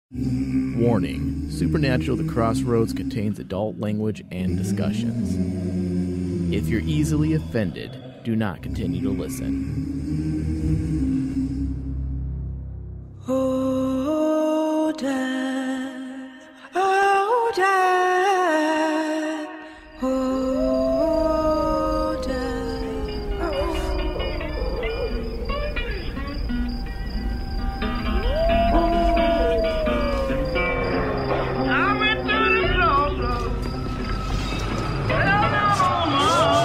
Warning: Supernatural The Crossroads contains adult language and discussions. If you're easily offended, do not continue to listen. Oh, Dad. Oh, Dad. Oh, Dad. Oh. I went to the crossroads. Fell down on my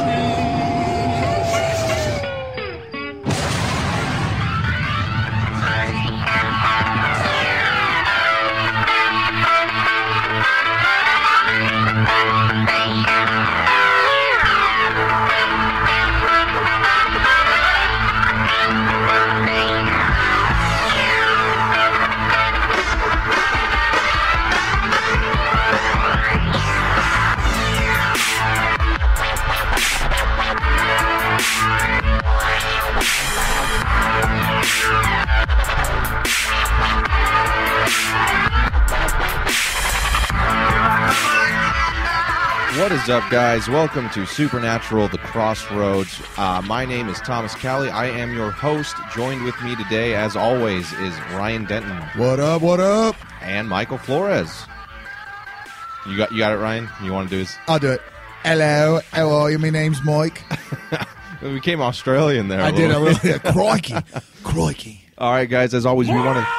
What is up, guys? Welcome to Supernatural The Crossroads. My name is Thomas Callie. I am your host. Joined with me today, as always, is Ryan Denton. What up, what up? And Michael Flores. You got it, Ryan? You want to do this? I'll do it. Hello, how are you? My name's Mike. We became Australian there. I did a little, yeah, crikey. All right, guys, as always, we want to...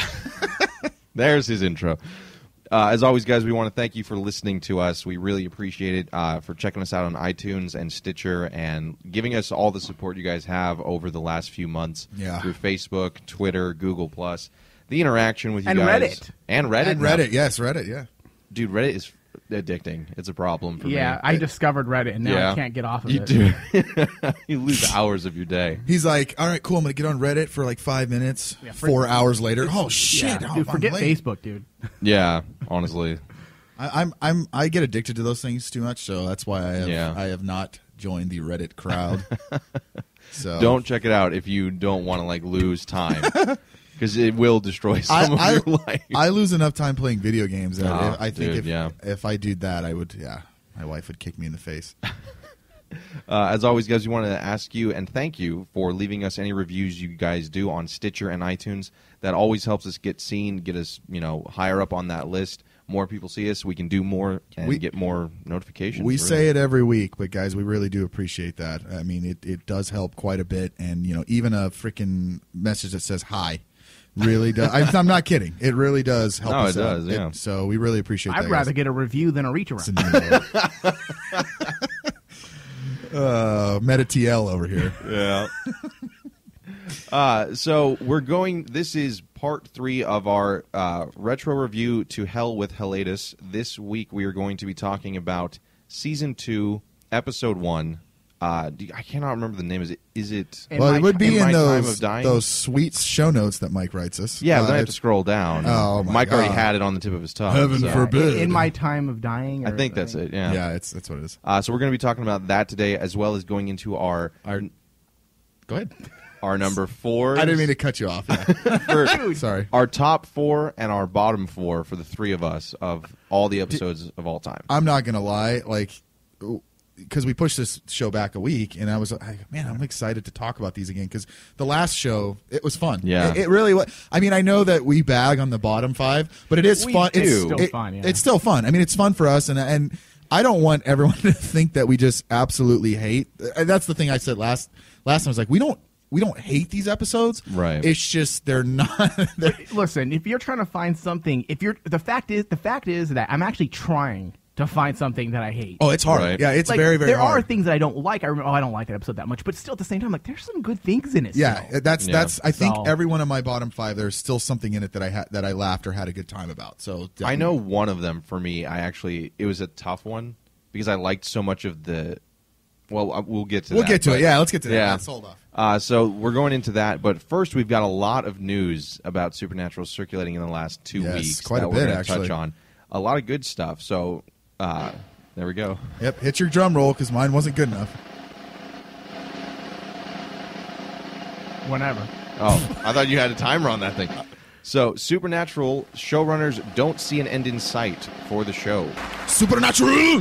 There's his intro. As always, guys, we want to thank you for listening to us. We really appreciate it for checking us out on iTunes and Stitcher and giving us all the support you guys have over the last few months through Facebook, Twitter, Google+. The interaction with you and guys. Reddit. And Reddit. And Reddit, yes, Reddit, yeah. Dude, Reddit is addicting. It's a problem for me. Yeah, I discovered Reddit, and now I can't get off of it. You do. You lose hours of your day. He's like, all right, cool, I'm going to get on Reddit for like 5 minutes. Yeah, 4 hours later. Oh, shit. Yeah, Oh, dude, forget I'm late. Facebook, dude. Yeah, honestly. I get addicted to those things too much, so that's why I have not joined the Reddit crowd. So Don't check it out if you don't want to like lose time. Because it will destroy some of your life. I lose enough time playing video games that I think dude, if I did that, I would, my wife would kick me in the face. As always, guys, we want to ask you and thank you for leaving us any reviews you guys do on Stitcher and iTunes. That always helps us get seen, get us higher up on that list. More people see us, we can do more and get more notifications. We say it every week, but guys, we really do appreciate that. I mean, it does help quite a bit, and even a freaking message that says hi really does. I'm not kidding. It really does help us out. It does, yeah. So we really appreciate that. I'd rather get a review than a reach around. Meta TL over here. Yeah. So we're going. This is part 3 of our retro review to Hell With Hellatus. This week we are going to be talking about Season 2, Episode 1. I cannot remember the name. Is it? Well, it would be in those sweet show notes that Mike writes us. Yeah, but I have to scroll down. Oh, my Mike God. already had it on the tip of his tongue. Heaven forbid. In my time of dying? I think that's it, yeah. Yeah, that's what it is. So we're going to be talking about that today, as well as going into our Go ahead. our number 4. I didn't mean to cut you off. Yeah. Sorry. Our top 4 and our bottom 4 for the 3 of us of all the episodes of all time. I'm not going to lie. Because we pushed this show back a week, and I was like, man, I'm excited to talk about these again, because the last show, it was fun. Yeah. It really was. I mean, I know that we bag on the bottom 5, but it is fun. do. It's Still fun, yeah. It's still fun. I mean, it's fun for us, and I don't want everyone to think that we just absolutely hate. That's the thing I said last time. I was like, we don't hate these episodes. Right. It's just they're not. Listen, if you're trying to find something, the fact is that I'm actually trying to find something that I hate. Oh, it's hard. Right. Yeah, it's like, very, very there hard. are things that I don't like. I remember, I don't like that episode that much, but still at the same time, like, there's some good things in it. Yeah, still. that's. I think So- every one of my bottom 5, there's still something in it that I laughed or had a good time about. So definitely. I know one of them for me, it was a tough one because I liked so much of the... Well, we'll get to that. We'll get to it. Yeah, let's get to that. Yeah. Let's hold off. So we're going into that, but first we've got a lot of news about Supernatural circulating in the last 2 Yes, weeks quite that a we're bit, going to actually. touch on. A lot of good stuff. So there we go. Yep, hit your drum roll because mine wasn't good enough. Whenever. Oh, I thought you had a timer on that thing. So, Supernatural showrunners don't see an end in sight for the show. Supernatural.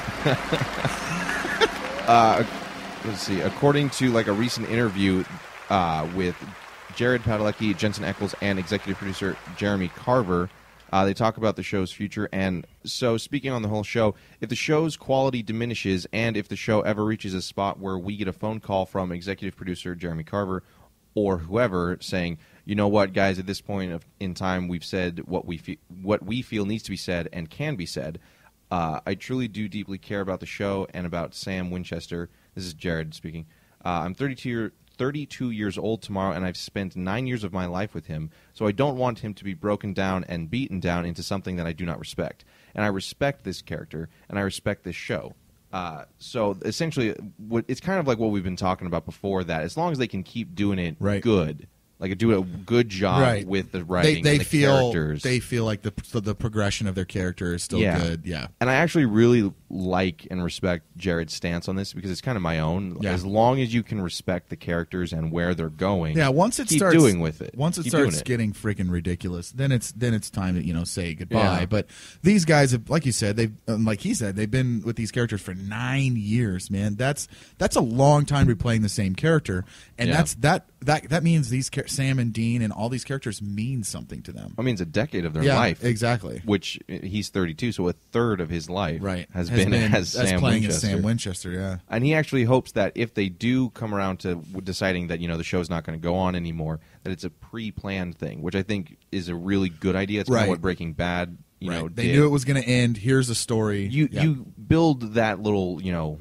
Let's see. According to like a recent interview with Jared Padalecki, Jensen Ackles, and executive producer Jeremy Carver, they talk about the show's future. And so, speaking on the whole show, if the show's quality diminishes and if the show ever reaches a spot where we get a phone call from executive producer Jeremy Carver or whoever saying, you know what, guys, at this point in time, we've said what we feel needs to be said and can be said. I truly do deeply care about the show and about Sam Winchester. This is Jared speaking. I'm 32 years old tomorrow, and I've spent 9 years of my life with him, so I don't want him to be broken down and beaten down into something that I do not respect. And I respect this character, and I respect this show. So essentially, it's kind of like what we've been talking about before, that as long as they can keep doing it good, like do a good job with the writing and the characters. They feel like the progression of their character is still good. Yeah. And I actually really like and respect Jared's stance on this because it's kind of my own. Yeah. As long as you can respect the characters and where they're going, once it keep starts doing with it. Once it Keep starts doing it. getting freaking ridiculous, then it's time to say goodbye. Yeah. But these guys have, like you said, like he said, they've been with these characters for 9 years. Man, that's a long time to be playing the same character, and that means these Sam and Dean and all these characters mean something to them. I mean, it's a decade of their life. Exactly. Which he's 32, so a third of his life has been as Sam Winchester. As Sam Winchester, yeah. And he actually hopes that if they do come around to deciding that the show's not going to go on anymore, that it's a pre-planned thing, which I think is a really good idea. It's kind of what Breaking Bad, They knew it was going to end. Here's a story. You build that little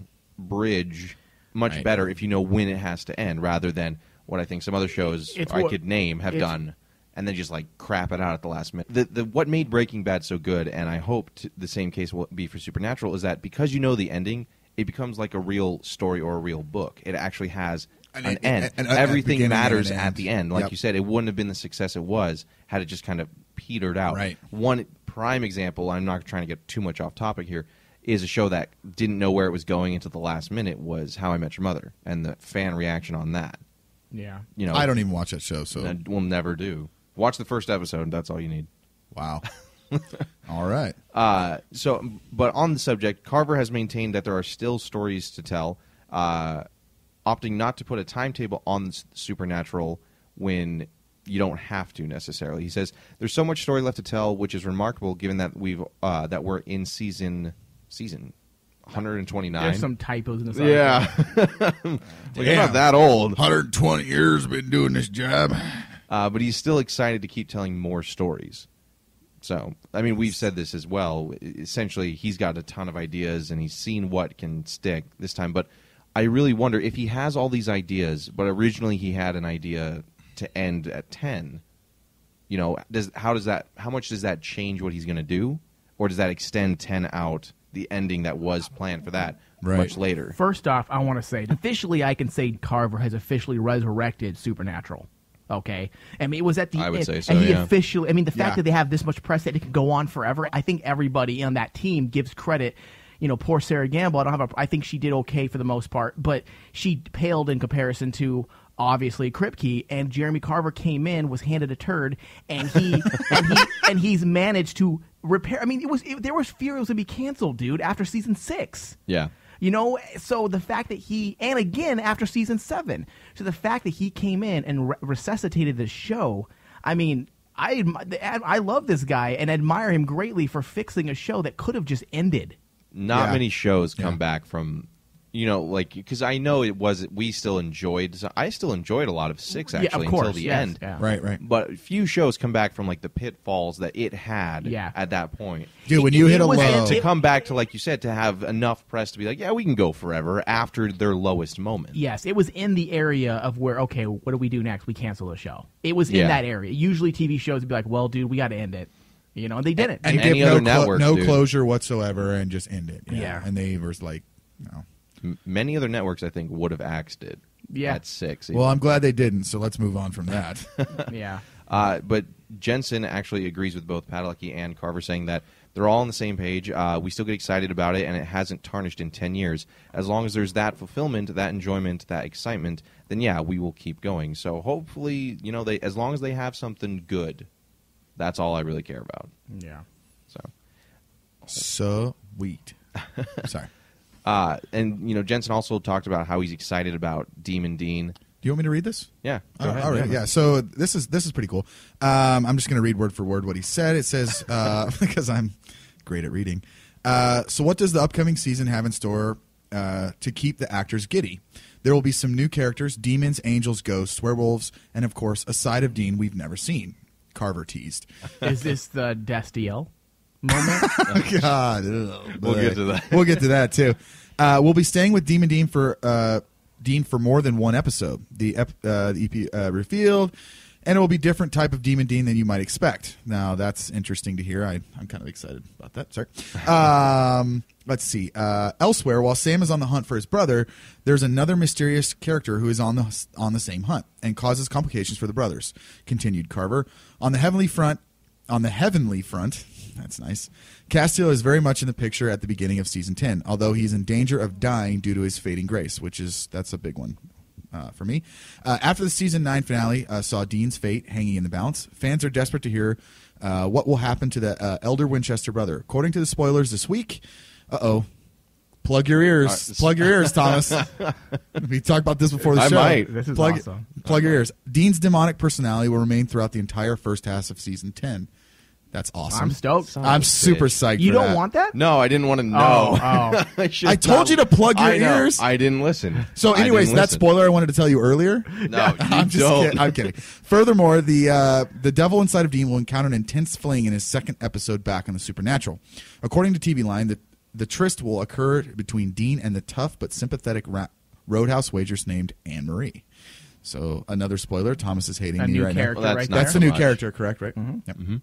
bridge much better if you know when it has to end, rather than what I think some other shows could name have done, and then just like crap it out at the last minute. What made Breaking Bad so good, and I hope the same case will be for Supernatural, is that because you know the ending, it becomes like a real story or a real book. It actually has an end. Everything matters at the end. Like you said, it wouldn't have been the success it was had it just kind of petered out. Right. One prime example, I'm not trying to get too much off topic here, is a show that didn't know where it was going until the last minute was How I Met Your Mother, and the fan reaction on that. Yeah. I don't even watch that show, so We'll never do. Watch the first episode, that's all you need. Wow. All right. But on the subject, Carver has maintained that there are still stories to tell, opting not to put a timetable on Supernatural when you don't have to necessarily. He says there's so much story left to tell, which is remarkable given that we're in season 129. There's some typos in this. Yeah. We're not that old. 120 years been doing this job. But he's still excited to keep telling more stories. So, I mean, we've said this as well. Essentially, he's got a ton of ideas, and he's seen what can stick this time. But I really wonder if he has all these ideas, but originally he had an idea to end at 10. How much does that change what he's going to do? Or does that extend 10 out, the ending that was planned for that, much later? First off, I want to say, officially, I can say Carver has officially resurrected Supernatural. Okay, I mean, it was at the I would end, say so, and he yeah. officially. I mean, the fact that they have this much press that it can go on forever. I think everybody on that team gives credit. Poor Sarah Gamble. I think she did okay for the most part, but she paled in comparison to obviously Kripke. And Jeremy Carver came in, was handed a turd, and he's managed to repair. I mean, there was fear it was going to be canceled, dude, after season 6. Yeah. So the fact that and again after season 7, so the fact that he came in and resuscitated the show, I mean, I love this guy and admire him greatly for fixing a show that could have just ended. Not many shows come back from, because I know we still enjoyed, I still enjoyed a lot of 6 actually until the end. Yeah. Right. But few shows come back from like the pitfalls that it had at that point. Dude, when you hit a low. To come back to, like you said, to have enough press to be like, yeah, we can go forever after their lowest moment. Yes, it was in the area of where, okay, what do we do next? We cancel the show. It was in that area. Usually TV shows would be like, well, dude, we got to end it. And they didn't. And any give other networks, no dude. closure whatsoever and just end it. Yeah. And they were like, no. Many other networks, I think, would have axed it at 6. Well, I'm glad they didn't, so let's move on from that. Yeah. But Jensen actually agrees with both Padalecki and Carver, saying that they're all on the same page. We still get excited about it, and it hasn't tarnished in 10 years. As long as there's that fulfillment, that enjoyment, that excitement, then, we will keep going. So hopefully, as long as they have something good That's all I really care about. Yeah. Sweet. Sorry. And Jensen also talked about how he's excited about Demon Dean. Do you want me to read this? Yeah. Go ahead. All right. Yeah. So this is pretty cool. I'm just going to read word for word what he said. It says because I'm great at reading. So what does the upcoming season have in store to keep the actors giddy? There will be some new characters: demons, angels, ghosts, werewolves, and of course a side of Dean we've never seen. Carver teased. Is this the Destiel moment? God, We'll get to that. We'll get to that too. We'll be staying with Demon Dean for more than one episode. The EP revealed, and it will be different type of Demon Dean than you might expect. Now that's interesting to hear. I'm kind of excited about that. Sorry. Let's see. Elsewhere, while Sam is on the hunt for his brother, there's another mysterious character who is on the same hunt and causes complications for the brothers. Continued Carver. On the heavenly front, that's nice. Castiel is very much in the picture at the beginning of season 10, although he's in danger of dying due to his fading grace, that's a big one for me. After the season 9 finale saw Dean's fate hanging in the balance, fans are desperate to hear what will happen to the elder Winchester brother. According to the spoilers this week, plug your ears. Plug your ears, Thomas. We talked about this before the show. I might. This is awesome. Plug your ears. Dean's demonic personality will remain throughout the entire first half of season 10. That's awesome. I'm stoked. I'm super psyched You for don't that. want that? No, I didn't want to know. Oh. I told you to plug your ears. I didn't listen. So, anyways, that spoiler I wanted to tell you earlier. No, I'm just kidding. I'm kidding. Furthermore, the devil inside of Dean will encounter an intense fling in his second episode back on the Supernatural. According to TV Line, the tryst will occur between Dean and the tough but sympathetic Roadhouse waitress named Anne Marie. So, another spoiler. Thomas is hating me right now. Well, That's the new character, correct? Right. Mm-hmm. Yep. Mm-hmm.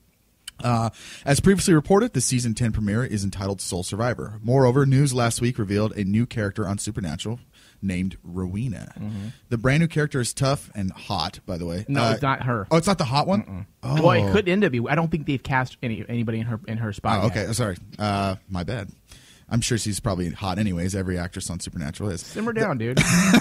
As previously reported, the season 10 premiere is entitled Soul Survivor. Moreover, news last week revealed a new character on Supernatural named Rowena. Mm-hmm. The brand new character is tough and hot, by the way. No, it's not her. Oh, it's not the hot one? Oh. Well, it could end up. I don't think they've cast anybody in her spot. Oh, okay. Yet. Sorry. My bad. I'm sure she's probably hot anyways. Every actress on Supernatural is. Simmer down, dude.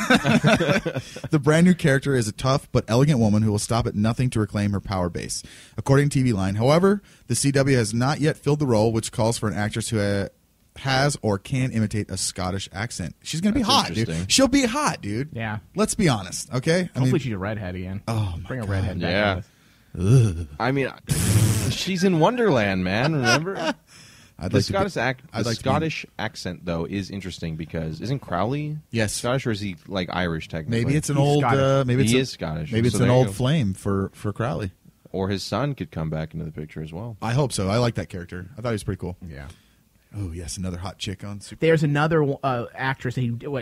The brand new character is a tough but elegant woman who will stop at nothing to reclaim her power base. According to TV Line, however, the CW has not yet filled the role, which calls for an actress who has or can imitate a Scottish accent. She's going to be hot, dude. She'll be hot, dude. Yeah. Let's be honest, okay? Hopefully she's a redhead again. Oh, my Bring a God. redhead back. Yeah. to us. I mean, she's in Wonderland, man. Remember? The Scottish accent, though, is interesting because isn't Crowley Scottish, or is he like Irish technically? Maybe it's an old. He is Scottish. Maybe it's an old flame for Crowley. Or his son could come back into the picture as well. I hope so. I like that character. I thought he was pretty cool. Yeah. Oh yes, another hot chick on Super. There's another actress. Raquel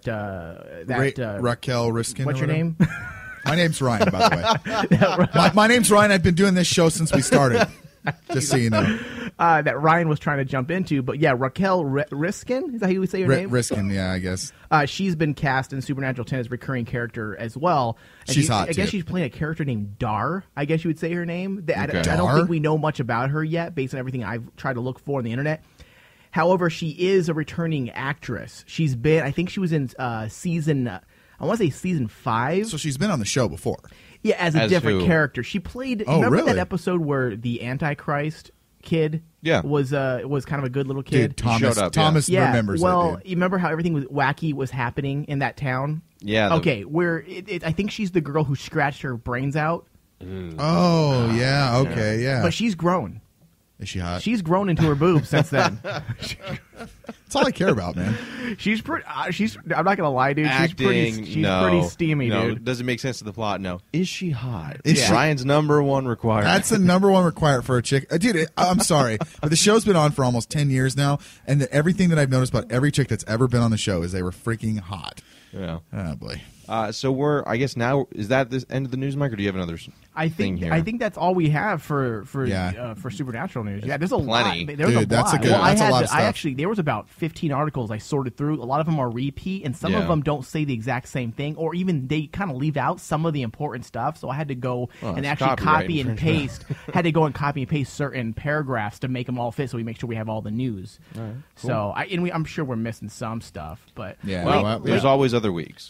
Riskin. What's your name? My name's Ryan, by the way. my name's Ryan. I've been doing this show since we started. Just so you know. That Ryan was trying to jump into, but yeah, Raquel Riskin, is that how you would say her name? Riskin, yeah, I guess. She's been cast in Supernatural 10 as a recurring character as well. And she's hot, I guess too. she's playing a character named Dar, I guess you would say her name. I Okay. don't think we know much about her yet, based on everything I've tried to look for on the internet. However, she is a returning actress. She's been, I think she was in season 5. So she's been on the show before. Yeah, as a different who? character. She played. Oh, remember really? that episode where the Antichrist kid was kind of a good little kid? Dude, Thomas, showed up, Thomas Yeah. remembers well, that, dude. you remember how everything was wacky was happening in that town? Yeah. Okay, where I think she's the girl who scratched her brains out, Oh, yeah, okay, yeah. but she's grown. Is she hot? She's grown into her boobs since then. That's all I care about, man. She's pretty. I'm not gonna lie, dude. Acting, She's pretty steamy, dude. Does it make sense to the plot? No. Is she hot? Is she- Ryan's number one requirement. That's the number one requirement for a chick. Dude, I'm sorry, but the show's been on for almost 10 years now, and everything that I've noticed about every chick that's ever been on the show is they were freaking hot. Yeah. Oh, boy. So we're, I guess now, is that the end of the news, Mike, or do you have another thing here? I think that's all we have for Yeah. For Supernatural news. Yeah, there's a Plenty. lot. There's Dude, a that's lot. a good- Well, that's a lot of stuff. I actually there was about 15 articles I sorted through. A lot of them are repeat, and some of Yeah. them don't say the exact same thing, or even they kind of leave out some of the important stuff. So I had to go and it's actually copyright copy and paste. Had to go and copy and paste certain paragraphs to make them all fit, so we make sure we have all the news. Cool. So I'm sure we're missing some stuff, but Yeah. Well, Well, there's always other weeks.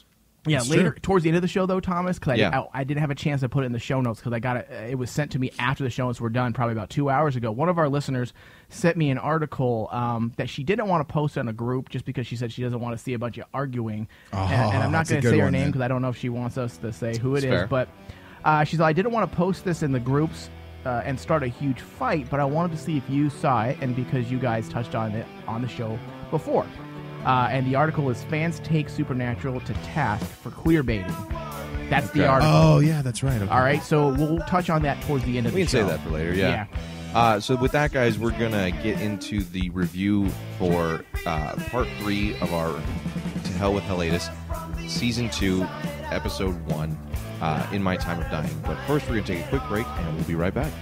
Yeah, That's later true. towards the end of the show, though, Thomas, because Yeah. I didn't have a chance to put it in the show notes because I got it was sent to me after the show notes were done, probably about 2 hours ago. One of our listeners sent me an article that she didn't want to post on a group just because she said she doesn't want to see a bunch of arguing. And I'm not that's a going to good say her one, name man. because I don't know if she wants us to say who it That's is. fair. But she said, I didn't want to post this in the groups and start a huge fight, but I wanted to see if you saw it and because you guys touched on it on the show before. And the article is Fans Take Supernatural to Task for Queer Baiting. That's the Okay. article. Oh, yeah, that's right. Okay. All right, so we'll touch on that towards the end of We the can show. say that for later, yeah. So with that, guys, we're going to get into the review for Part 3 of our To Hell With Hellatus, Season 2, Episode 1, In My Time of Dying. But first, we're going to take a quick break, and we'll be right back.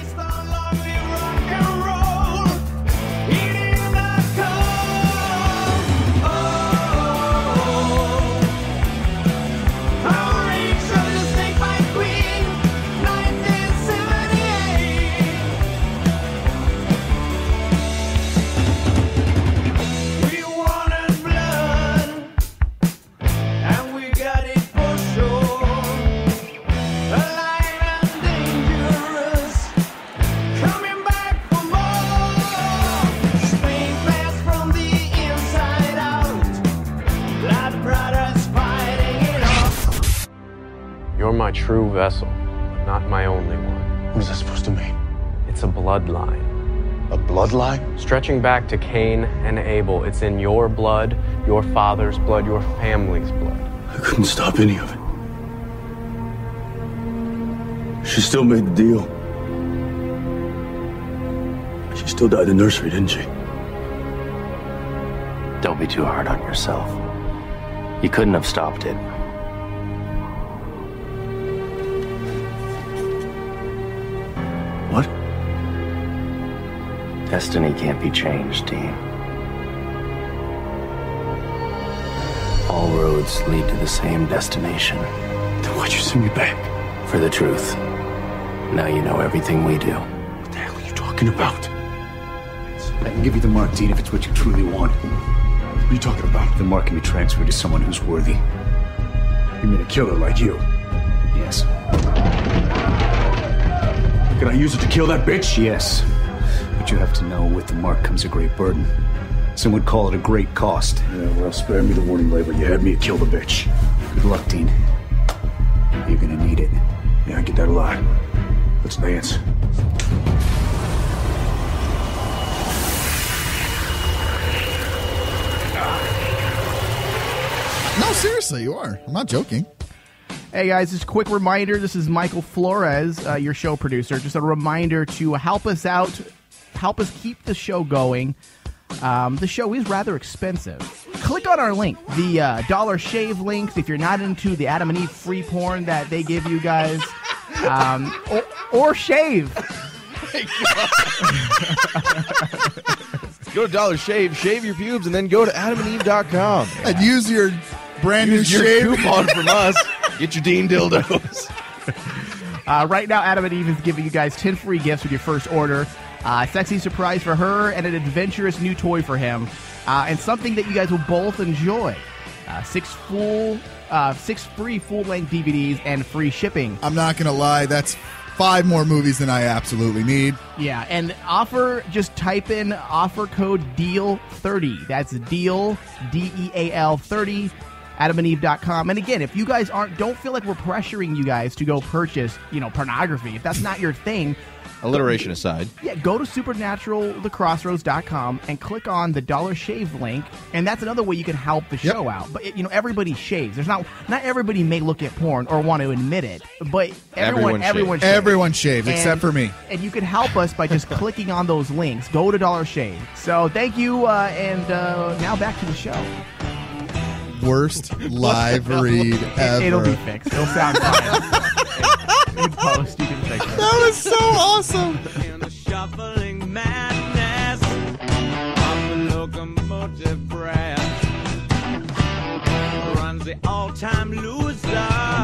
You're my true vessel, but not my only one. What is that supposed to mean? It's a bloodline. A bloodline? Stretching back to Cain and Abel, it's in your blood, your father's blood, your family's blood. I couldn't stop any of it. She still made the deal. She still died in the nursery, didn't she? Don't be too hard on yourself. You couldn't have stopped it. What? Destiny can't be changed, Dean. All roads lead to the same destination. Then why'd you send me back? For the truth. Now you know everything we do. What the hell are you talking about? I can give you the mark, Dean, if it's what you truly want. What are you talking about? The mark can be transferred to someone who's worthy. You mean a killer like you? Yes. Can I use it to kill that bitch? Yes. But you have to know, with the mark comes a great burden. Some would call it a great cost. Yeah, well, spare me the warning label. You had me kill the bitch. Good luck, Dean. You're gonna need it. Yeah, I get that a lot. Let's dance. No, seriously, you are. I'm not joking. Hey guys, just a quick reminder, this is Michael Flores, your show producer. Just a reminder to help us out, help us keep the show going. The show is rather expensive. Click on our link, the Dollar Shave links, if you're not into the Adam and Eve free porn that they give you guys. Or shave. Go to Dollar Shave, shave your pubes, and then go to adamandeve.com. And use your brand new Use your shave. coupon from us. Get your Dean dildos. Right now, Adam and Eve is giving you guys 10 free gifts with your first order. A sexy surprise for her and an adventurous new toy for him. And something that you guys will both enjoy. 6 free full-length DVDs and free shipping. I'm not going to lie. That's 5 more movies than I absolutely need. Yeah, and just type in offer code DEAL30. That's DEAL, DEAL 30, adamandeve.com. And again, if you guys don't feel like we're pressuring you guys to go purchase, pornography, if that's not your thing, Alliteration aside. yeah, go to supernaturalthecrossroads.com and click on the Dollar Shave link, and that's another way you can help the show out. But everybody shaves. There's not everybody may look at porn or want to admit it, but everyone shaves. Everyone shaves, except for me. And you can help us by just clicking on those links. Go to Dollar Shave. So thank you, and now back to the show. Worst live read ever. It'll be fixed. It'll sound fine. In post, you can fix it. That was so awesome. In the shuffling madness of the locomotive breath runs the all-time loser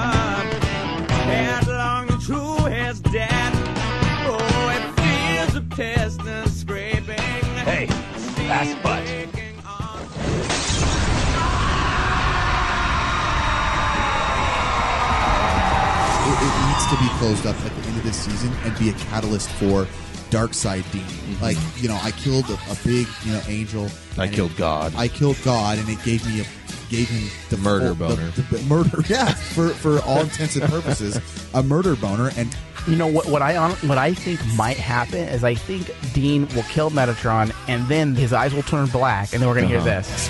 headlong to his death. Oh, it feels a piston scraping. Hey, fast butt. to be closed up at the end of this season and be a catalyst for Dark Side Dean. Like, I killed a big, angel. I killed God, and it gave him the murder boner. The murder, yeah, for all intents and purposes, a murder boner. And you know what I think might happen is I think Dean will kill Metatron, and then his eyes will turn black, and then we're gonna hear this.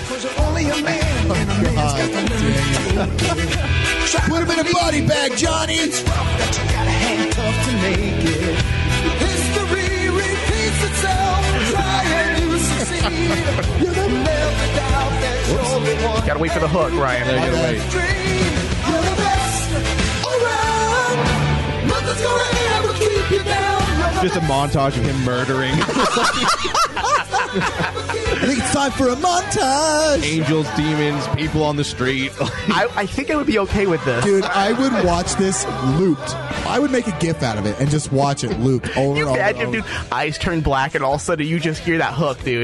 Put him in a body bag, Johnny. It's rough that you gotta hang tough to make it. History repeats itself. Try and you succeed. You never doubt that you're the one. Gotta wait for the hook, Ryan. Yeah, you gotta wait. You're the best around. Nothing's gonna ever keep you down. Just a montage of him murdering. I think it's time for a montage. Angels, demons, people on the street. I think I would be okay with this. Dude, I would watch this looped. I would make a GIF out of it and just watch it looped over and over. Imagine, dude, eyes turn black, and all of a sudden you just hear that hook, dude.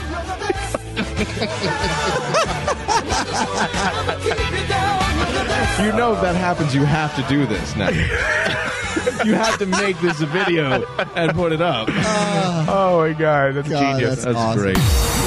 You know if that happens, you have to do this now. You have to make this a video and put it up. Oh my God, that's genius. That's awesome. great.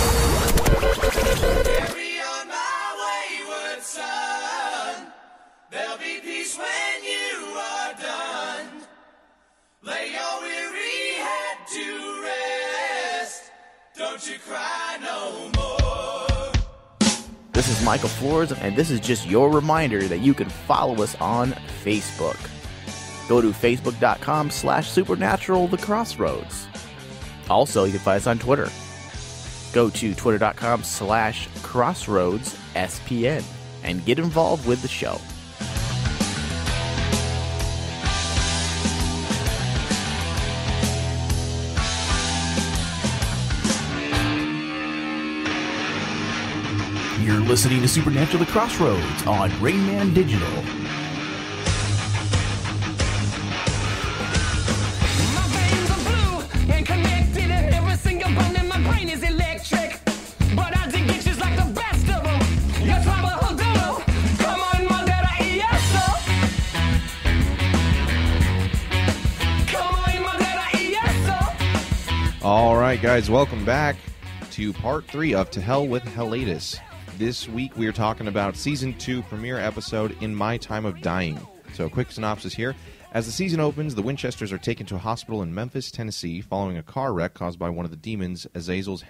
Carry on my wayward son. There'll be peace when you are done. Lay your weary head to rest. Don't you cry no more. This is Michael Flores, and this is just your reminder that you can follow us on Facebook. Go to facebook.com/supernatural the Crossroads. Also, you can find us on Twitter. Go to twitter.com/crossroadspn and get involved with the show. You're listening to Supernatural the Crossroads on Rain Man Digital. My veins are blue and connected, and every single bone in my brain is electric. But I dig bitches like the best of them. Your trouble will do. Come on, Mandela, yes, sir. Come on, Mandela, yes, sir. All right, guys, welcome back to part 3 of To Hell With Hellatus. This week we are talking about Season 2 premiere episode, In My Time of Dying. So a quick synopsis here. As the season opens, the Winchesters are taken to a hospital in Memphis, Tennessee, following a car wreck caused by one of the demon Azazel's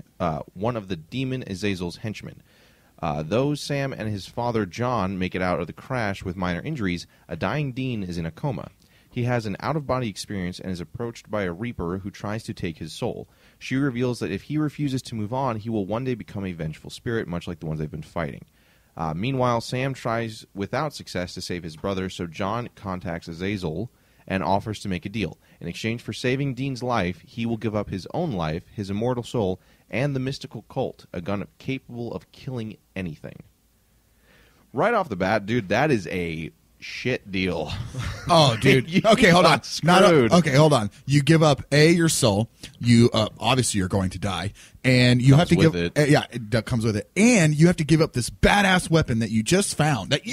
henchmen. Though Sam and his father John make it out of the crash with minor injuries, a dying Dean is in a coma. He has an out-of-body experience and is approached by a Reaper who tries to take his soul. She reveals that if he refuses to move on, he will one day become a vengeful spirit, much like the ones they've been fighting. Meanwhile, Sam tries without success to save his brother, so John contacts Azazel and offers to make a deal. In exchange for saving Dean's life, he will give up his own life, his immortal soul, and the mystical cult, a gun capable of killing anything. Right off the bat, dude, that is a shit deal. Oh, dude. Okay, hold on. Okay, hold on. You give up your soul. You obviously you're going to die, and you have to give it. That comes with it, and you have to give up this badass weapon that you just found, that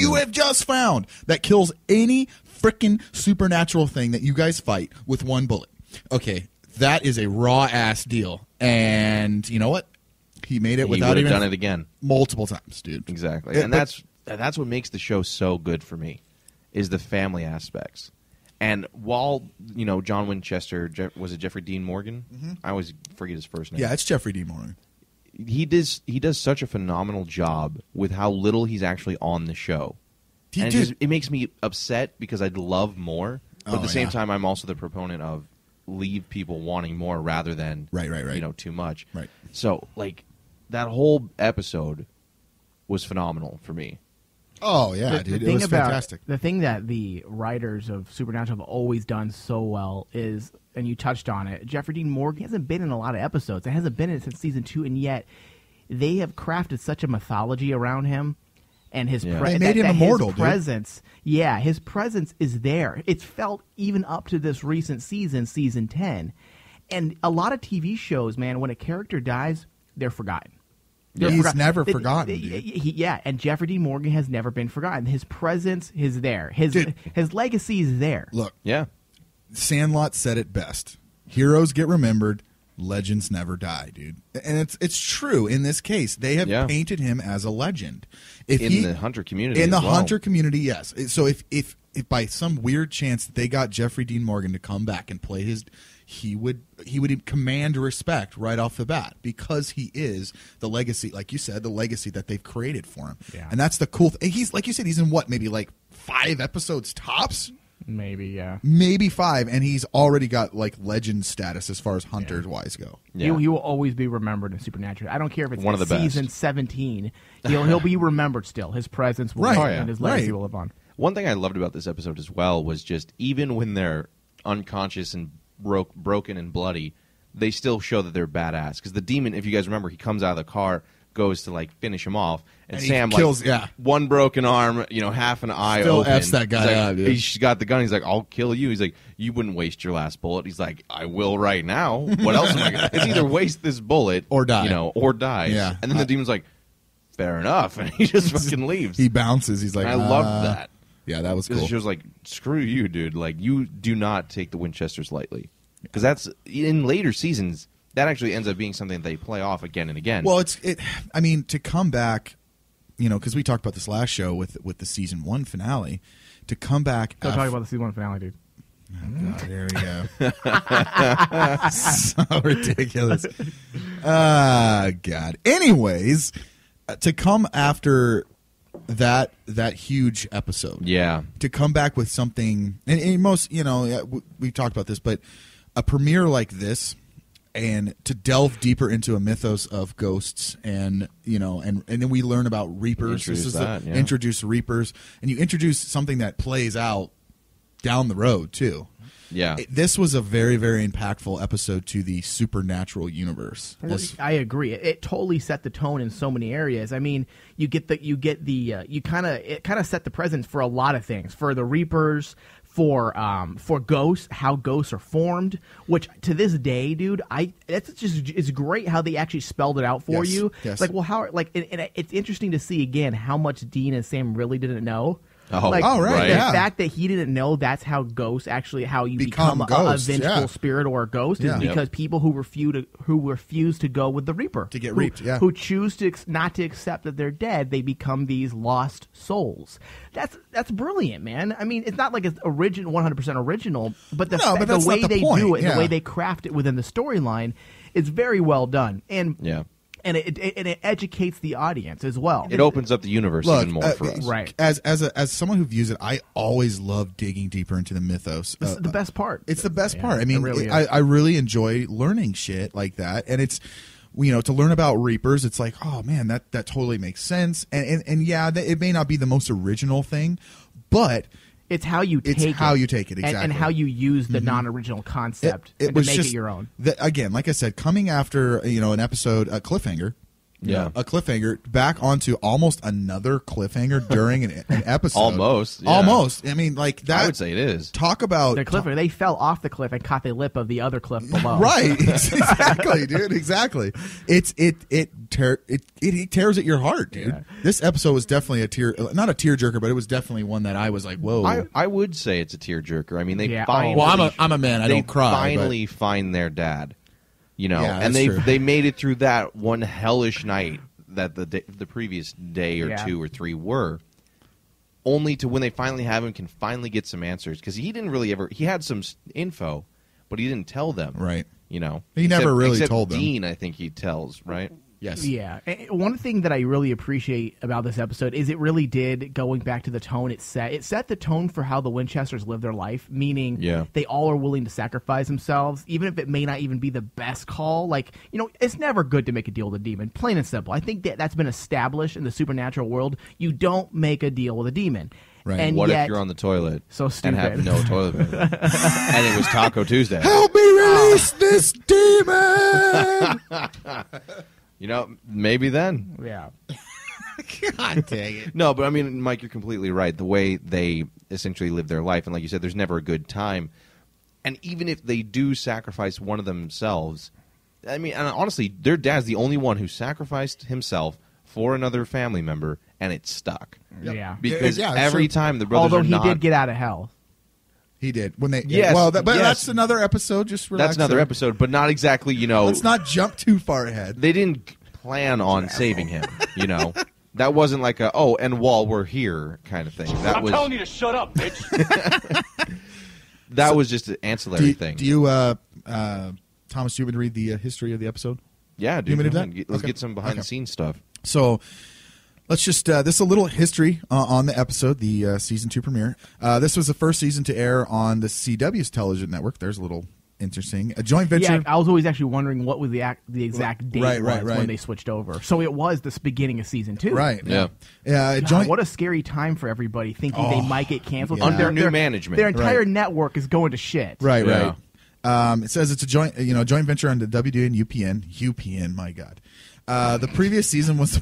kills any freaking supernatural thing that you guys fight with one bullet. Okay, that is a raw ass deal, and you know what? He made it without even done it again multiple times, dude. Exactly, and that's what makes the show so good for me. Is the family aspects. And while, John Winchester, was it Jeffrey Dean Morgan? Mm-hmm. I always forget his first name. Yeah, it's Jeffrey Dean Morgan. He does such a phenomenal job with how little he's actually on the show. It makes me upset because I'd love more, but at the same time, I'm also the proponent of leave people wanting more rather than right. Too much. Right. So, that whole episode was phenomenal for me. Oh, yeah, dude. It was fantastic. The thing that the writers of Supernatural have always done so well is, and you touched on it, Jeffrey Dean Morgan hasn't been in a lot of episodes. It hasn't been in it since Season 2, and yet they have crafted such a mythology around him. And his they made him immortal, presence, his presence is there. It's felt even up to this recent season, Season 10. And a lot of TV shows, man, when a character dies, they're forgotten. They're He's forgot- never It- forgotten, Yeah, and Jeffrey Dean Morgan has never been forgotten. His presence is there. His Dude. his legacy is there. Look, Yeah. Sandlot said it best. Heroes get remembered, legends never die, dude. And it's true in this case. They have Yeah. painted him as a legend. In the hunter community In the as well. hunter community, yes. So if by some weird chance they got Jeffrey Dean Morgan to come back and play he would command respect right off the bat because he is the legacy, like you said, the legacy that they've created for him. Yeah. And that's the cool thing. He's, like you said, he's in what, maybe like 5 episodes tops? Maybe, yeah. Maybe 5, and he's already got like legend status as far as hunters wise go. Yeah. He will always be remembered in Supernatural. I don't care if it's One of the season best. 17. He'll be remembered still. His presence will Right. live, Oh, yeah. and his legacy Right. will live on. One thing I loved about this episode as well was just even when they're unconscious and broken and bloody, they still show that they're badass. Because the demon, if you guys remember, he comes out of the car, goes to like finish him off, and he Sam kills- like yeah. one broken arm, half an eye Still open. F's that guy He's like, up, dude. He's got the gun. He's like, "I'll kill you." He's like, "You wouldn't waste your last bullet." He's like, "I will right now. What else am I gonna?" It's either waste this bullet Or die. or die. Yeah. And then the demon's like, "Fair enough," and he just fucking leaves. He bounces. He's like, And I loved that. Yeah, that was Because cool. it shows like, screw you, dude. Like, you do not take the Winchesters lightly. Because that's, in later seasons, that actually ends up being something they play off again and again. Well, I mean, to come back, because we talked about this last show with the season 1 finale, to come back. Don't talk about the season 1 finale, dude. Oh, God, there we go. So ridiculous. God. Anyways, to come after that huge episode, yeah. to come back with something, and most, we've talked about this, but a premiere like this, and to delve deeper into a mythos of ghosts, and then we learn about Reapers. Introduce Reapers, and you introduce something that plays out down the road too. Yeah. This was a very, very impactful episode to the supernatural universe. I agree. It totally set the tone in so many areas. I mean, it kind of set the precedent for a lot of things. For the Reapers, for ghosts, how ghosts are formed. Which to this day, dude, it's great how they actually spelled it out for you. Yes. Like, well, and it's interesting to see again how much Dean and Sam really didn't know. Oh, right. right. The Yeah. fact that he didn't know that's how ghosts actually, how you become a ghosts, vengeful yeah. spirit or a ghost Yeah. is because people who refuse to go with the Reaper. To get reaped, yeah. Who choose to not to accept that they're dead, they become these lost souls. That's brilliant, man. I mean, it's not like it's 100% original, but the that's way not the they point, do it, yeah. the way they craft it within the storyline, is very well done. And Yeah. And it educates the audience as well. It opens up the universe even more for us. Right. As someone who views it, I always love digging deeper into the mythos. This is the best part. It's the best part. I mean, really is. I really enjoy learning shit like that, and it's to learn about Reapers. It's like, oh man, that totally makes sense. And yeah, it may not be the most original thing, but it's how you take it. Exactly. And how you use the non-original concept it and was to make just it your own. Again, like I said, coming after an episode, a cliffhanger. Yeah. A cliffhanger back onto almost another cliffhanger during an episode. Almost. Yeah. Almost. I mean, like that. I would say it is. Talk about The cliff, they fell off the cliff and caught the lip of the other cliff below. Right. Exactly, dude. Exactly. It tears at your heart, dude. Yeah. This episode was definitely not a tearjerker, but it was definitely one that I was like, whoa. I would say it's a tearjerker. I mean, they Yeah. finally. Well, I'm a man. I they don't cry. finally find their dad. Yeah, and that's true. they made it through that one hellish night that the previous day or Yeah. 2 or 3 were. Only to when they finally have him, can finally get some answers, because he didn't really he had some info, but he didn't tell them. Right. He never really except told them. Dean, I think he tells, right? Yes. Yeah. One thing that I really appreciate about this episode is it really did, going back to the tone it set the tone for how the Winchesters live their life, meaning they all are willing to sacrifice themselves, even if it may not even be the best call. Like, it's never good to make a deal with a demon, plain and simple. I think that's been established in the supernatural world. You don't make a deal with a demon. Right. And What yet, if you're on the toilet So and have stupid. no toilet paper? And it was Taco Tuesday. Help me release this demon! Maybe then. Yeah. God dang it. No, but I mean, Mike, you're completely right. The way they essentially live their life, and like you said, there's never a good time. And even if they do sacrifice one of themselves, I mean, and honestly, their dad's the only one who sacrificed himself for another family member, and it stuck. Yeah. Because Yeah, every sure. time the brothers Although are he not... did get out of hell. He did when they. Yes, well, but yes. that's another episode. Just relax. That's another there. episode, but not exactly, Let's not jump too far ahead. They didn't plan on saving him, That wasn't like a, and while we're here kind of thing. That was, telling you to shut up, bitch. that was just an ancillary thing. Do you, Thomas, do you want me to read the history of the episode? Yeah, dude. You want me to go do ahead. that? Let's Okay. get some behind-the-scenes stuff. So let's just this is a little history on the episode, the season 2 premiere. This was the first season to air on the CW's television network. There's a little interesting a joint venture. Yeah, I was always actually wondering what was the exact date Right, was right. when they switched over. So it was the beginning of season 2. Right. Yeah. God, Joint. what a scary time for everybody thinking they might get canceled. Yeah. Under new management. Their entire Right. network is going to shit. Right. Yeah. Right. It says it's a joint venture on the WD and UPN. My God. The previous season was. Sorry,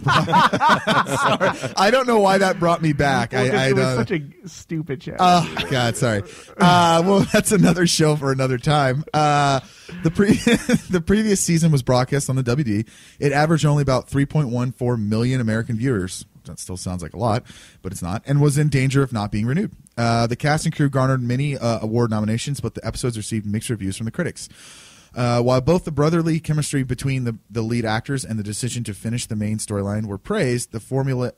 I don't know why that brought me back. Well, 'cause I it was don't. such a stupid show. Oh God, sorry. Well, that's another show for another time. The previous season was broadcast on the WD. It averaged only about 3.14 million American viewers. That still sounds like a lot, but it's not, and was in danger of not being renewed. The cast and crew garnered many award nominations, but the episodes received mixed reviews from the critics. While both the brotherly chemistry between the lead actors and the decision to finish the main storyline were praised, the formulaic.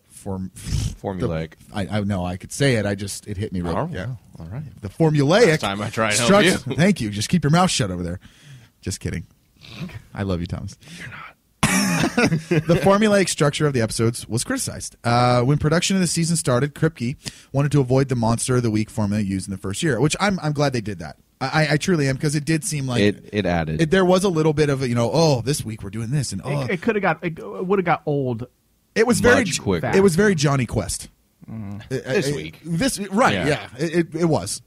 I know I could say it. It hit me right. Oh, yeah. all right. The formulaic. Next time I try to help you. Thank you. Just keep your mouth shut over there. Just kidding. I love you, Thomas. You're not. The formulaic structure of the episodes was criticized. When production of the season started, Kripke wanted to avoid the Monster of the Week formula used in the first year, which I'm glad they did that. I truly am, because it did seem like it added. There was a little bit of a, this week we're doing this, and it would have got old. It was very much quicker. It was very Johnny Quest. This week. Yeah. It was.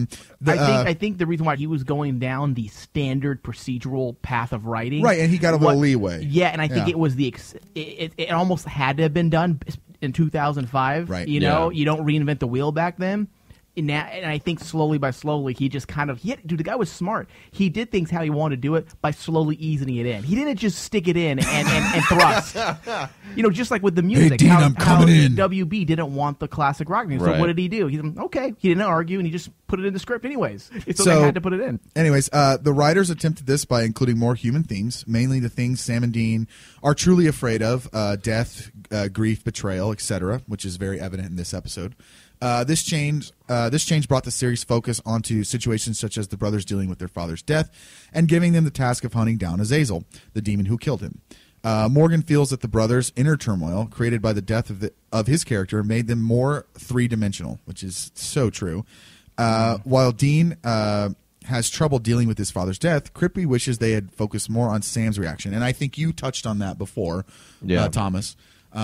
I think the reason why he was going down the standard procedural path of writing, right, and he got a little leeway. Yeah, and I think it was it almost had to have been done in 2005. Right. You know, you don't reinvent the wheel back then. And I think slowly he just kind of dude, the guy was smart. He did things how he wanted to do it by slowly easing it in. He didn't just stick it in and thrust. Just like with the music. Hey, Dean, I'm coming in. WB didn't want the classic rock music. Right. So what did he do? He didn't argue, and he just put it in the script anyways. So they had to put it in. Anyways, the writers attempted this by including more human themes, mainly the things Sam and Dean are truly afraid of: death, grief, betrayal, etc., which is very evident in this episode. This change brought the series focus onto situations such as the brothers dealing with their father's death and giving them the task of hunting down Azazel, the demon who killed him. Morgan feels that the brothers' inner turmoil created by the death of his character made them more three-dimensional, which is so true. While Dean has trouble dealing with his father's death, Kripke wishes they had focused more on Sam's reaction, and I think you touched on that before, Thomas.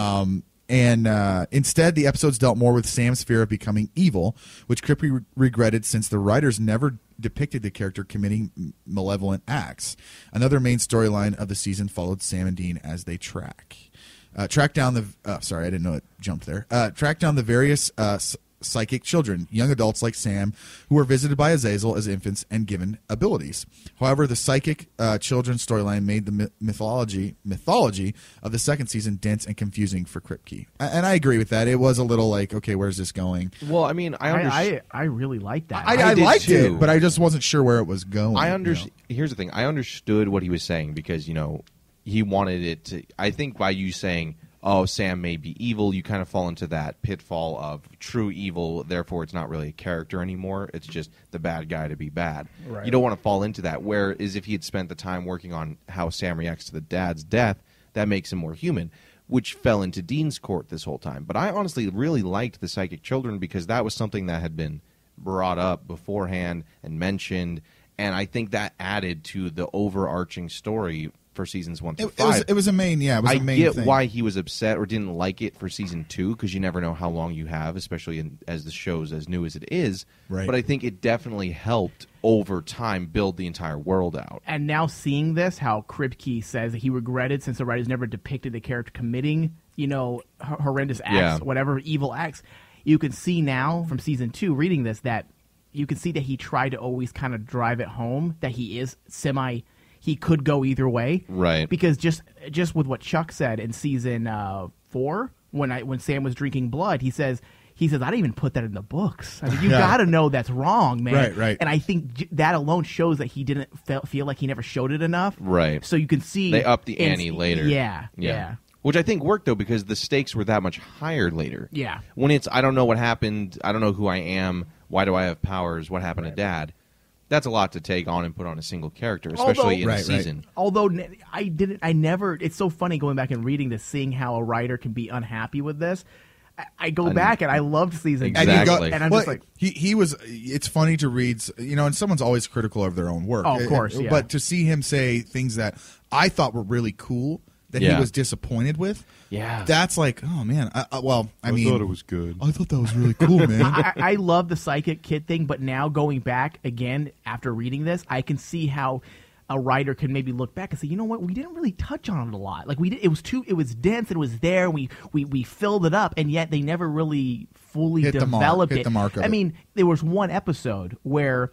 And instead, the episodes dealt more with Sam's fear of becoming evil, which Kripke regretted since the writers never depicted the character committing malevolent acts. Another main storyline of the season followed Sam and Dean as they track down the. Sorry, I didn't know it jumped there. Track down the various psychic children, young adults like Sam, who were visited by Azazel as infants and given abilities. However, the psychic children's storyline made the mythology of the second season dense and confusing for Kripke. And I agree with that. It was a little like, okay, where's this going? Well, I mean, I really liked that. I liked too. it, but I just wasn't sure where it was going. Here's the thing. I understood what he was saying because, he wanted it to. I think by you saying, oh, Sam may be evil, you kind of fall into that pitfall of true evil, therefore it's not really a character anymore. It's just the bad guy to be bad. Right. You don't want to fall into that. Whereas if he had spent the time working on how Sam reacts to the dad's death, that makes him more human, which fell into Dean's court this whole time. But I honestly really liked the psychic children because that was something that had been brought up beforehand and mentioned, and I think that added to the overarching story for seasons 1 through 5. It was a main, I get thing. why he was upset or didn't like it for season 2 because you never know how long you have, especially as the show's as new as it is. Right. But I think it definitely helped over time build the entire world out. And now seeing this, how Kripke says that he regretted since the writers never depicted the character committing, horrendous acts, whatever evil acts. You can see now from season 2, reading this, that you can see that he tried to always kind of drive it home that he is he could go either way. Right. Because just with what Chuck said in season 4, when Sam was drinking blood, he says, I didn't even put that in the books. I mean, you got to know that's wrong, man. Right. And I think that alone shows that he didn't feel like he never showed it enough. Right. So you can see they upped the ante later. Yeah. Which I think worked, though, because the stakes were that much higher later. Yeah. When it's, I don't know what happened, I don't know who I am, why do I have powers, what happened to Dad, that's a lot to take on and put on a single character, especially in a season. Although I never, it's so funny going back and reading this, seeing how a writer can be unhappy with this. I go back and I loved season 2. Exactly. And I'm just like, he was. It's funny to read, and someone's always critical of their own work. Oh, of course, yeah. But to see him say things that I thought were really cool that he was disappointed with, that's like, oh man. I mean, thought it was good. I thought that was really cool, man. I love the psychic kid thing, but now going back again after reading this, I can see how a writer can maybe look back and say, you know what, we didn't really touch on it a lot. Like it was dense, it was there, we filled it up, and yet they never really fully developed it. The mark of I mean, there was one episode where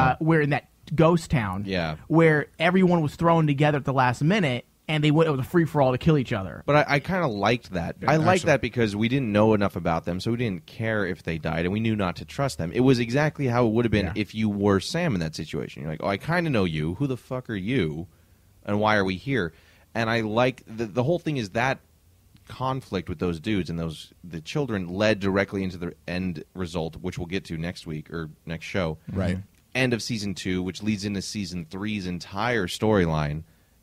in that ghost town, where everyone was thrown together at the last minute, and it was a free-for-all to kill each other. But I kind of liked that. I liked that because we didn't know enough about them, so we didn't care if they died, and we knew not to trust them. It was exactly how it would have been if you were Sam in that situation. You're like, oh, I kind of know you. Who the fuck are you? And why are we here? And I like the whole thing is that conflict with those dudes and the children led directly into the end result, which we'll get to next week or next show. Right. End of season 2, which leads into season 3's entire storyline.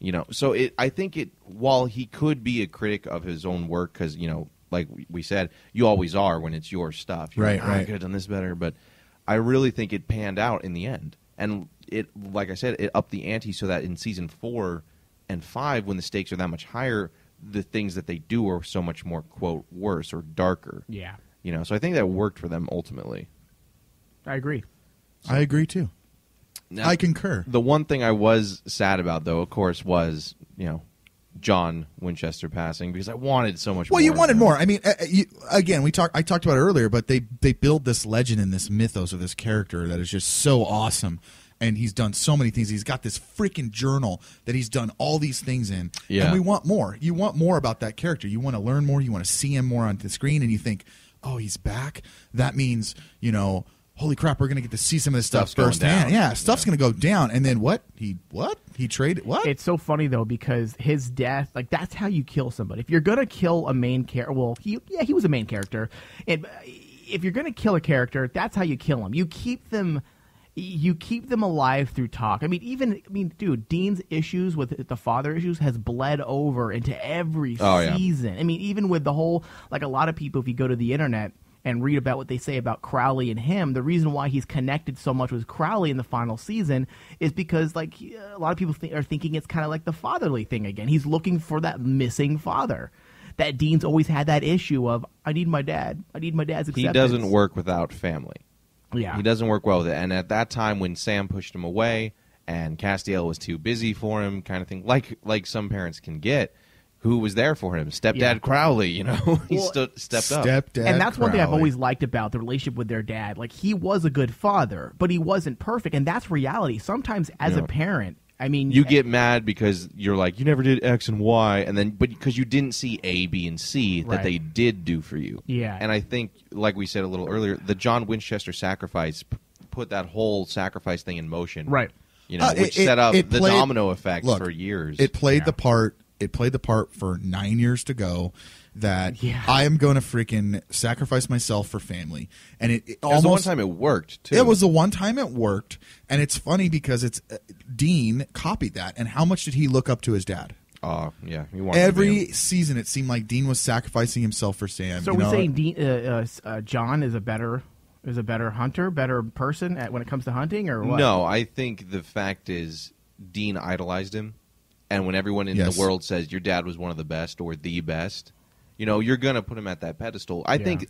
So I think while he could be a critic of his own work, because, like we said, you always are when it's your stuff. You're like, I could have done this better. But I really think it panned out in the end. And it, like I said, it upped the ante so that in season 4 and 5, when the stakes are that much higher, the things that they do are so much more, quote, worse or darker. Yeah. So I think that worked for them ultimately. I agree. I agree, too. Now, I concur. The one thing I was sad about, though, of course, was, John Winchester passing, because I wanted so much more. Well, you wanted more. I mean, I talked about it earlier, but they build this legend and this mythos of this character that is just so awesome. And he's done so many things. He's got this freaking journal that he's done all these things in. Yeah. And we want more. You want more about that character. You want to learn more. You want to see him more on the screen. And you think, oh, he's back? That means, holy crap, we're going to get to see some of this stuff firsthand. Yeah, stuff's going to go down. And then what? He traded what? It's so funny, though, because his death, like, that's how you kill somebody. If you're going to kill a main character, well, he was a main character. And if you're going to kill a character, that's how you kill him. You keep them alive through talk. Dude, Dean's issues with the father issues has bled over into every season. I mean, even with the whole, like, a lot of people, if you go to the internet and read about what they say about Crowley and him, the reason why he's connected so much with Crowley in the final season is because, like, a lot of people are thinking it's kind of like the fatherly thing again. He's looking for that missing father. That Dean's always had that issue of, I need my dad. I need my dad's acceptance. He doesn't work without family. Yeah. He doesn't work well with it. And at that time when Sam pushed him away and Castiel was too busy for him, kind of thing, like some parents can get, who was there for him? Stepdad Crowley, he stepped up. And that's one thing I've Crowley. always liked about the relationship with their dad. Like, he was a good father, but he wasn't perfect, and that's reality. Sometimes as a parent, you get mad because you're like, you never did X and Y, but because you didn't see A, B, and C that they did do for you. Yeah. And I think, like we said a little earlier, the John Winchester sacrifice put that whole sacrifice thing in motion. Right. Which set up the domino effect for years. It played the part. It played the part for 9 years to go that I am going to freaking sacrifice myself for family. And it was the one time it worked, too. It was the one time it worked. And it's funny because it's Dean copied that. And how much did he look up to his dad? Oh, yeah. He wanted Every season, it seemed like Dean was sacrificing himself for Sam. So are we saying John is a better hunter, better person when it comes to hunting, or what? No, I think the fact is Dean idolized him. And when everyone in the world says your dad was one of the best or the best, you're going to put him at that pedestal. I think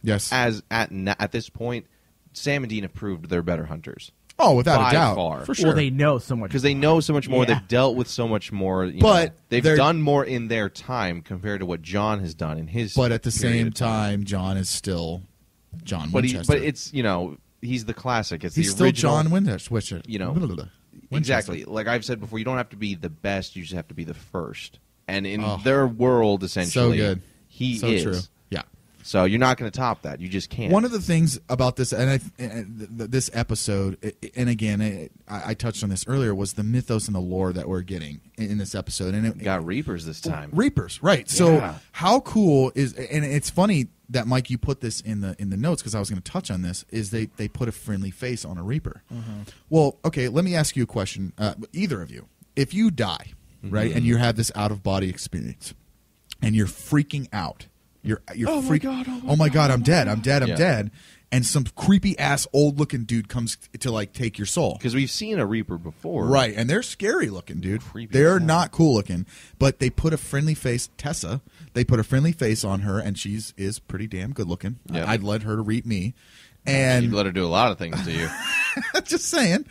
at this point, Sam and Dean have proved they're better hunters. Oh, without a doubt. Far. For sure. Well, they know so much. Because they know so much more. Yeah. They've dealt with so much more. But they've done more in their time compared to what John has done in his But at the same time, John is still John Winchester. But it's, he's the classic. It's he's the original. still John Winchester. exactly. Like I've said before, you don't have to be the best. You just have to be the first. And in their world, essentially, so good. He so is. True. Yeah. So you're not going to top that. You just can't. One of the things about this, this episode, and again, I touched on this earlier, was the mythos and the lore that we're getting in this episode. And it got Reapers this time. Reapers, right? So how cool is? And it's funny that Mike, you put this in the notes because I was going to touch on this. Is they put a friendly face on a Reaper? Mm-hmm. Well, okay. Let me ask you a question. Either of you, if you die, right, and you have this out of body experience, and you're freaking out. You're oh my god, I'm dead, I'm dead. And some creepy ass old looking dude comes to like take your soul. Because we've seen a Reaper before. Right, and they're scary looking, dude. Creepy they're not cool looking. But they put a friendly face, Tessa, they put a friendly face on her, and she's pretty damn good looking. Yep. I'd let her to reap me. And you'd let her do a lot of things to you. Just saying.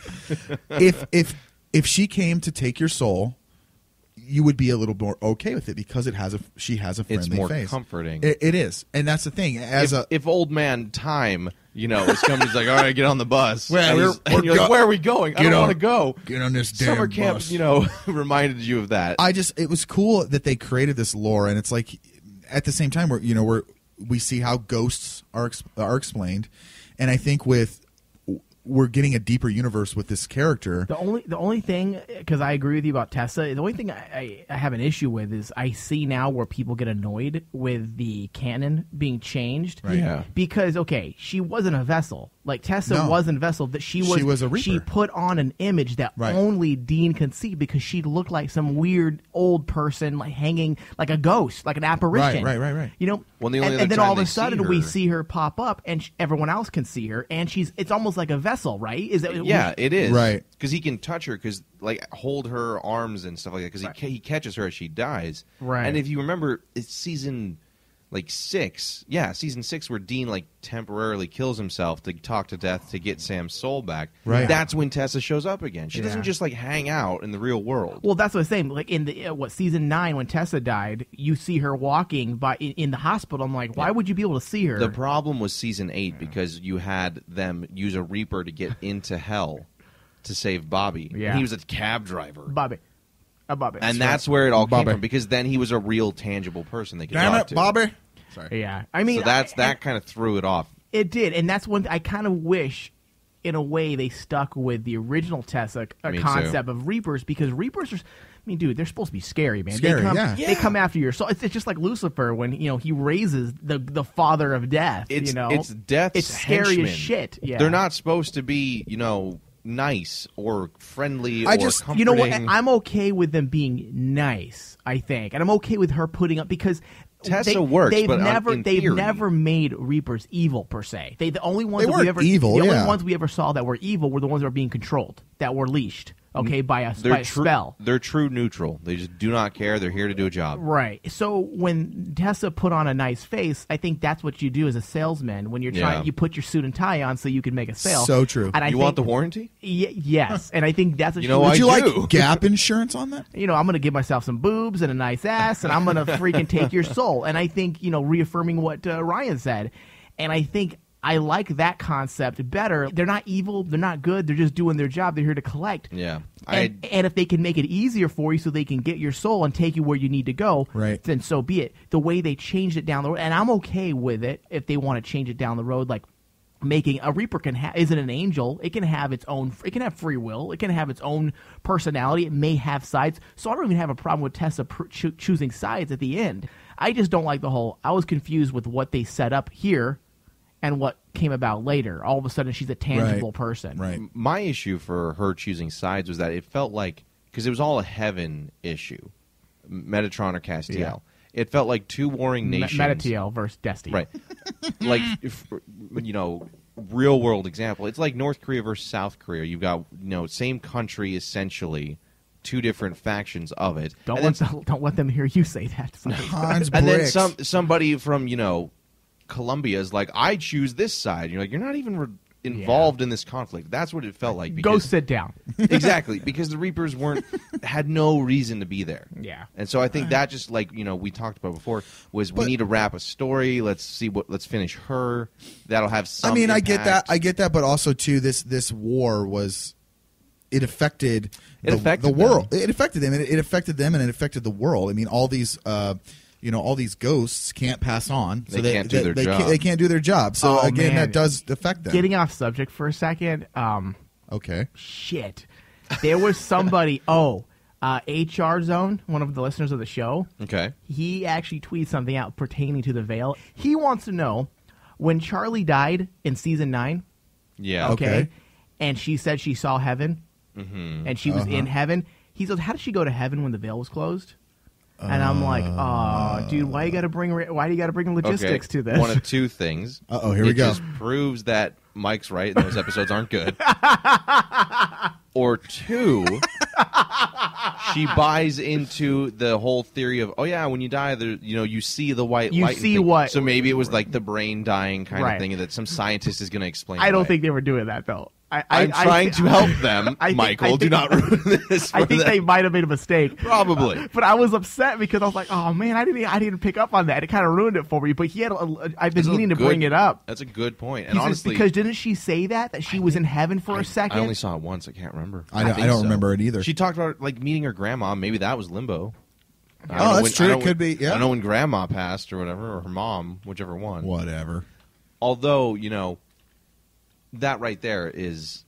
If she came to take your soul, you would be a little more okay with it because she has a friendly face. It's more comforting. It is, and that's the thing. If old man time, is coming, he's like, all right, get on the bus. Well, and you're like, where are we going? I don't want to go. Get on this damn Summer camp, bus. reminded you of that. It was cool that they created this lore, and it's like at the same time we see how ghosts are explained, and I think we're getting a deeper universe with this character. The only thing, because I agree with you about Tessa, the only thing I have an issue with is I see now where people get annoyed with the canon being changed. Right. Yeah. Because, okay, she wasn't a vessel. Like, Tessa wasn't a vessel. That she was a Reaper. She put on an image that only Dean can see because she looked like some weird old person, like hanging like a ghost, like an apparition. Right. And then all of a sudden we see her pop up, and everyone else can see her, and it's almost like a vessel, right? It is. Right. Because he can touch her, hold her arms and stuff like that, because he catches her as she dies. Right. And if you remember, it's season 6. Yeah, season 6 where Dean temporarily kills himself to talk to Death to get Sam's soul back. Right. That's when Tessa shows up again. She doesn't just hang out in the real world. Well, that's what I'm saying. Like in the season 9 when Tessa died, you see her walking in the hospital. I'm like, why would you be able to see her? The problem was season 8 because you had them use a Reaper to get into hell to save Bobby. Yeah. And he was a cab driver. Bobby. And that's where it all came from, because then he was a real tangible person they could talk to. Bobby. Sorry. Yeah. I mean, so that kind of threw it off. It did, and that's one I kind of wish, in a way, they stuck with the original Tessa concept of Reapers, because Reapers are, dude, they're supposed to be scary, man. Scary, they come after your soul. It's just like Lucifer when he raises the father of death. It's Death's It's scary henchmen. as shit. Yeah. They're not supposed to be nice or friendly or comforting. You know what? I'm okay with them being nice, I think, and I'm okay with her putting up because. Tessa works, they've but they've never made Reapers evil per se. The only ones only ones we ever saw that were evil were the ones that were being controlled, that were leashed, by a spell. They're true neutral. They just do not care. They're here to do a job. Right. So when Tessa put on a nice face, I think that's what you do as a salesman when you're trying. You put your suit and tie on so you can make a sale. So true. And you want the warranty? Yes, and I think that's what would you like Gap insurance on that? I'm going to give myself some boobs and a nice ass, and I'm going to freaking take your soul. And I think, reaffirming what Ryan said. And I think I like that concept better. They're not evil. They're not good. They're just doing their job. They're here to collect. Yeah. And if they can make it easier for you so they can get your soul and take you where you need to go, then so be it. The way they changed it down the road, and I'm okay with it if they want to change it down the road, like making a Reaper isn't an angel. It can have its own. It can have free will. It can have its own personality. It may have sides. So I don't even have a problem with Tessa choosing sides at the end. I just don't like the whole. I was confused with what they set up here and what came about later. All of a sudden, she's a tangible person. Right. My issue for her choosing sides was that it felt like, because it was all a heaven issue, Metatron or Castiel. Yeah. It felt like two warring nations. Metatiel versus Destiny. Right. Like, real world example. It's like North Korea versus South Korea. You've got, same country essentially, two different factions of it. Don't let them hear you say that. And then somebody from, Colombia is like, I choose this side. You're like, you're not even involved in this conflict. That's what it felt like. Go sit down. Exactly, because the Reapers had no reason to be there. Yeah, and so I think that just we talked about before was we need to wrap a story. Let's finish her. That'll have some. I get that, but also too this war was. it affected affected the world. them. It affected them. It affected them, and it affected the world. I mean, all these all these ghosts can't pass on. So They can't do their job. They can't do their job. So again, man. that does affect them. Getting off subject for a second. Okay. Shit. There was somebody. HR Zone, one of the listeners of the show. Okay. He actually tweeted something out pertaining to the veil. He wants to know when Charlie died in season 9. Yeah. Okay. And she said she saw heaven, and she was in heaven. He says, "How did she go to heaven when the veil was closed?" And I'm like, "Oh, dude, why do you got to bring logistics to this?" One of two things. Here we go. It just proves that Mike's right and those episodes aren't good. Or two, she buys into the whole theory of, oh yeah, when you die, there, you see the white You light. see what- So maybe it was like the brain dying kind Right. of thing that some scientist is going to explain. I don't away. think they were doing that though. I'm trying to help them, Michael. Do not ruin this. I for think them. they might have made a mistake. Probably. But I was upset because I was like, "Oh man, I didn't pick up on that. It kind of ruined it for me." But I've been meaning to bring it up. That's a good point. And He says, honestly, because didn't she say that she was in heaven for a second? I only saw it once. I can't remember. I think don't so. remember it either. She talked about like meeting her grandma. Maybe that was limbo. I don't Oh, know that's when- true. I don't It could when- be, yeah. I don't know when grandma passed or whatever, or her mom, whichever one. Whatever. Although, that right there is,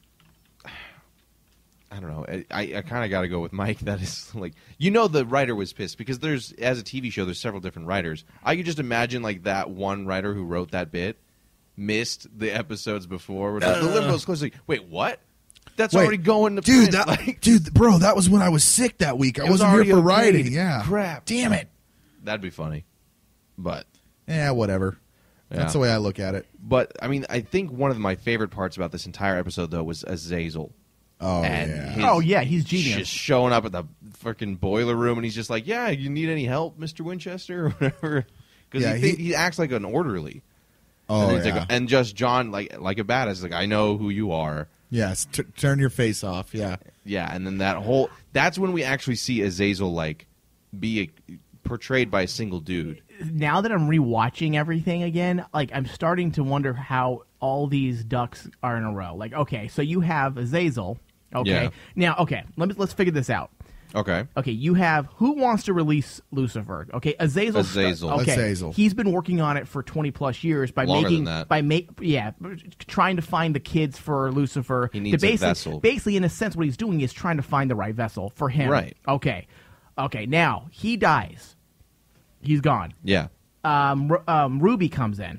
I don't know. I kind of got to go with Mike. That is like, the writer was pissed because as a TV show, there's several different writers. I could just imagine like that one writer who wrote that bit missed the episodes before. Where the limbo's close. Like, wait, what? That's already going to dude. print. Bro, that was when I was sick that week. I It was wasn't here already for okay. writing. Yeah, Crap. Damn it. That'd be funny, but Yeah, whatever. That's the way I look at it. But I mean, I think one of my favorite parts about this entire episode though was Azazel. Oh And yeah. He's genius. Just showing up at the freaking boiler room, and he's just like, "Yeah, you need any help, Mr. Winchester, or whatever?" Because Yeah, he acts like an orderly. Oh and he's yeah. like, and just John, like a badass, like, I know who you are. Yes. Turn your face off. Yeah. Yeah, and then that's when we actually see Azazel like be portrayed by a single dude. Now that I'm rewatching everything again, like I'm starting to wonder how all these ducks are in a row. Like, okay, so you have Azazel. Okay. Yeah. Now, okay, let's figure this out. Okay. Okay, you have who wants to release Lucifer? Okay, Azazel. Okay, Azazel. He's been working on it for 20 plus years by Longer making than that. trying to find the kids for Lucifer. He needs a vessel. Basically, in a sense, what he's doing is trying to find the right vessel for him. Right. Okay. Now he dies. He's gone. Yeah. Ruby comes in.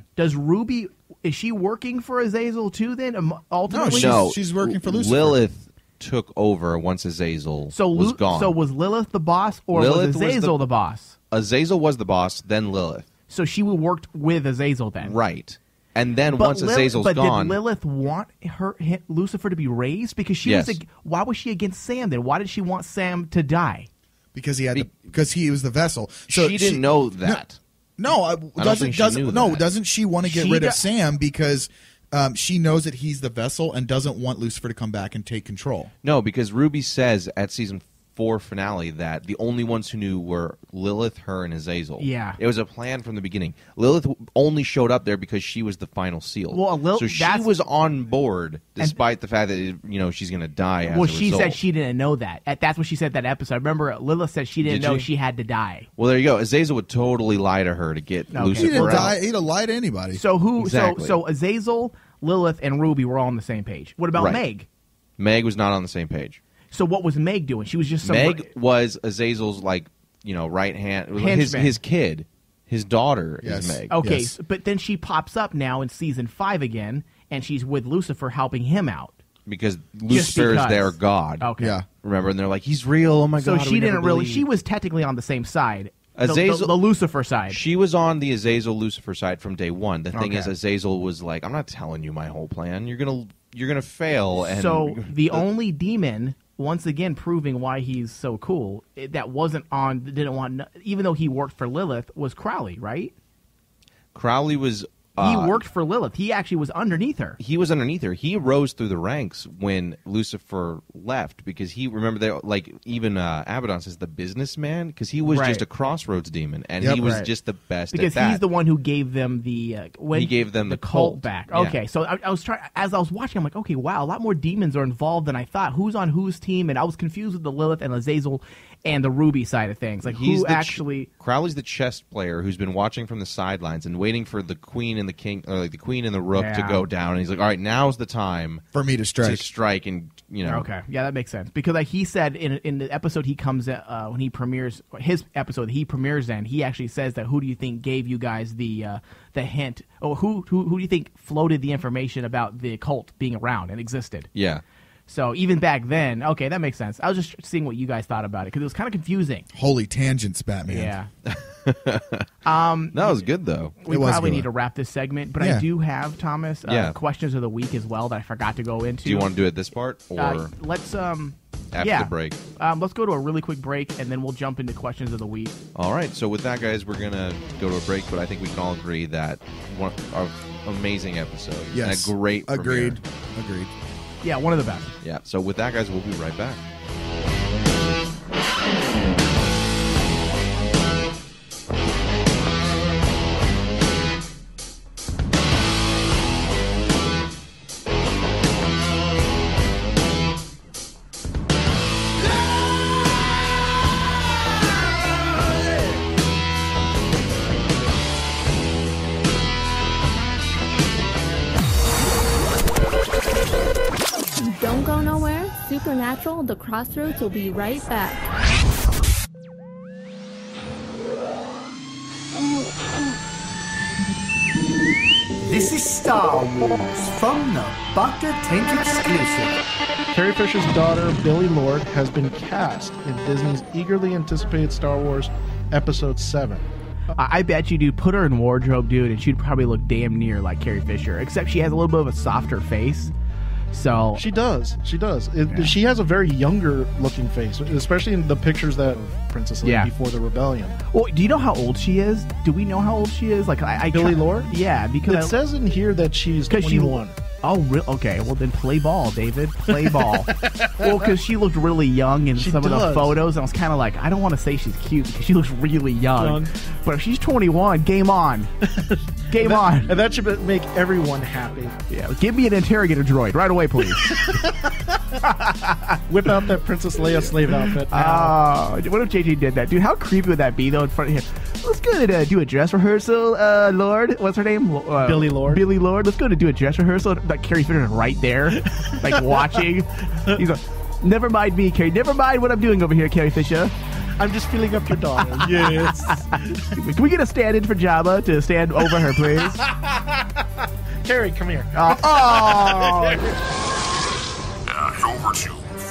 Is she working for Azazel too? Then ultimately, she's working for Lucifer. Lilith took over once Azazel was gone. So was Lilith the boss, or Lilith was Azazel the boss? Azazel was the boss, then Lilith. So she worked with Azazel then, Right. And then once Azazel's gone, did Lilith want Lucifer to be raised? Because she Yes. why was she against Sam then? Why did she want Sam to die? Because he was the vessel. So she didn't know that. Doesn't she want to get rid of Sam because she knows that he's the vessel and doesn't want Lucifer to come back and take control? No, because Ruby says at season 4 finale that the only ones who knew were Lilith, her, and Azazel. Yeah. It was a plan from the beginning. Lilith only showed up there because she was the final seal. Well, so she was on board despite the fact that she's going to die as a result. She said she didn't know that. That's what she said that episode. I remember Lilith said she didn't know she had to die. Well, there you go. Azazel would totally lie to her to get Lucifer He didn't out. die. He'd have lied to anybody. So who? Exactly. So Azazel, Lilith, and Ruby were all on the same page. What about Right. Meg? Meg was not on the same page. So what was Meg doing? She was just some Meg was Azazel's right hand. Henchman. His kid, his daughter Yes. is Meg. Okay, Yes. but then she pops up now in season 5 again, and she's with Lucifer helping him out. Because Lucifer is because. their god. Okay. Yeah. Remember, and they're like, he's real. Oh my So god. she didn't really. She was technically on the same side. Azazel- the Lucifer side. She was on the Azazel Lucifer side from day one. The thing Okay. is, Azazel was like, I'm not telling you my whole plan. You're gonna fail. And So the only demon, once again proving why he's so cool, that wasn't on, didn't want, even though he worked for Lilith, was Crowley, right? Crowley was He worked for Lilith. He actually was underneath her. He was underneath her. He rose through the ranks when Lucifer left because remember that like even Abaddon says the businessman because he was just a Crossroads demon and he was just the best because at that. he's the one who gave them the he gave them the cult back. Okay, so I was trying as I was watching. I'm like, okay, wow, a lot more demons are involved than I thought. Who's on whose team? And I was confused with the Lilith and Azazel and the Ruby side of things. Like who actually? Crowley's the chess player who's been watching from the sidelines and waiting for the queen and the king, or like the queen and the rook to go down. And he's like, all right, now's the time for me to strike, and Okay, yeah, that makes sense because like he said in the episode he comes when he premieres his episode he premieres in, he actually says that who do you think gave you guys the hint? Or who do you think floated the information about the cult being around and existed? Yeah. So even back then, okay, that makes sense. I was just seeing what you guys thought about it because it was kind of confusing. Holy tangents, Batman. Yeah. That was good though. We probably need to wrap this segment, but I do have Thomas questions of the week as well that I forgot to go into. Do you want to do it this part or let's after the break? Let's go to a really quick break and then we'll jump into questions of the week. All right. So with that, guys, we're gonna go to a break, but I think we can all agree that one our amazing episode. Yes. And a great premiere. Agreed. Yeah, one of the best. Yeah. So with that, guys, we'll be right back. Don't go nowhere. Supernatural, The Crossroads will be right back. This is Star Wars from the Dr. Tank exclusive. Carrie Fisher's daughter, Billie Lourd, has been cast in Disney's eagerly anticipated Star Wars Episode 7. I bet you, dude, put her in wardrobe, dude, and she'd probably look damn near like Carrie Fisher, except she has a little bit of a softer face. So she does. She has a very younger looking face, especially in the pictures that Princess Leia before the rebellion. Well, do you know how old she is? Do we know how old she is? Like Billie Lourd? Yeah, because it says in here that she's 21. Okay, well then play ball, David. Play ball. Well, because she looked really young in some of the photos, and I was kind of like, I don't want to say she's cute because she looks really young. But if she's 21, game on. Game on. And that should make everyone happy. Yeah, give me an interrogator droid right away, please. Whip out that Princess Leia slave outfit. What if JJ did that? Dude, how creepy would that be, though, in front of him? Let's go to do a dress rehearsal, Lord. What's her name? Billie Lourd. Billie Lourd. Let's go to do a dress rehearsal. Like Carrie Fisher right there, like watching. He's like, never mind me, Carrie. Never mind what I'm doing over here, Carrie Fisher. I'm just feeling up your daughter. Yes. Can we get a stand-in for Jabba to stand over her, please? Carrie, come here. Over to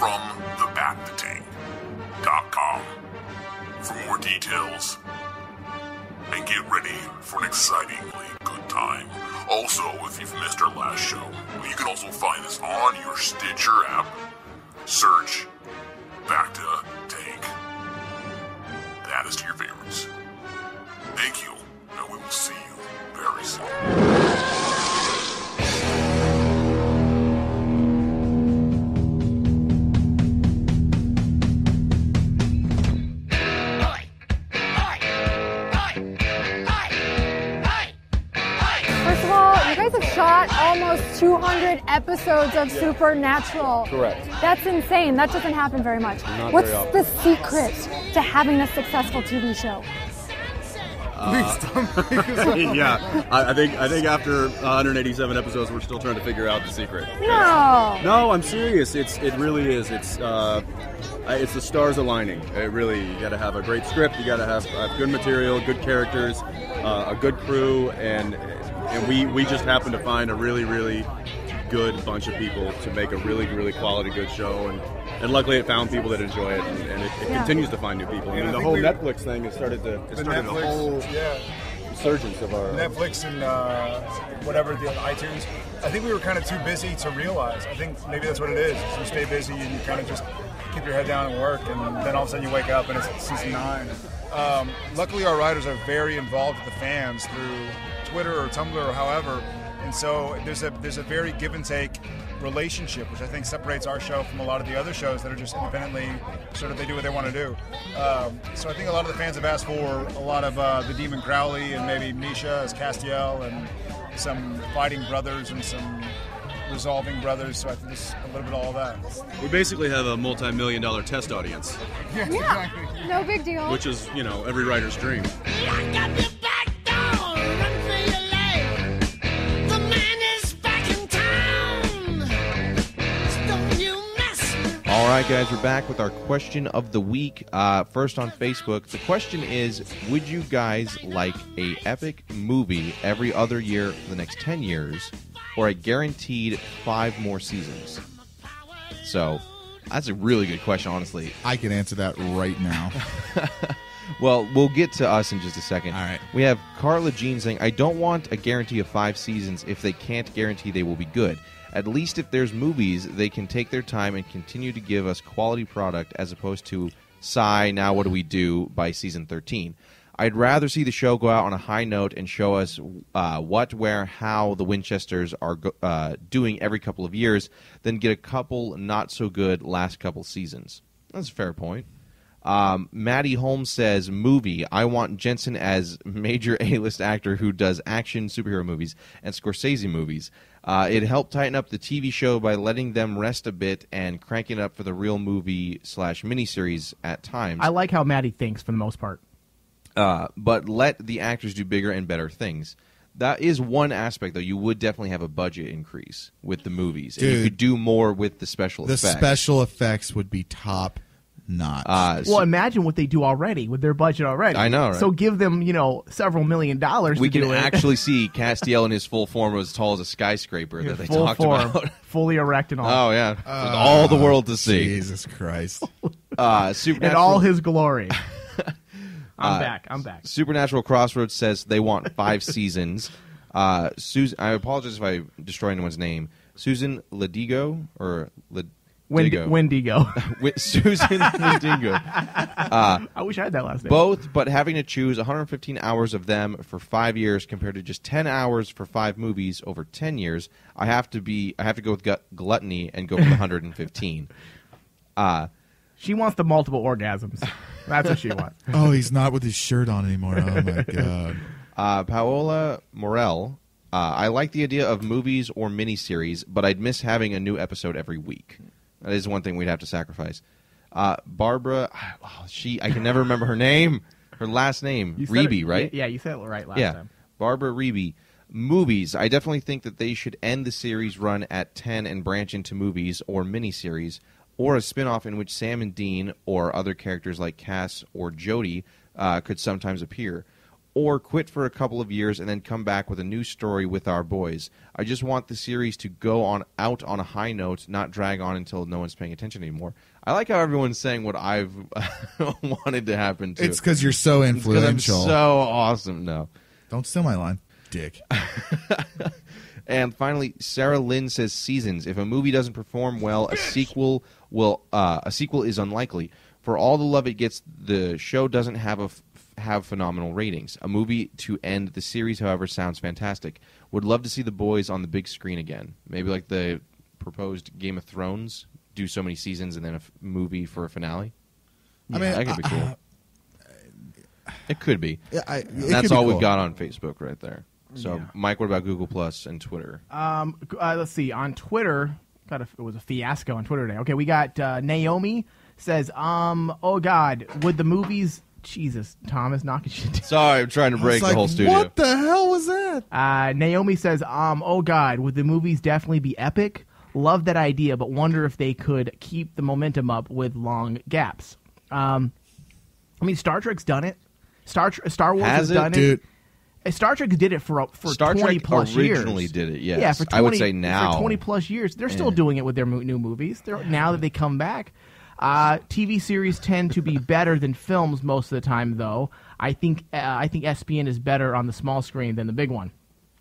FromTheBackTheTank.com for more details. And get ready for an excitingly good time. Also, if you've missed our last show, you can also find us on your Stitcher app. Search Back to Tank. Add us to your favorites. Thank you, and we will see you very soon. You guys have shot almost 200 episodes of Supernatural. Correct. That's insane. That doesn't happen very much. What's the secret to having a successful TV show? Yeah, I think after 187 episodes, we're still trying to figure out the secret. No, I'm serious. It really is. It's the stars aligning. It really, you got to have a great script. You got to have good material, good characters, a good crew, and we just happen to find a really, really good bunch of people to make a really, really quality good show, and luckily it found people that enjoy it, and it continues to find new people. I mean, the whole Netflix thing has started a whole resurgence of our Netflix and whatever the iTunes. I think we were kind of too busy to realize. I think maybe that's what it is. You stay busy and you kind of just keep your head down and work, and then all of a sudden you wake up and it's season 9. Luckily, our writers are very involved with the fans through Twitter or Tumblr or however. And so there's a very give and take relationship, which I think separates our show from a lot of the other shows that are just independently sort of they do what they want to do. So I think a lot of the fans have asked for a lot of the Demon Crowley and maybe Misha as Castiel and some fighting brothers and some resolving brothers. So I think there's a little bit of all that. We basically have a multi-million-dollar test audience. Yeah, exactly. No big deal. Which is, every writer's dream. All right, guys, we're back with our question of the week. First on Facebook, the question is, would you guys like a epic movie every other year for the next 10 years, or a guaranteed 5 more seasons? So, that's a really good question, honestly. I can answer that right now. Well, we'll get to us in just a second. All right. We have Carla Jean saying, I don't want a guarantee of 5 seasons if they can't guarantee they will be good. At least if there's movies, they can take their time and continue to give us quality product as opposed to, sigh, now what do we do by season 13. I'd rather see the show go out on a high note and show us what, where, how the Winchesters are doing every couple of years than get a couple not-so-good last couple seasons. That's a fair point. Maddie Holmes says, movie. I want Jensen as major A-list actor who does action superhero movies and Scorsese movies. It helped tighten up the TV show by letting them rest a bit and cranking it up for the real movie/miniseries at times. I like how Maddie thinks for the most part. But let the actors do bigger and better things. That is one aspect, though. You would definitely have a budget increase with the movies. Dude, and you could do more with the special effects. The special effects would be top notch. Well, imagine what they do already with their budget already. I know, right? So give them, several $1 million we to do can it. actually see Castiel in his full form as tall as a skyscraper that they full talked form, about. Fully erect and all. Oh, yeah. For all the world to see. Jesus Christ. Supernatural. In all his glory. I'm back. Supernatural Crossroads says they want 5 seasons. Susan, I apologize if I destroy anyone's name. Susan Ledigo or Wendigo. Susan Wendigo. I wish I had that last name. Both, but having to choose 115 hours of them for 5 years compared to just 10 hours for 5 movies over 10 years. I have to go with gluttony and go for the 115. She wants the multiple orgasms. That's what she wants. Oh, he's not with his shirt on anymore. Oh, my God. Paola Morel. I like the idea of movies or miniseries, but I'd miss having a new episode every week. That is one thing we'd have to sacrifice. Barbara, I can never remember her name. Her last name, Reby, right? Yeah, you said it right last time. Barbara Reby. Movies. I definitely think that they should end the series run at 10 and branch into movies or miniseries, or a spin-off in which Sam and Dean or other characters like Cass or Jody could sometimes appear. Or quit for a couple of years and then come back with a new story with our boys. I just want the series to go out on a high note, not drag on until no one's paying attention anymore. I like how everyone's saying what I've wanted to happen to. It's because you're so influential. I'm so awesome. No. Don't steal my line, dick. And finally, Sarah Lynn says seasons. If a movie doesn't perform well, a sequel is unlikely. For all the love it gets, the show doesn't have phenomenal ratings. A movie to end the series, however, sounds fantastic. Would love to see the boys on the big screen again. Maybe like the proposed Game of Thrones, do so many seasons and then a movie for a finale. I mean, that could be cool. It could be. That's all cool. we've got on Facebook right there. So, Mike, what about Google Plus and Twitter? Let's see. On Twitter, it was a fiasco on Twitter today. Okay, we got Naomi says, oh God, would the movies... Jesus, Tom is knocking shit down. Sorry, I'm trying to break the whole studio. What the hell was that? Naomi says, oh God, would the movies definitely be epic? Love that idea, but wonder if they could keep the momentum up with long gaps. I mean, Star Trek's done it. Star Wars has done it. Star Trek did it for Star 20 Trek plus years. Originally did it, yes. Yeah, for 20, I would say now. For 20 plus years. They're still doing it with their new movies. Now that they come back. TV series tend to be better than films most of the time, though. I think SPN is better on the small screen than the big one.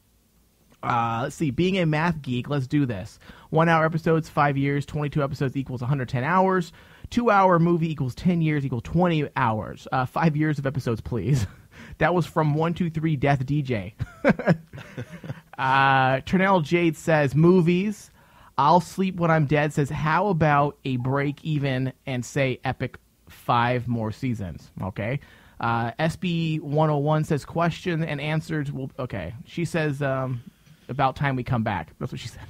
Let's see. Being a math geek, let's do this. 1 hour episodes, 5 years, 22 episodes equals 110 hours. 2-hour movie equals 10 years equals 20 hours. 5 years of episodes, please. That was from 123 Death DJ. Ternell Jade says, movies. I'll Sleep When I'm Dead says, how about a break even and say epic 5 more seasons? Okay. SB 101 says, question and answers. Will, okay. She says, about time we come back. That's what she said.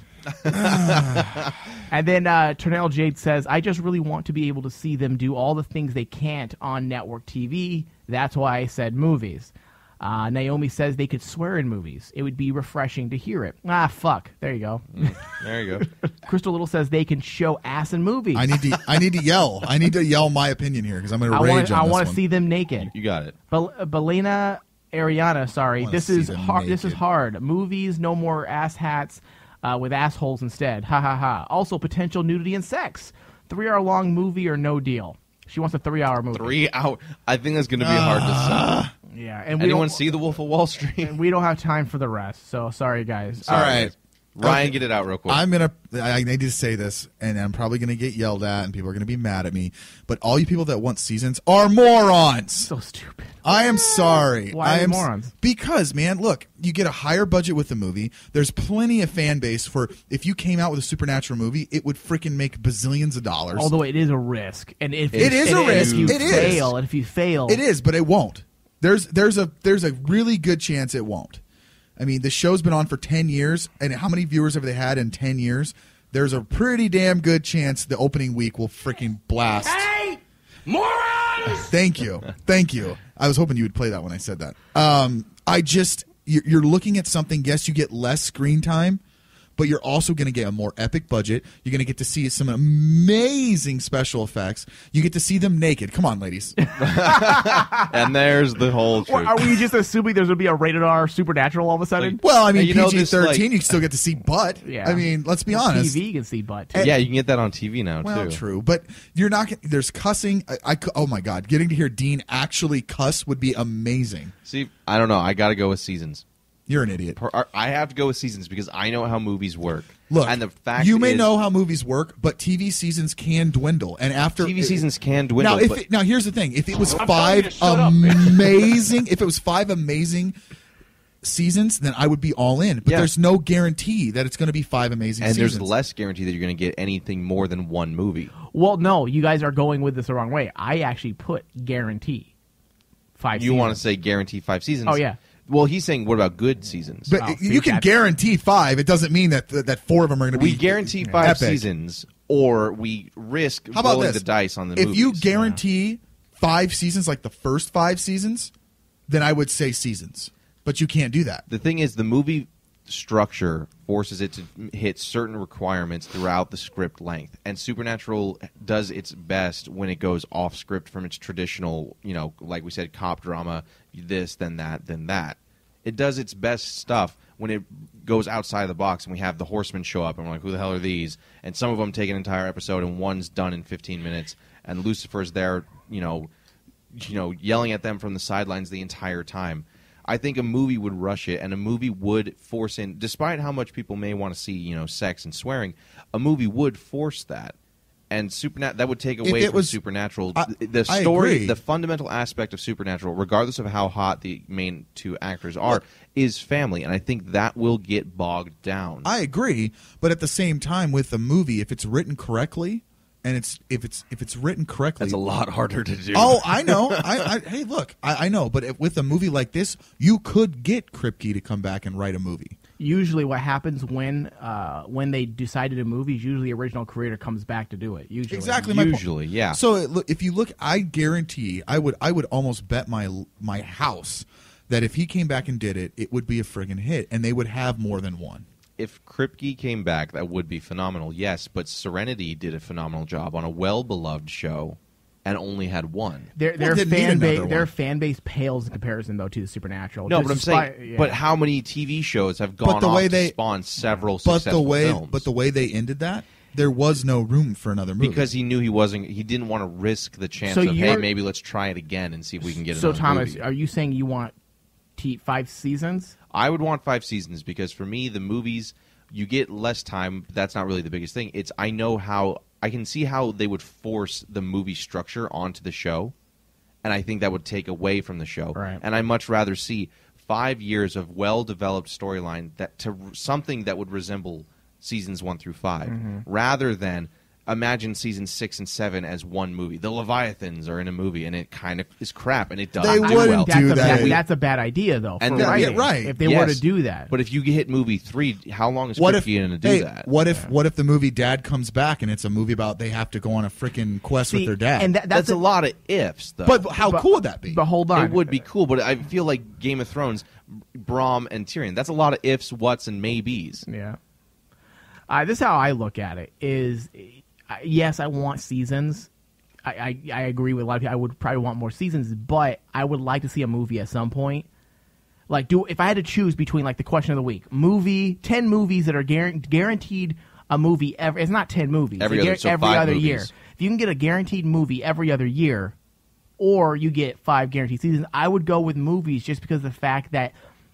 And then Ternell Jade says, I just really want to be able to see them do all the things they can't on network TV. That's why I said movies. Naomi says they could swear in movies. It would be refreshing to hear it. Ah, fuck. There you go. There you go. Crystal Little says they can show ass in movies. I need to yell. I need to yell my opinion here because I'm going to rage on this one. I want to see them naked. You got it. Belena Ariana, sorry. This is hard. This is hard. Movies, no more ass hats with assholes instead. Ha ha ha. Also, potential nudity and sex. 3-hour-long movie or no deal. She wants a 3-hour movie. 3 hour. I think that's going to be hard to sell. Yeah, and anyone see The Wolf of Wall Street? And we don't have time for the rest. So sorry, guys. All right, Ryan, get it out real quick. I need to say this, and I'm probably gonna get yelled at, and people are gonna be mad at me. But all you people that want seasons are morons. So stupid. I am sorry. Why are you morons? Because, man, look, you get a higher budget with the movie. There's plenty of fan base for if you came out with a supernatural movie, it would freaking make bazillions of dollars. Although it is a risk, and if it is a risk, if you fail, it is, but it won't. There's a really good chance it won't. I mean, the show's been on for 10 years, and how many viewers have they had in 10 years? There's a pretty damn good chance the opening week will freaking blast. Hey, morons! Thank you. I was hoping you would play that when I said that. You're looking at something, yes, you get less screen time, but you're also going to get a more epic budget. You're going to get to see some amazing special effects. You get to see them naked. Come on, ladies. And there's the whole truth. Or are we just assuming there's going to be a rated R Supernatural all of a sudden? Well, I mean, PG-13, you still get to see butt. Yeah. I mean, let's be honest. TV can see butt, too. Yeah, you can get that on TV now, well, too. True, but you're not. There's cussing. Oh, my God. Getting to hear Dean actually cuss would be amazing. See, I don't know. I got to go with seasons. You're an idiot. I have to go with seasons because I know how movies work. Look, and the fact you may know how movies work, but TV seasons can dwindle. And after seasons can dwindle. Now, here's the thing: if it was five amazing seasons, then I would be all in. But there's no guarantee that it's going to be 5 amazing seasons. And there's less guarantee that you're going to get anything more than one movie. Well, no, you guys are going with this the wrong way. I actually put guarantee 5 seasons. You want to say guarantee 5 seasons? Oh, yeah. Well, he's saying, what about good seasons? But you can guarantee 5. It doesn't mean that 4 of them are going to be. We guarantee 5 seasons, or we risk rolling the dice on the movies. If you guarantee 5 seasons, like the first 5 seasons, then I would say seasons. But you can't do that. The thing is, the movie structure forces it to hit certain requirements throughout the script length, and Supernatural does its best when it goes off script from its traditional, like we said, cop drama, this, then that. It does its best stuff when it goes outside the box, and we have the Horsemen show up, and we're like, who the hell are these? And some of them take an entire episode, and one's done in 15 minutes, and Lucifer's there, yelling at them from the sidelines the entire time. I think a movie would rush it, and a movie would force in, despite how much people may want to see, sex and swearing, a movie would force that. And that would take away from Supernatural. The story, the fundamental aspect of Supernatural, regardless of how hot the main 2 actors are, is family, and I think that will get bogged down. I agree, but at the same time, with the movie, if it's written correctly, and if it's written correctly, that's a lot harder to do. Oh, I know. Hey, look, I know. But with a movie like this, you could get Kripke to come back and write a movie. Usually, what happens when they decide to do movies, usually the original creator comes back to do it. Usually, exactly. Usually, yeah. So if you look, I guarantee, I would almost bet my house that if he came back and did it, it would be a friggin' hit, and they would have more than one. If Kripke came back, that would be phenomenal, yes, but Serenity did a phenomenal job on a well-beloved show and only had one. Their fan base pales in comparison, though, to the Supernatural. No, but I'm saying, but how many TV shows have gone off to spawn several successful films? But the way they ended that, there was no room for another movie. Because he knew he didn't want to risk the chance of, hey, maybe let's try it again and see if we can get another Thomas, movie. Are you saying you want 5 seasons? I would want 5 seasons because for me, the movies, you get less time. That's not really the biggest thing. I I can see how they would force the movie structure onto the show, and I think that would take away from the show. Right. And I much rather see 5 years of well-developed storyline that to something that would resemble seasons 1 through 5, rather than imagine seasons 6 and 7 as one movie. The Leviathans are in a movie, and it kind of is crap, and it doesn't They do wouldn't well. do that. That's a bad idea, though. And for then- writing, yeah, right. If they were to do that, But if you hit movie 3, how long is What if Kripke going to do hey, that? What if the movie Dad comes back and it's a movie about they have to go on a freaking quest with their dad? and That's a lot of ifs, though. But how cool would that be? But hold on, It would be cool, but I feel like Game of Thrones, Brom and Tyrion, that's a lot of ifs, whats, and maybes. Yeah. This is how I look at it. Is yes, I want seasons. I agree with a lot of people. I would probably want more seasons, but I would like to see a movie at some point. Like, if I had to choose between like the question of the week, 10 movies that are guaranteed a movie every. It's not 10 movies. Every other 5 movies. year. If you can get a guaranteed movie every other year, or you get 5 guaranteed seasons, I would go with movies just because of the fact that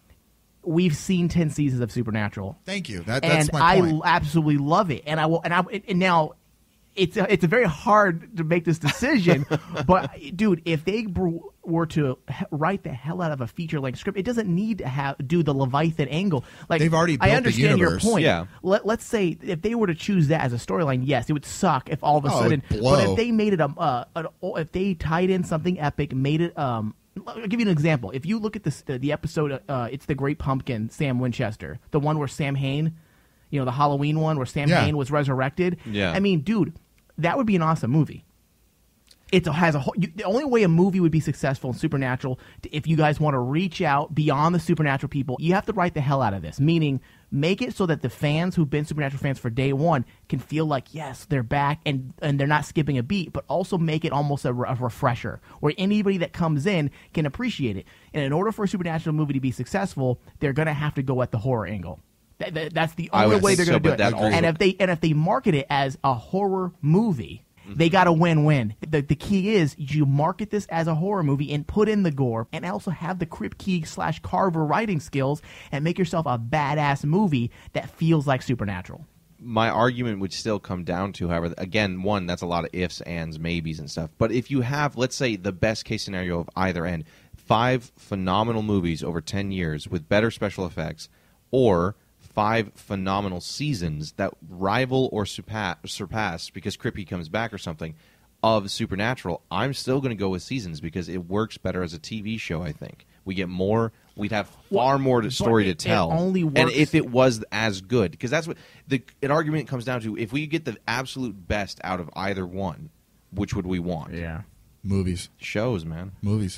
we've seen 10 seasons of Supernatural. Thank you. That's And my point. I absolutely love it. And I will. And now, it's a very hard to make this decision. But dude, if they were to write the hell out of a feature-length script, it doesn't need to do the Leviathan angle. Like, They've already built I the understand your universe. point. Yeah. Let's say if they were to choose that as a storyline, yes, it would suck if all of a Oh, sudden. it'd blow. But if they made it if they tied in something epic, made it I'll give you an example. If you look at the episode, it's The Great Pumpkin, Sam Winchester, the one where Sam Hain, the Halloween one where Sam Hain was resurrected. Yeah. I mean, dude, that would be an awesome movie. It has the only way a movie would be successful in Supernatural, if you guys want to reach out beyond the Supernatural people, you have to write the hell out of this. Meaning, make it so that the fans who've been Supernatural fans for day one can feel like, yes, they're back and they're not skipping a beat, but also make it almost a refresher where anybody that comes in can appreciate it. And in order for a Supernatural movie to be successful, they're going to have to go at the horror angle. That's the only way they're going to do it. And if they market it as a horror movie, they got a win-win. The key is you market this as a horror movie and put in the gore and also have the Kripke/Carver writing skills and make yourself a badass movie that feels like Supernatural. My argument would still come down to, however, again, one, that's a lot of ifs, ands, maybes, and stuff. But if you have, let's say, the best case scenario of either end, 5 phenomenal movies over 10 years with better special effects, or 5 phenomenal seasons that rival or surpass because Kripke comes back or something of Supernatural, I'm still going to go with seasons because it works better as a TV show, I think. We get more, we'd have far more story to tell. It only works. And if it was as good, because that's what an argument comes down to, if we get the absolute best out of either one, which would we want? Yeah. Movies. Shows, man. Movies.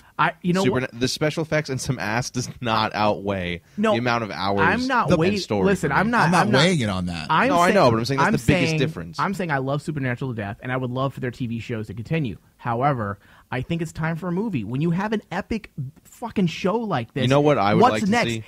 The special effects and some ass does not outweigh the amount of hours I'm not and story. Listen, for me. I'm not weighing it on that. I know, but I'm saying that's the biggest difference. I'm saying I love Supernatural to death, and I would love for their TV shows to continue. However, I think it's time for a movie. When you have an epic fucking show like this, you know what I would what's like to next? see?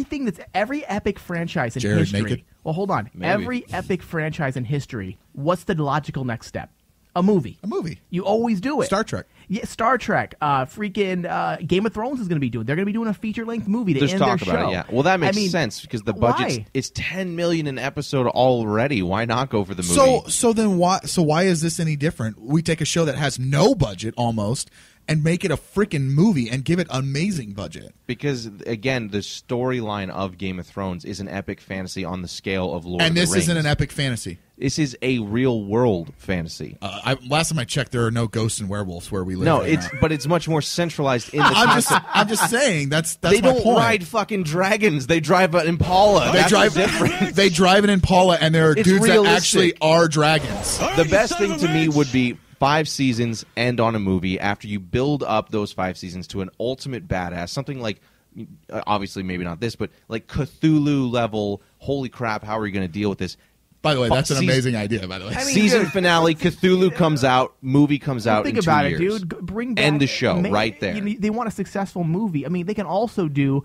Every epic franchise in Jared history. naked? Well, hold on. Maybe. Every epic franchise in history. What's the logical next step? A movie. A movie. You always do it. Star Trek. Yeah, Star Trek. Freaking Game of Thrones is going to be doing. They're going to be doing a feature-length movie to There's end talk their about show. it, yeah. Well, that makes I mean, sense because the budget is $10 million an episode already. Why not go for the movie? So then why? So why is this any different? We take a show that has no budget almost and make it a freaking movie and give it amazing budget. Because again, the storyline of Game of Thrones is an epic fantasy on the scale of Lord of the Rings. And this isn't an epic fantasy. This is a real world fantasy. Last time I checked, there are no ghosts and werewolves where we live. No, right but it's much more centralized in the I'm just saying that's they my don't point. ride fucking dragons. They drive an Impala. They drive an Impala, and there are It's dudes realistic. that actually are dragons. The best thing to me would be 5 seasons end on a movie after you build up those 5 seasons to an ultimate badass, something like, obviously maybe not this, but like Cthulhu level, holy crap, how are we going to deal with this? By the way, that's an amazing idea, by the way. Season finale, Cthulhu comes out, movie comes out Think in 2 about years. it, dude. Bring back, End the show right there. They want a successful movie. I mean, they can also do,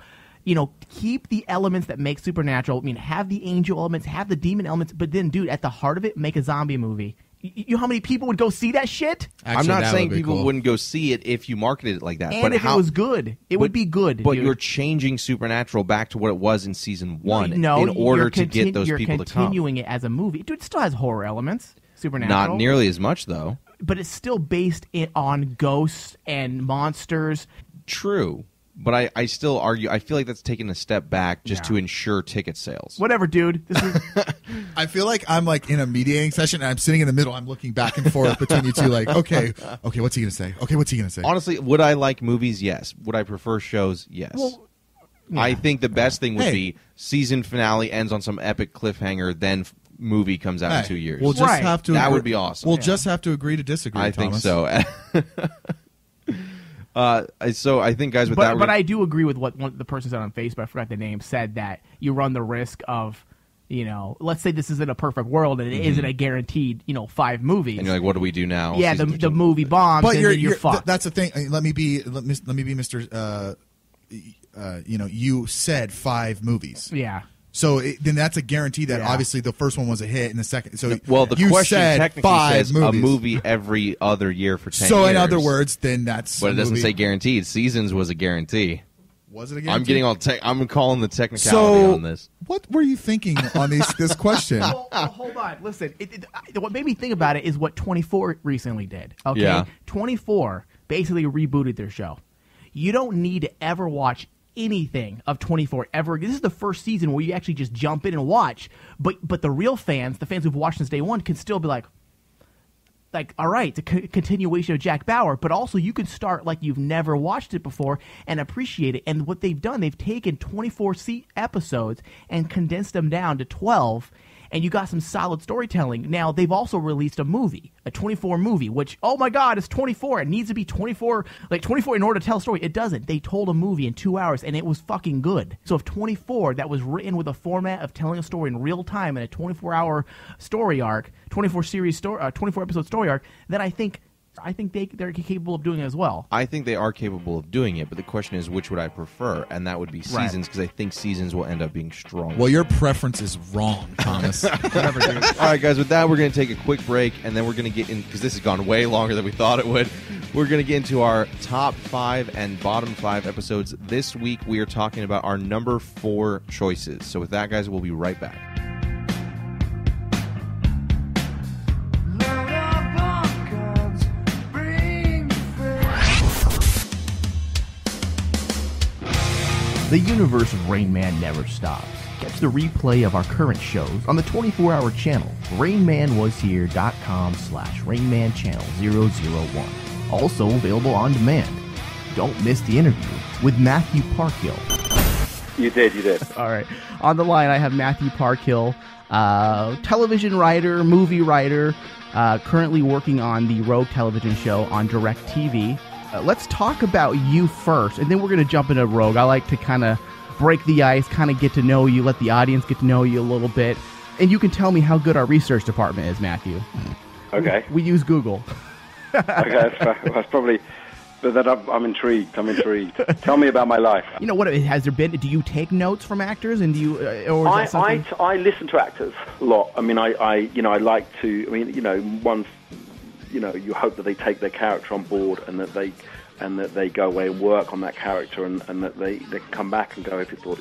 keep the elements that make Supernatural. I mean, have the angel elements, have the demon elements, but then, dude, at the heart of it, make a zombie movie. You know how many people would go see that shit? Actually, I'm not that saying would be people cool. wouldn't go see it if you marketed it like that. And but if it was good, it would be good. But dude. you're changing Supernatural back to what it was in season 1 No, in order you're to get those people to come. continuing it as a movie. Dude, it still has horror elements. Supernatural. Not nearly as much, though. But it's still based on ghosts and monsters. True. But I still argue, I feel like that's taking a step back just to ensure ticket sales. Whatever, dude. This is... I feel like I'm like in a mediating session and I'm sitting in the middle. I'm looking back and forth between you two like, okay, what's he going to say? Okay, what's he going to say? Honestly, would I like movies? Yes. Would I prefer shows? Yes. Well, I think the best thing would be season finale ends on some epic cliffhanger, then movie comes out in 2 years. We'll just have to. That would be awesome. We'll just have to agree to disagree. I Thomas. think so. So I think, guys, with that, but I do agree with what the person said on Facebook. I forgot the name. Said that you run the risk of, let's say this isn't a perfect world and it isn't a guaranteed, 5 movies. And you're like, what do we do now? Yeah, the movie bombs. But and you're fucked. That's the thing. Let me be Mr. You said 5 movies. Yeah. So then that's a guarantee that obviously the first one was a hit and the second. So the question technically says movies. a movie every other year for 10 years. So in other words, then that's. But it doesn't say guaranteed. Seasons was a guarantee. Was it a guarantee? I'm getting all. I'm calling the technicality on this. What were you thinking on this question? Well, hold on. Listen. What made me think about it is what 24 recently did. Okay. Yeah. 24 basically rebooted their show. You don't need to ever watch anything of 24 ever. This is the first season where you actually just jump in and watch. But the real fans, the fans who've watched since day one, can still be like, all right, it's a continuation of Jack Bauer, but also you can start like you've never watched it before and appreciate it. And what they've done, they've taken 24 episodes and condensed them down to 12, and you got some solid storytelling. Now, they've also released a movie, a 24 movie, which, oh my God, it's 24. It needs to be 24, like 24 in order to tell a story. It doesn't. They told a movie in 2 hours, and it was fucking good. So if 24, that was written with a format of telling a story in real time in a 24-hour story arc, 24 episode story arc, then I think they're capable of doing it as well. I think they are capable of doing it, but the question is, which would I prefer? And that would be Seasons, because I think Seasons will end up being strong. Well, your preference is wrong, Thomas. Whatever, dude. All right, guys, with that, we're going to take a quick break, and then we're going to get in, because this has gone way longer than we thought it would. We're going to get into our top 5 and bottom 5 episodes. This week, we are talking about our number 4 choices. So with that, guys, we'll be right back. The universe of Rain Man never stops. Catch the replay of our current shows on the 24-hour channel, rainmanwashhere.com/rainmanchannel001. Also available on demand. Don't miss the interview with Matthew Parkhill. You did. All right. On the line, I have Matthew Parkhill, television writer, movie writer, currently working on the Rogue television show on DirecTV. Let's talk about you first, and then we're going to jump into Rogue. I like to kind of break the ice, kind of get to know you, let the audience get to know you a little bit, and you can tell me how good our research department is, Matthew. Okay. We use Google. Okay, that's probably... That I'm intrigued. Tell me about my life. You know what has there been? Do you take notes from actors, and do you? Or is that something? I listen to actors a lot. I mean, I like to. I mean, once you hope that they take their character on board, and that they go away and work on that character, and that they can come back and go, if you thought,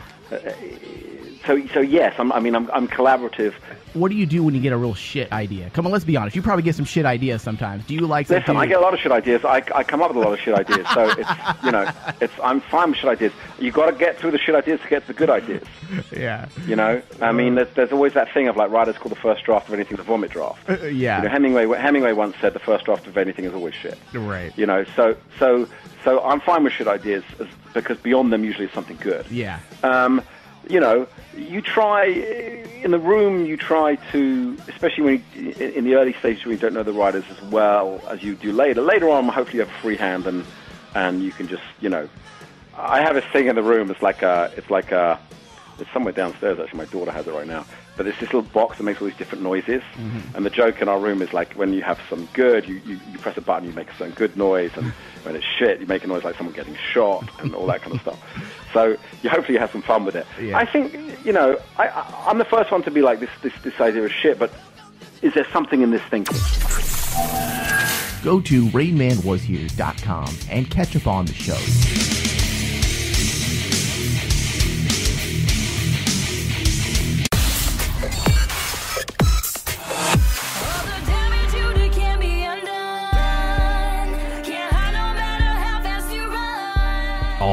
So yes, I'm collaborative. What do you do when you get a real shit idea? Come on, let's be honest. You probably get some shit ideas sometimes. Do you like? Listen, I get a lot of shit ideas. I come up with a lot of shit ideas. So I'm fine with shit ideas. You got to get through the shit ideas to get to the good ideas. Yeah. I mean, there's always that thing of like writers call the first draft of anything the vomit draft. Yeah. Hemingway once said the first draft of anything is always shit. Right. So I'm fine with shit ideas because beyond them usually is something good. Yeah. You try in the room. You try to, especially when in the early stages when you don't know the writers as well as you do later. Later on, hopefully, you have a free hand and you can just, I have this thing in the room. It's somewhere downstairs. Actually, my daughter has it right now. But it's this little box that makes all these different noises. Mm-hmm. And the joke in our room is like when you have some good, you press a button, you make some good noise, and when it's shit, you make a noise like someone getting shot and all that kind of stuff. So hopefully you have some fun with it. Yeah. I think, I'm the first one to be like, this idea is shit, but is there something in this thinking? Go to rainmanwashhere.com and catch up on the show.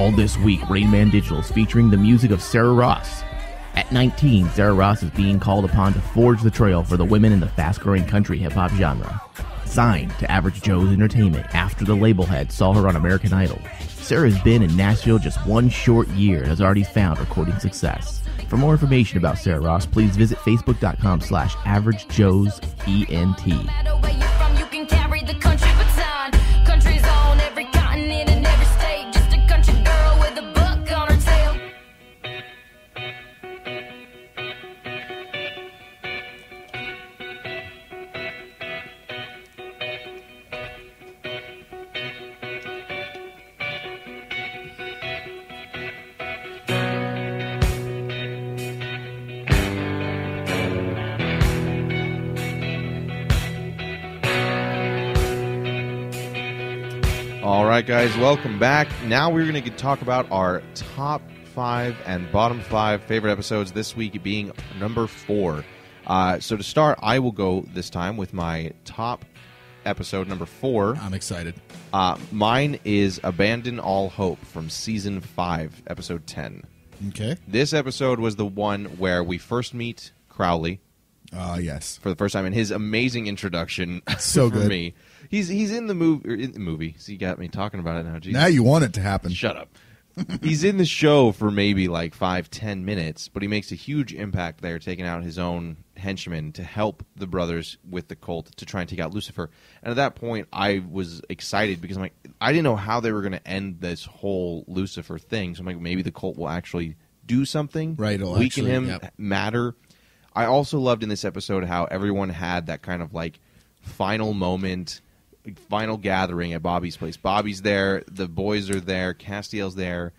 All this week, Rain Man Digital is featuring the music of Sarah Ross. At 19, Sarah Ross is being called upon to forge the trail for the women in the fast-growing country hip-hop genre. Signed to Average Joe's Entertainment after the label head saw her on American Idol, Sarah has been in Nashville just one short year and has already found recording success. For more information about Sarah Ross, please visit facebook.com/AverageJoesENT. All right, guys, welcome back. Now we're going to talk about our top 5 and bottom 5 favorite episodes, this week being number 4. So to start, I will go this time with my top episode, number 4. I'm excited. Mine is Abandon All Hope from Season 5, Episode 10. Okay. This episode was the one where we first meet Crowley. Yes. For the first time, and his amazing introduction so for good. me. He's in the movie. So you got me talking about it now. Jesus. Now you want it to happen. Shut up. He's in the show for maybe like 5-10 minutes, but he makes a huge impact there, taking out his own henchmen to help the brothers with the cult to try and take out Lucifer. And at that point, I was excited because I'm like, I didn't know how they were going to end this whole Lucifer thing. So I'm like, maybe the cult will actually do something, right? It'll weaken actually, him, yep. matter. I also loved in this episode how everyone had that kind of like final moment. Final gathering at Bobby's place. Bobby's there. The boys are there. Castiel's there.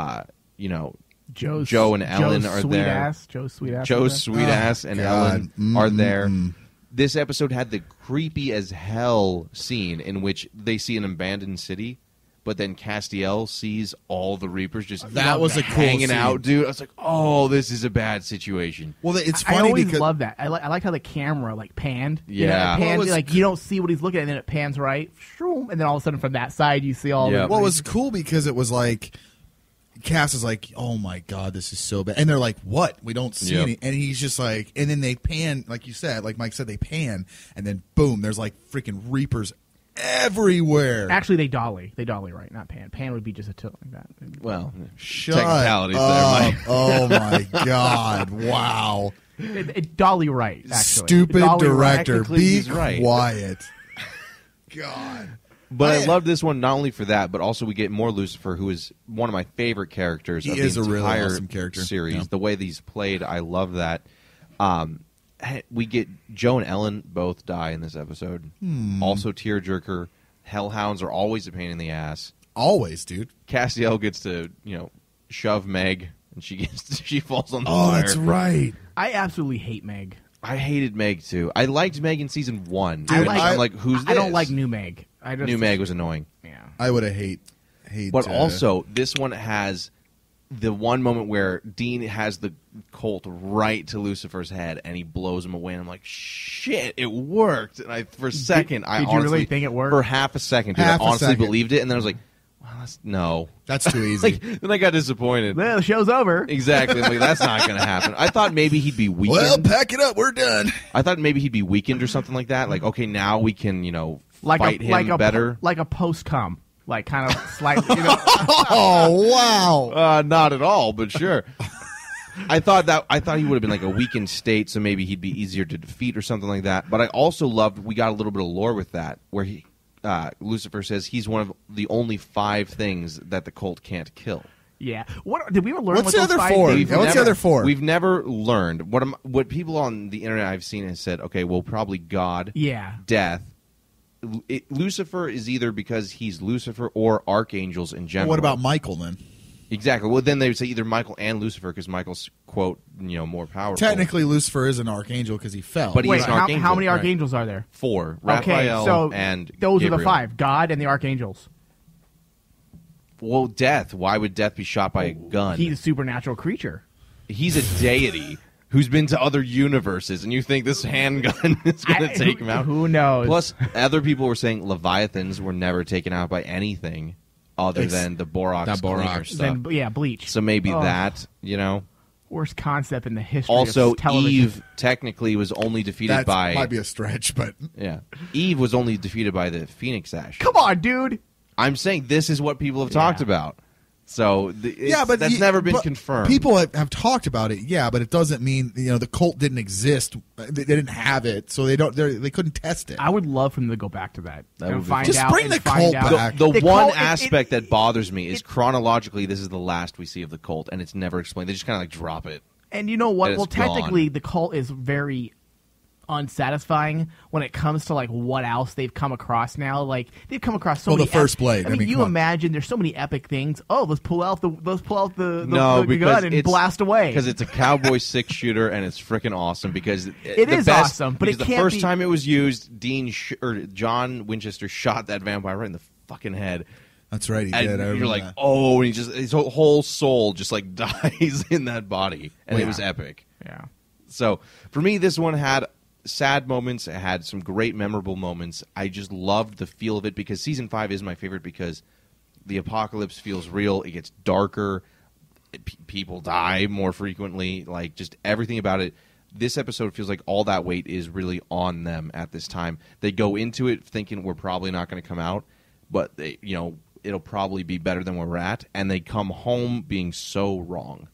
Joe and Ellen are there. Joe's sweet ass. Joe's sweet ass and God. Ellen are there. This episode had the creepy as hell scene in which they see an abandoned city, but then Castiel sees all the Reapers just that was a cool hanging scene. out, dude. I was like, oh, this is a bad situation. Well, it's funny I always because love that. I like how the camera like panned. Yeah. It pans, like you don't see what he's looking at, and then it pans right, shroom, and then all of a sudden from that side you see all. Yeah. The well, it was cool because it was like Cass is like, oh my God, this is so bad, and they're like, what? We don't see any, and he's just like, and then they pan, like you said, like Mike said, they pan, and then boom, there's like freaking Reapers everywhere. Actually, they dolly right, not pan. Pan would be just a tilt like that. Well, Shut technicalities up. there, Mike. Oh my God! Wow. Dolly right. Actually, Stupid dolly director. Technically, Be he's right. quiet. God. But I love this one not only for that, but also we get more Lucifer, who is one of my favorite characters He of is the a really entire awesome character. series. Yeah. The way that he's played, I love that. We get Joe and Ellen both die in this episode. Also tearjerker. Hellhounds are always a pain in the ass. Always, dude. Castiel gets to, shove Meg, and she falls on the Oh, fire. that's right. I absolutely hate Meg. I hated Meg, too. I liked Meg in Season 1. Dude, I'm like, who's this? I don't like new Meg. New Meg was annoying. Yeah. I would have hate. But also, this one has the one moment where Dean has the Colt right to Lucifer's head, and he blows him away. And I'm like, shit, it worked. And for a second, I did honestly, you really think it worked? For half a second, dude, Half I a honestly second. believed it. And then I was like, well, that's too easy. Then I got disappointed. Well, the show's over. Exactly. I'm like, that's not going to happen. I thought maybe he'd be weakened. Well, pack it up. We're done. I thought maybe he'd be weakened or something like that. Like, okay, now we can, fight him better. Like a post-cum. Like kind of slightly. Oh, wow. Not at all, but sure. I thought he would have been like a weakened state, so maybe he'd be easier to defeat or something like that. But I also loved we got a little bit of lore with that, where Lucifer says he's one of the only 5 things that the cult can't kill. Yeah. What did we ever learn? What's what the those other 5 4? things Yeah, what's the other 4? We've never learned what people on the internet I've seen has said. Okay, well, probably God, death. Lucifer is either because he's Lucifer or archangels in general. Well, what about Michael then? Exactly. Well, then they would say either Michael and Lucifer because Michael's, quote, more powerful. Technically, Lucifer is an archangel because he fell. But Wait, he's an archangel. how many archangels are there? 4. Okay, Raphael so and those Gabriel. are the 5. God and the archangels. Well, death. Why would death be shot by a gun? He's a supernatural creature. He's a deity who's been to other universes, and you think this handgun is going to take him out? Who knows? Plus, other people were saying Leviathans were never taken out by anything. other than the borax cleaner stuff. Then, bleach. So maybe that, worst concept in the history also, of television. Eve technically was only defeated by... That might be a stretch, but... Yeah. Eve was only defeated by the Phoenix Ash. Come on, dude! I'm saying this is what people have talked about. So but that's never been confirmed. People have talked about it, but it doesn't mean the cult didn't exist. They didn't have it, so they couldn't test it. I would love for them to go back to that and find just out. Bring the cult back. The one aspect that bothers me is chronologically, this is the last we see of the cult, and it's never explained. They just kind of like drop it. And you know what? Well, technically, the cult is very unsatisfying when it comes to like what else they've come across now. Like they've come across so many. The first blade. I mean, you imagine there's so many epic things. Oh, let's pull out the gun and blast away because it's a cowboy 6-shooter and it's freaking awesome because it is awesome. But it the can't first time it was used, John Winchester shot that vampire right in the fucking head. That's right, he did. You're like, oh, and his whole soul just like dies in that body, and it was epic. Yeah. So for me, this one had sad moments. It had some great memorable moments. I just loved the feel of it because season 5 is my favorite because the apocalypse feels real. It gets darker. People die more frequently. Like just everything about it. This episode feels like all that weight is really on them at this time. They go into it thinking we're probably not going to come out, but it'll probably be better than where we're at, and they come home being so wrong.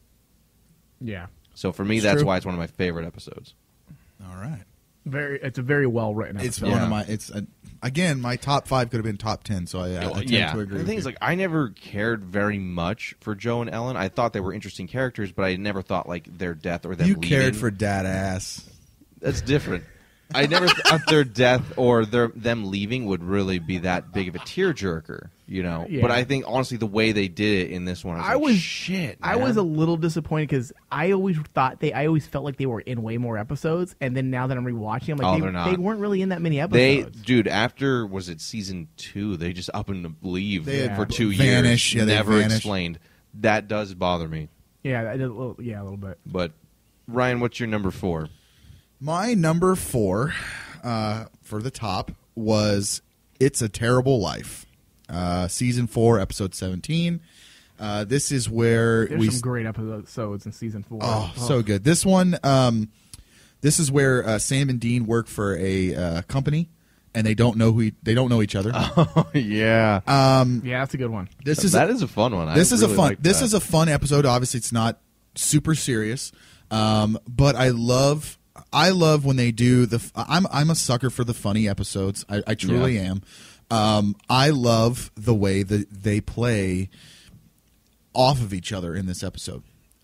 Yeah. So for me, that's why it's one of my favorite episodes. All right. It's a very well written episode. It's one of my. Again, my top 5 could have been top 10. So I tend to agree. The thing is, like, I never cared very much for Joe and Ellen. I thought they were interesting characters, but I never thought like their death or them. You leaving. cared for dad ass. That's different. I never thought their death or them leaving would really be that big of a tearjerker, Yeah. But I think honestly, the way they did it in this one, I was shit. Man. I was a little disappointed because I always felt like they were in way more episodes, and then now that I'm rewatching, I'm like, they weren't really in that many episodes. After was it season 2? They just up and leave for 2 vanish. years, never explained. That does bother me. Yeah, a little bit. But Ryan, what's your number 4? My number 4 for the top was It's a Terrible Life. Season 4, episode 17. This is where There's some great episodes in season 4. Oh, so good. This one, this is where Sam and Dean work for a company, and they don't know each other. Oh yeah. Yeah, that's a good one. That is a fun one. This is a fun episode. Obviously, it's not super serious, but I love when they do I'm a sucker for the funny episodes. I truly am. I love the way that they play off of each other in this episode.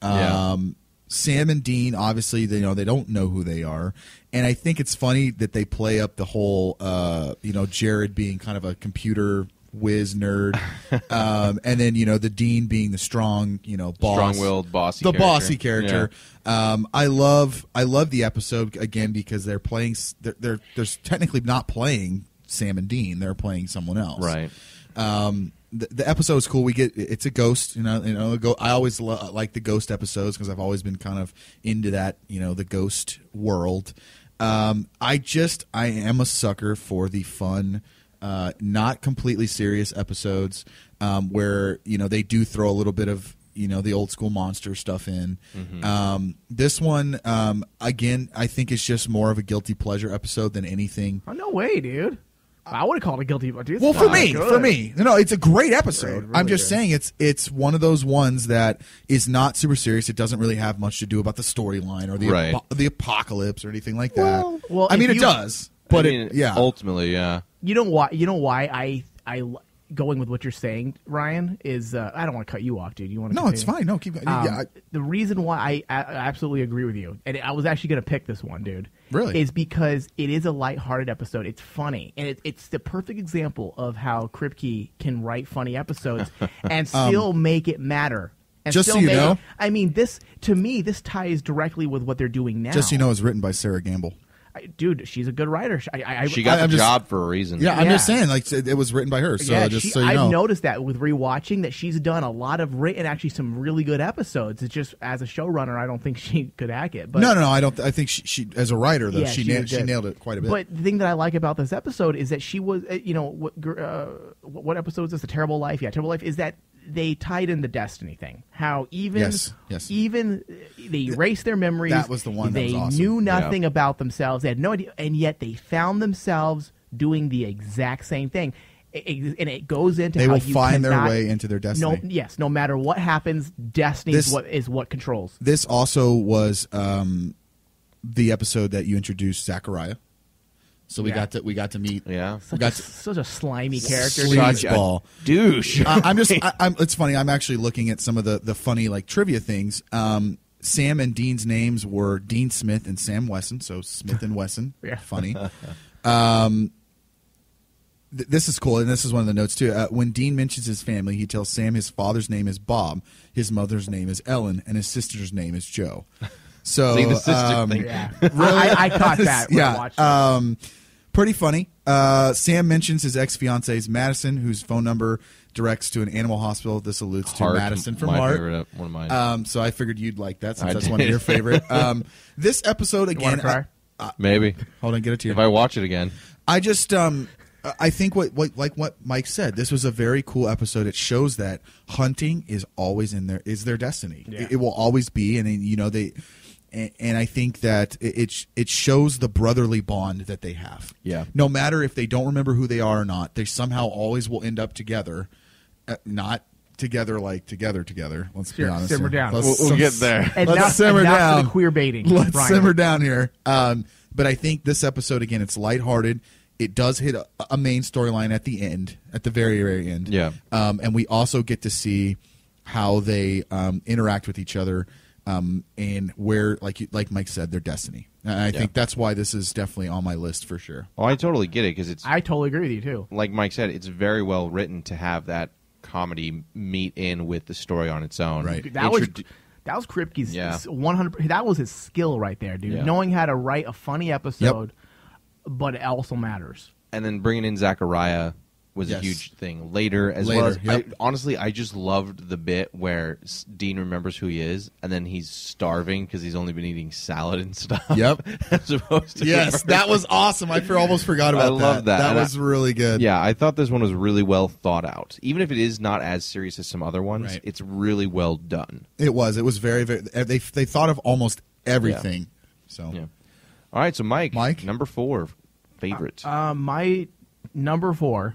Sam and Dean, obviously, they don't know who they are, and I think it's funny that they play up the whole, Jared being kind of a computer whiz nerd, and then the Dean being the strong, boss, strong-willed, bossy character. Yeah. I love the episode again because they're playing. They're technically not playing Sam and Dean; they're playing someone else. Right. The episode is cool. It's a ghost. I always like the ghost episodes because I've always been kind of into that. The ghost world. I am a sucker for the fun. Not completely serious episodes where they do throw a little bit of the old school monster stuff in. Mm-hmm. This one again, I think it's just more of a guilty pleasure episode than anything. Oh, no way, dude! I would have called it guilty pleasure. Well, for me, it's a great episode. Really I'm just saying it's one of those ones that is not super serious. It doesn't really have much to do about the storyline or the apocalypse or anything like that. Well, I mean, it does, but ultimately, yeah. You know why I going with what you're saying, Ryan, is I don't want to cut you off, dude. You want to? No, it's fine. No, keep going. The reason why I absolutely agree with you, and I was actually going to pick this one, dude. Really? Is because it is a lighthearted episode. It's funny, and it's the perfect example of how Kripke can write funny episodes and still make it matter. And just so you know, I mean, this ties directly with what they're doing now. Just so you know, it's written by Sarah Gamble. Dude, she's a good writer. She got the job for a reason. Yeah, I'm just saying, like, it was written by her. So so you know. I've noticed that with rewatching that she's done a lot of written, actually some really good episodes. It's just as a showrunner, I don't think she could hack it. But no, I don't. I think she as a writer though, she nailed it quite a bit. But the thing that I like about this episode is that she was, what episode is this? The Terrible Life. Yeah, Terrible Life is that. They tied in the Destiny thing. How even they erased their memories. That was the one. They that was awesome. knew nothing about themselves. They had no idea, and yet they found themselves doing the exact same thing. And it goes into they how will you find cannot, their way into their destiny. No matter what happens, destiny is what controls. This also was the episode that you introduced Zachariah. So we got to meet. Yeah, such a slimy character. Sleazeball douche. It's funny. I'm actually looking at some of the funny like trivia things. Sam and Dean's names were Dean Smith and Sam Wesson. So Smith and Wesson. Funny. This is cool, and this is one of the notes too. When Dean mentions his family, he tells Sam his father's name is Bob, his mother's name is Ellen, and his sister's name is Joe. So see the sister thing. Really, I caught that. When I watched it. Pretty funny. Sam mentions his ex-fiance's Madison, whose phone number directs to an animal hospital. This alludes to Madison from Heart. Favorite, one of mine. So I figured you'd like that since that's one of your favorite. This episode again. Maybe. Hold on, get it to you. If I watch it again. I just I think what Mike said. This was a very cool episode. It shows that hunting is always is their destiny. Yeah. It will always be, and they. And I think that it shows the brotherly bond that they have. Yeah. No matter if they don't remember who they are or not, they somehow always will end up together. Not together like together. Let's be honest. Simmer down. We'll get there. And let's simmer down. For the queer baiting. Let's Brian. simmer down here. But I think this episode, again, it's lighthearted. It does hit a main storyline at the end, at the very, very end. Yeah. And we also get to see how they interact with each other. And where, like Mike said, their destiny. And I think that's why this is definitely on my list for sure. Oh, I totally get it because I totally agree with you too. Like Mike said, it's very well written to have that comedy meet in with the story on its own. Right. That was Kripke's 100. That was his skill right there, dude. Yeah. Knowing how to write a funny episode, but it also matters. And then bringing in Zachariah was a huge thing later well as honestly I just loved the bit where Dean remembers who he is and then he's starving because he's only been eating salad and stuff. Yep. As opposed to that was awesome. I almost forgot about that. I love that. That was really good. Yeah, I thought this one was really well thought out. Even if it is not as serious as some other ones, it's really well done. It was very, very they thought of almost everything. So all right, so Mike number 4 favorite. My number 4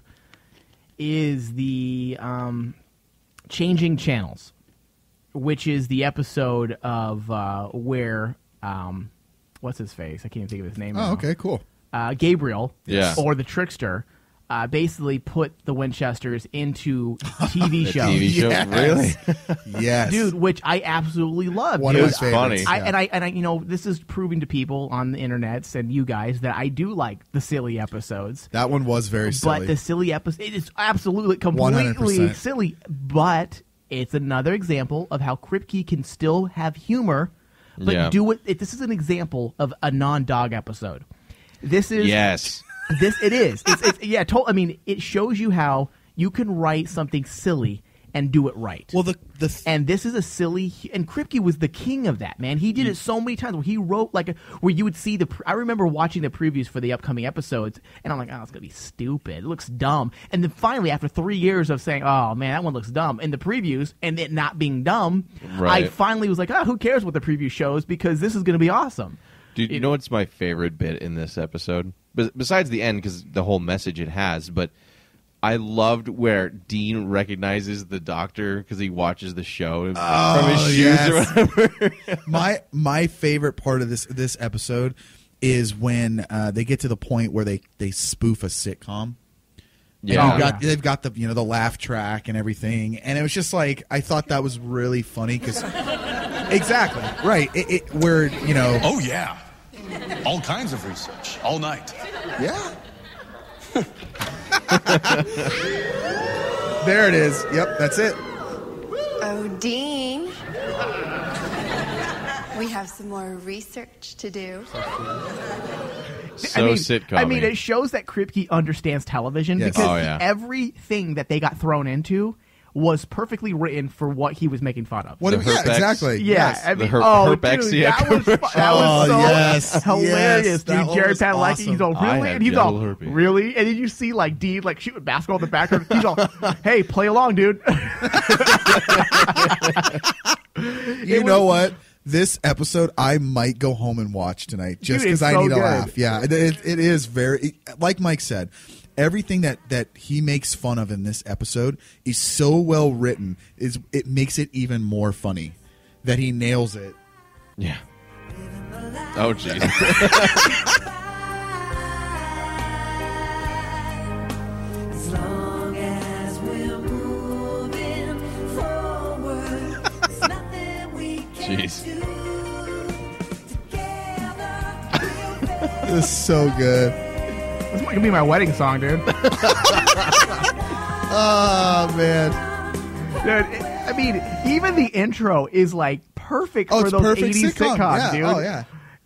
is the Changing Channels, which is the episode of where what's his face? I can't even think of his name. Oh, okay, cool. Gabriel, or the Trickster, basically put the Winchesters into TV shows. TV show, really? Yes, dude. Which I absolutely love. One of his favorites. Funny. And I this is proving to people on the internets and you guys that I do like the silly episodes. That one was very silly. But the silly episode, it is absolutely completely 100%. silly. But it's another example of how Kripke can still have humor, but do it. This is an example of a non-dog episode. This is it is. I mean, it shows you how you can write something silly and do it right. Well, and this is a silly, and Kripke was the king of that, man. He did it so many times where he wrote where you would see I remember watching the previews for the upcoming episodes, and I'm like, oh, it's gonna be stupid. It looks dumb. And then finally, after 3 years of saying, oh man, that one looks dumb, in the previews, and it not being dumb, I finally was like, oh, who cares what the preview shows because this is gonna be awesome. Dude, you know what's my favorite bit in this episode? Besides the end, because the whole message it has, but I loved where Dean recognizes the doctor because he watches the show from his shoes or whatever. My favorite part of this episode is when they get to the point where they spoof a sitcom. Yeah, they've got the the laugh track and everything, and it was just like I thought that was really funny because exactly right. Where oh yeah. All kinds of research, all night. Yeah. There it is. Yep, that's it. Oh, Dean. We have some more research to do. sitcom. I mean, it shows that Kripke understands television because everything that they got thrown into was perfectly written for what he was making fun of. Exactly. Yeah, yes. I mean, Herpex, dude, that was so hilarious, dude. That Jared was Padalecki, awesome. he's all, really? And he's all, really? And then you see, like, Dean, like, shooting basketball in the background. He's all, hey, play along, dude. You know what? This episode, I might go home and watch tonight just because I need to laugh. Yeah, it is very, like Mike said, everything that he makes fun of in this episode is so well written. It makes it even more funny that he nails it. Yeah. Oh, jeez. As long as we're moving forward, there's nothing we can Jeez. do. This is so good. This might be my wedding song, dude. Oh, man. Dude, I mean, even the intro is like perfect for those perfect 80s sitcom. sitcoms, Yeah. dude. Oh, yeah.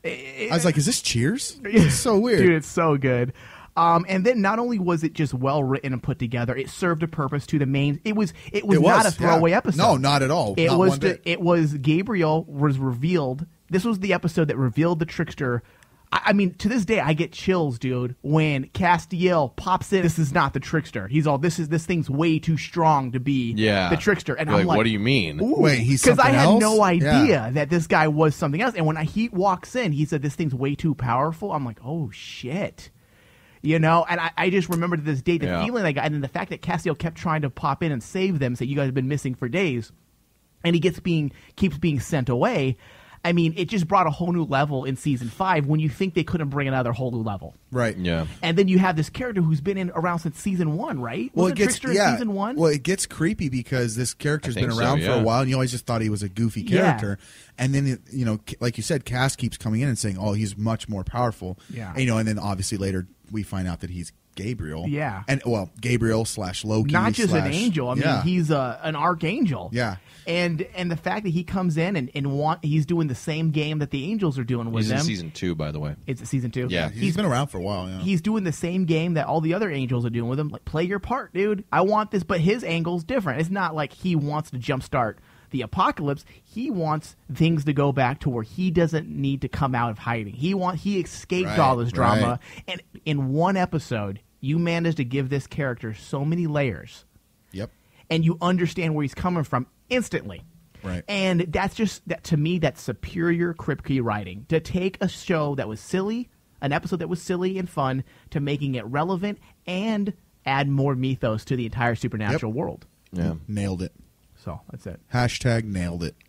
I was like, is this Cheers? It's so weird. Dude, it's so good. And then not only was it just well written and put together, it served a purpose to the main. It was not a throwaway episode. No, not at all. It Not was one bit. it was Gabriel was revealed. This was the episode that revealed the trickster. I mean, to this day, I get chills, dude, when Castiel pops in. This is not the trickster. He's all, this thing's way too strong to be the trickster. And You're I'm like, what do you mean? Wait, he's because I something had else? no idea Yeah. that this guy was something else. And when he walks in, he said, this thing's way too powerful. I'm like, oh, shit. You know, and I just remember to this day the feeling I got, and then the fact that Castiel kept trying to pop in and save them, say, you guys have been missing for days, and he keeps being sent away. I mean, it just brought a whole new level in season 5 when you think they couldn't bring another whole new level. Right. Yeah. And then you have this character who's been around since season 1, right? Well, Wasn't Trickster in season 1? Well, it gets creepy because this character's I been think around so, for a yeah. while, and you always just thought he was a goofy character. And then, you know, like you said, Cass keeps coming in and saying, "Oh, he's much more powerful." Yeah. And, you know, and then obviously later we find out that he's Gabriel. Yeah. And well, Gabriel / Loki. Not just an / angel. I mean, he's an archangel. Yeah. And the fact that he comes in and he's doing the same game that the angels are doing with He's them. in season 2, by the way. It's season 2. Yeah. He's been around for a while. Yeah. He's doing the same game that all the other angels are doing with him. Like, play your part, dude. I want this, but his angle's different. It's not like he wants to jumpstart the apocalypse. He wants things to go back to where he doesn't need to come out of hiding. He escaped all this drama, and in one episode, you managed to give this character so many layers. Yep. And you understand where he's coming from instantly. Right. And that's just that to me. That's superior Kripke writing, to take a show that was silly, an episode that was silly and fun, to making it relevant and add more mythos to the entire supernatural world. Yeah. Nailed it. So that's it. # nailed it.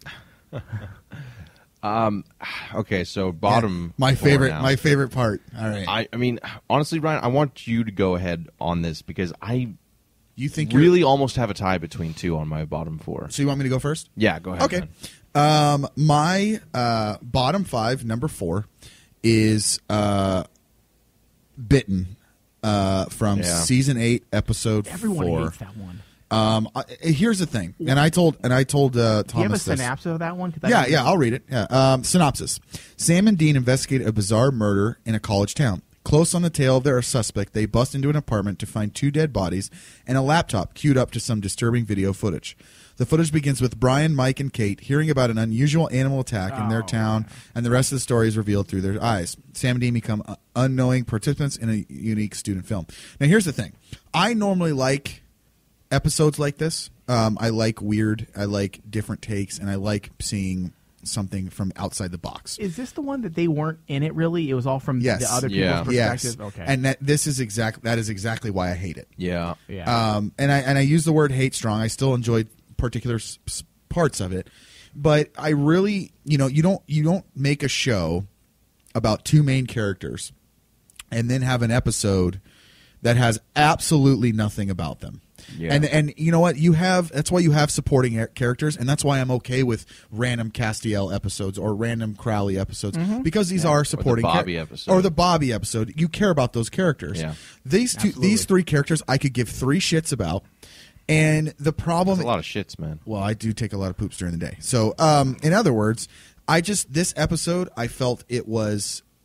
Okay, so bottom. My four favorite. now. My favorite part. All right. I mean, honestly, Ryan, I want you to go ahead on this because You think really almost have a tie between 2 on my bottom 4. So you want me to go first? Yeah, go ahead. Okay. man. My bottom 5, number 4, is Bitten from season 8, episode 4. Everyone hates that one. Here's the thing, and I told Thomas. Do you have a this. synopsis of that one? Yeah, I'll read it. Yeah. Synopsis: Sam and Dean investigate a bizarre murder in a college town. Close on the tail of their suspect, they bust into an apartment to find 2 dead bodies and a laptop queued up to some disturbing video footage. The footage begins with Brian, Mike, and Kate hearing about an unusual animal attack in their town, and the rest of the story is revealed through their eyes. Sam and Dean become unknowing participants in a unique student film. Now, here's the thing. I normally like episodes like this. I like weird. I like different takes, and I like seeing something from outside the box. Is this the one that they weren't in it really? It was all from the other people's perspective? Yes. Okay. And that is exactly why I hate it. Yeah. Yeah. And I use the word hate strong. I still enjoyed particular parts of it, but I really, you don't make a show about 2 main characters and then have an episode that has absolutely nothing about them. Yeah. And you know what? That's why you have supporting characters, and that's why I'm okay with random Castiel episodes or random Crowley episodes, because these are supporting or the Bobby episode. Or the Bobby episode. You care about those characters. Yeah. These 3 characters I could give 3 shits about. And the problem, That's a lot of shits, man. well, I do take a lot of poops during the day. So, in other words, this episode, I felt it was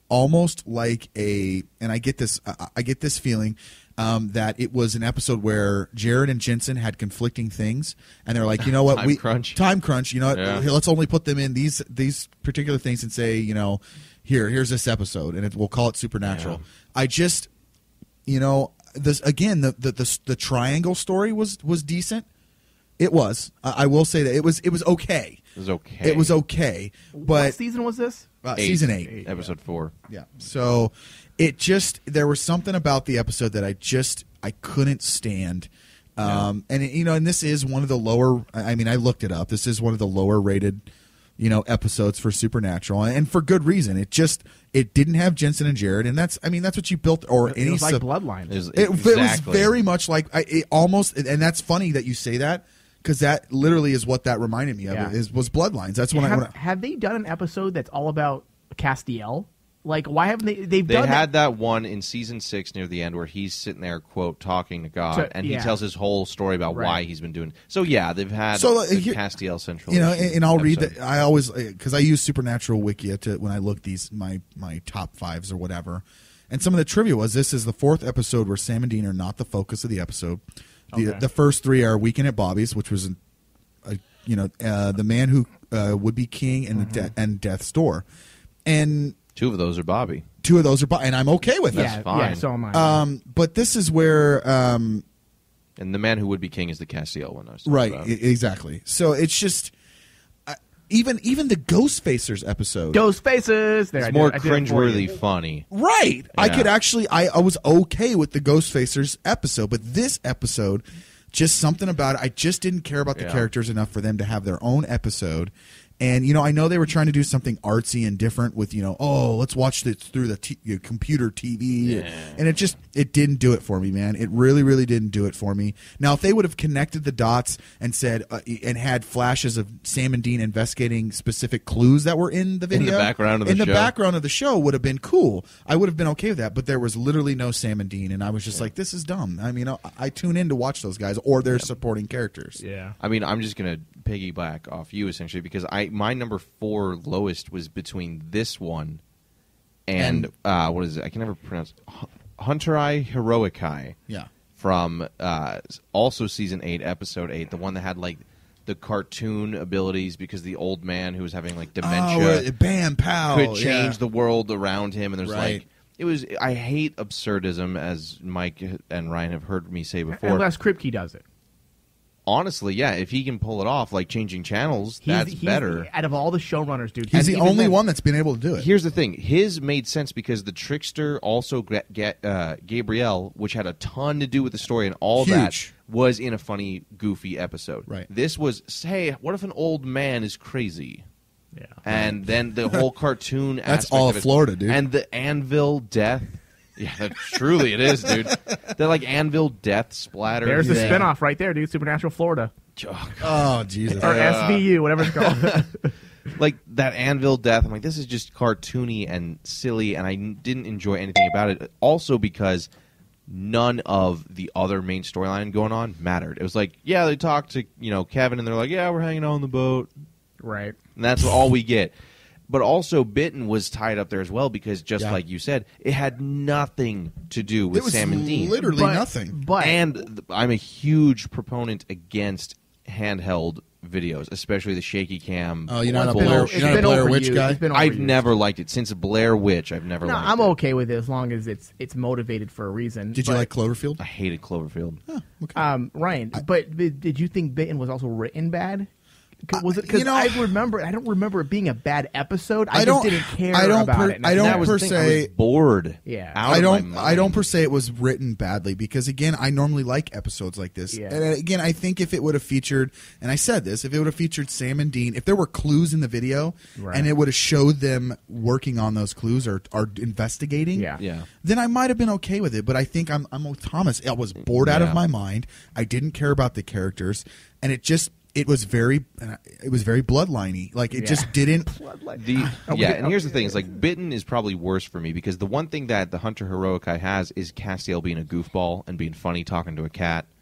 almost like and I get this feeling that it was an episode where Jared and Jensen had conflicting things, and they're like, you know what, time crunch. You know what, let's only put them in these particular things and say, you know, here's this episode, and we'll call it Supernatural. Yeah. I just, you know, this again, the triangle story was decent. It was. I will say that it was okay. It was okay. But what season was this? Season 8, episode 4. Yeah. So there was something about the episode that I couldn't stand. And and this is one of the lower. I mean, I looked it up. This is one of the lower rated, episodes for Supernatural, and for good reason. It didn't have Jensen and Jared, and that's what you built, or it any was like Bloodline. It was very much like it almost, and that's funny that you say that. Because that literally is what that reminded me of. Was Bloodlines. That's when have they done an episode that's all about Castiel? Like, why haven't they? They had that one in season 6 near the end where he's sitting there, quote, talking to God, and he tells his whole story about why he's been doing. So yeah, they've had the Castiel Central. And I'll read that. I always, because I use Supernatural Wiki when I look these my top 5s or whatever. And some of the trivia was this is the 4th episode where Sam and Dean are not the focus of the episode. The first 3 are Weekend at Bobby's, which was, The Man Who Would Be King and Death's Door, and 2 of those are Bobby. 2 of those are Bobby, and I'm okay with that. That's fine. Yeah, so am I. But this is where, and The Man Who Would Be King is the Castiel one. I was talking about. Exactly. So it's just. Even the Ghostfacers episode. Ghostfacers! It's more cringeworthy funny. Right. Yeah. I could actually, I was okay with the Ghostfacers episode, but this episode, just something about it, I just didn't care about the characters enough for them to have their own episode. And, I know they were trying to do something artsy and different with, let's watch this through the computer TV. Yeah. And it didn't do it for me, man. It really, really didn't do it for me. Now, if they would have connected the dots and said, and had flashes of Sam and Dean investigating specific clues that were in the video. In the background of the show. In the background of the show would have been cool. I would have been okay with that. But there was literally no Sam and Dean. And I was just like, this is dumb. I mean, I tune in to watch those guys or their supporting characters. Yeah. I mean, I'm just going to piggyback off you, essentially, because my number 4 lowest was between this one and what is it? I can never pronounce Hunterai Heroikai. Yeah. From also season 8, episode 8, the one that had like the cartoon abilities because the old man who was having like dementia, bam, pow, could change the world around him, and there's right. like it was. I hate absurdism, as Mike and Ryan have heard me say before. Unless Kripke does it. Honestly, yeah, if he can pull it off, like changing channels, that's better. Out of all the showrunners, dude, he's the only one that's been able to do it. Here's the thing: his made sense because the trickster also Gabrielle, which had a ton to do with the story and all that, was in a funny, goofy episode. Right. This was, hey, what if an old man is crazy? Yeah. And then the whole cartoon. That's aspect all of it, Florida, dude. And the anvil death. Yeah, truly it is, dude. They're like anvil death splatter. There's the spinoff right there, dude. Supernatural Florida. Oh, Jesus. Or SVU, whatever it's called. Like that anvil death. I'm like, this is just cartoony and silly, and I didn't enjoy anything about it. Also because none of the other main storyline going on mattered. It was like, yeah, they talked to Kevin, and they're like, yeah, we're hanging out on the boat. Right. And that's all we get. But also, Bitten was tied up there as well because, just like you said, it had nothing to do with Sam and Dean. Literally nothing. And I'm a huge proponent against handheld videos, especially the shaky cam. Oh, you're not a Blair Witch guy? I've never liked it. Since Blair Witch, I've never liked it. I'm okay with it as long as it's motivated for a reason. Did you like Cloverfield? I hated Cloverfield. Oh, okay. Ryan, but did you think Bitten was also written bad? Was it because I don't remember it being a bad episode. I just didn't care about it. I was bored. Yeah, I don't per se it was written badly because again I normally like episodes like this. Yeah. And again I think if it would have featured, and I said this, if it would have featured Sam and Dean, if there were clues in the video and it would have showed them working on those clues or investigating, then I might have been okay with it. But I think I'm with Thomas. I was bored out of my mind. I didn't care about the characters, and it was very bloodliney. Like it just didn't. And here's the thing: is like Bitten is probably worse for me because the one thing that the Hunter Heroikai has is Castiel being a goofball and being funny, talking to a cat.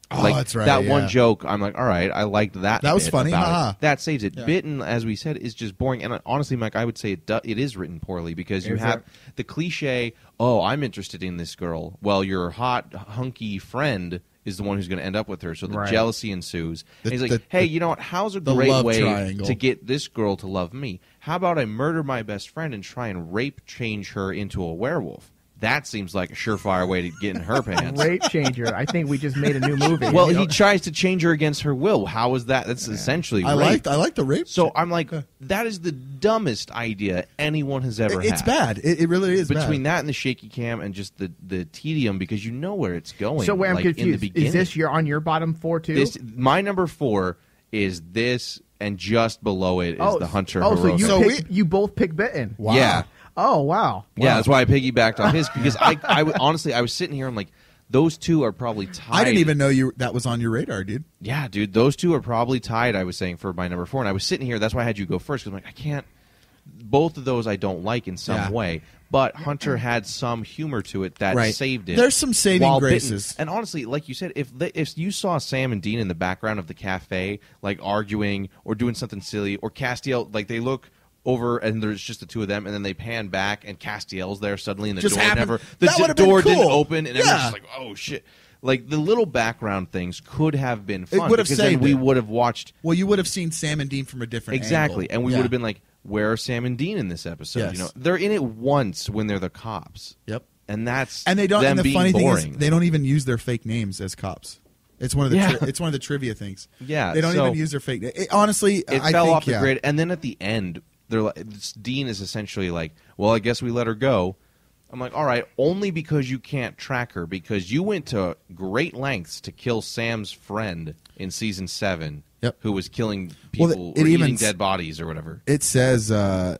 Oh, like, that's right, that yeah. one joke, I'm like, all right, I liked that. That was bit funny, about haha. it. That saves it. Yeah. Bitten, as we said, is just boring. And honestly, Mike, I would say it is written poorly because you Is have it? the cliche, oh, I'm interested in this girl. Well, your hot, hunky friend is the one who's going to end up with her. So the Right. jealousy ensues. And he's like, the- hey, you know what? How's a the great love way triangle. to get this girl to love me? How about I murder my best friend and try and rape change her into a werewolf? That seems like a surefire way to get in her pants. Rape changer. I think we just made a new movie. Well, he tries to change her against her will. How is that? That's essentially rape. I like the rape. So I'm like, that is the dumbest idea anyone has ever had. It's bad. It really is Between bad. that and the shaky cam and just the tedium, because you know where it's going. So where I'm like, in the confused. beginning. Is this on your bottom 4 too? My number 4 is this, and just below it is the Hunter. Oh, so Hiroko. you both pick Bitten. Wow. Yeah. Oh wow. Yeah, that's why I piggybacked off his, because honestly, I was sitting here, I'm like, those two are probably tied. I didn't even know that was on your radar, dude. Yeah, dude, those two are probably tied, I was saying, for my number 4. And I was sitting here, that's why I had you go first, because I'm like, I can't. Both of those I don't like in some way. But Hunter had some humor to it that Right. saved it. There's some saving while graces. Bitten, and honestly, like you said, if you saw Sam and Dean in the background of the cafe, like arguing or doing something silly, or Castiel, like they look over and there's just the two of them, and then they pan back and Castiel's there suddenly, and the Just door happened. never, That the would've been door didn't cool. open, and everyone's Yeah. just like, oh shit. Like the little background things could have been fun. It would have because then saved we it. would have watched. Well, you would have seen Sam and Dean from a different Exactly, angle. and we Yeah. would have been like, "Where are Sam and Dean in this episode?" Yes. You know, they're in it once when they're the cops. Yep, and that's and they don't. them And the being funny boring. thing is, they don't even use their fake names as cops. It's one of the Yeah. it's one of the trivia things. Yeah, they don't so even use their fake. Honestly, it I fell think, off the grid, and then at the end, they're like, Dean is essentially like, "Well, I guess we let her go." I'm like, all right, only because you can't track her, because you went to great lengths to kill Sam's friend in season 7, who was killing people Well, or it even eating dead bodies or whatever. It says in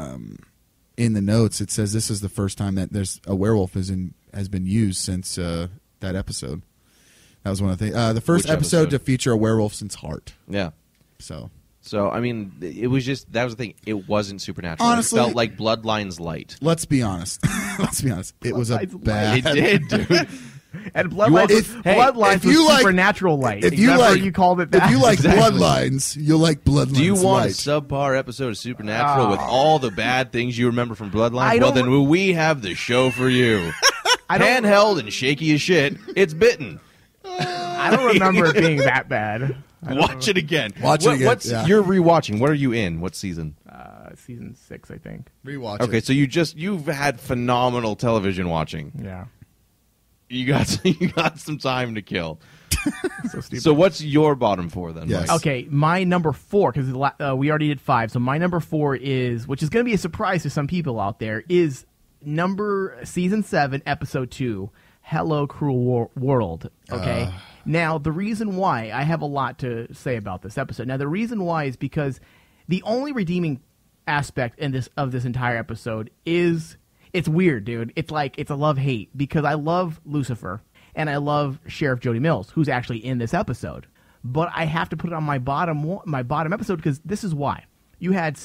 the notes, it says this is the first time that there's a werewolf has been used since that episode. That was one of the things. The first Which episode to feature a werewolf since Heart. Yeah. So I mean, it was just, that was the thing. It wasn't supernatural. Honestly, it felt like Bloodlines light. Let's be honest. Let's be honest. It was a bad. It did, dude. And Bloodlines was supernatural light. If you Remember like, you called it that. If you like Exactly. Bloodlines, you'll like Bloodlines. Do you want light. a subpar episode of Supernatural with all the bad things you remember from Bloodlines? Well, don't- then we have the show for you. Handheld and shaky as shit. It's Bitten. I don't remember it being that bad. Watch it again. Watch it again, yeah. You're rewatching. What are you in? What season? Season 6, I think. Rewatch Okay, it. so you've had phenomenal television watching. Yeah. You got some time to kill. So stupid. So what's your bottom 4 then? Mike? Okay, my number 4, because we already did 5, so my number 4 is, which is going to be a surprise to some people out there, is season 7, episode 2, Hello Cruel World. Okay, now the reason why I have a lot to say about this episode. Now the reason why is because the only redeeming aspect of this entire episode is it's weird, dude. It's like it's a love-hate, because I love Lucifer and I love Sheriff Jody Mills, who's actually in this episode. But I have to put it on my bottom episode, because this is why. You had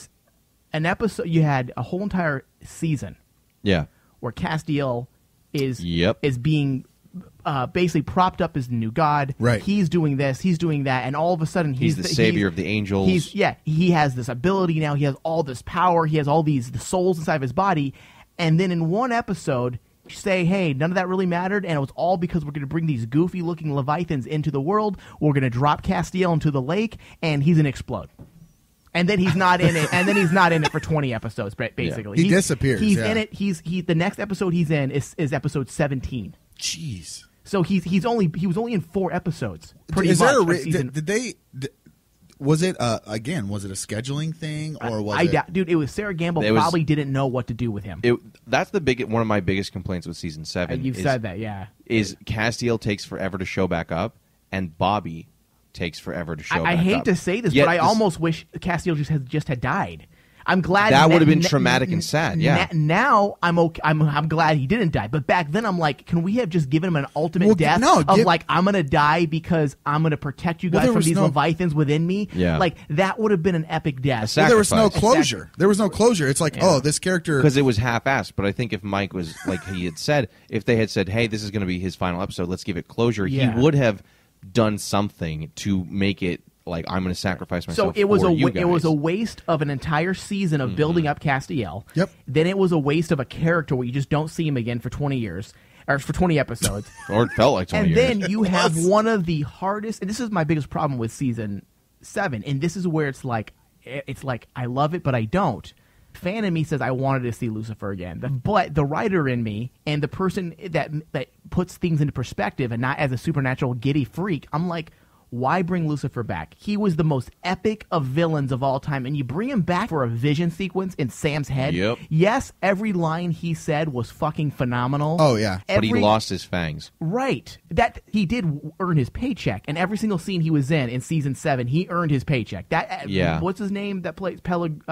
a whole entire season Yeah. where Castiel is Yep. being basically propped up as the new god. Right. He's doing this, he's doing that, and all of a sudden He's the savior of the angels. He has this ability now. He has all this power. He has all the souls inside of his body. And then in one episode, you say, hey, none of that really mattered, and it was all because we're going to bring these goofy-looking Leviathans into the world. We're going to drop Castiel into the lake, and he's going to explode. And then he's not in it. And then he's not in it for 20 episodes, basically. He disappears. He's yeah. in it. The next episode he's in is episode 17. Jeez. So he was only in 4 episodes. Pretty Is much. there a of season. was it a scheduling thing, or was I it? doubt, dude. It was Sarah Gamble probably didn't know what to do with him. That's one of my biggest complaints with season 7. You've said that, yeah. Is Castiel takes forever to show back up, and Bobby takes forever to show back up. I hate to say this, Yet but I almost wish Castiel just had died. I'm glad that would have been traumatic and sad. Yeah. Now I'm okay. I'm glad he didn't die. But back then I'm like, can we have just given him an ultimate death like, I'm gonna die because I'm gonna protect you guys from these Leviathans within me? Yeah. Like that would have been an epic death. Well, there was no closure. There was no closure. It's like, this character, because it was half-assed. But I think if Mike was like he had said, if they had said, "Hey, this is going to be his final episode, let's give it closure," Yeah. he would have done something to make it like I'm going to sacrifice myself. So it was for a you it was a guys. waste of an entire season of building up Castiel. Yep. Then it was a waste of a character where you just don't see him again for 20 years. Or for 20 episodes. Or it felt like 20 and years. then you have one of the hardest, and this is my biggest problem with season 7, and this is where it's like I love it, but I don't. Fan in me says I wanted to see Lucifer again, but the writer in me and the person that puts things into perspective and not as a supernatural giddy freak, I'm like, why bring Lucifer back? He was the most epic of villains of all time, and you bring him back for a vision sequence in Sam's head. Yep. Yes, every line he said was fucking phenomenal. Oh, yeah. But he lost his fangs. Right. That he did earn his paycheck, and every single scene he was in season 7, he earned his paycheck. That what's his name that plays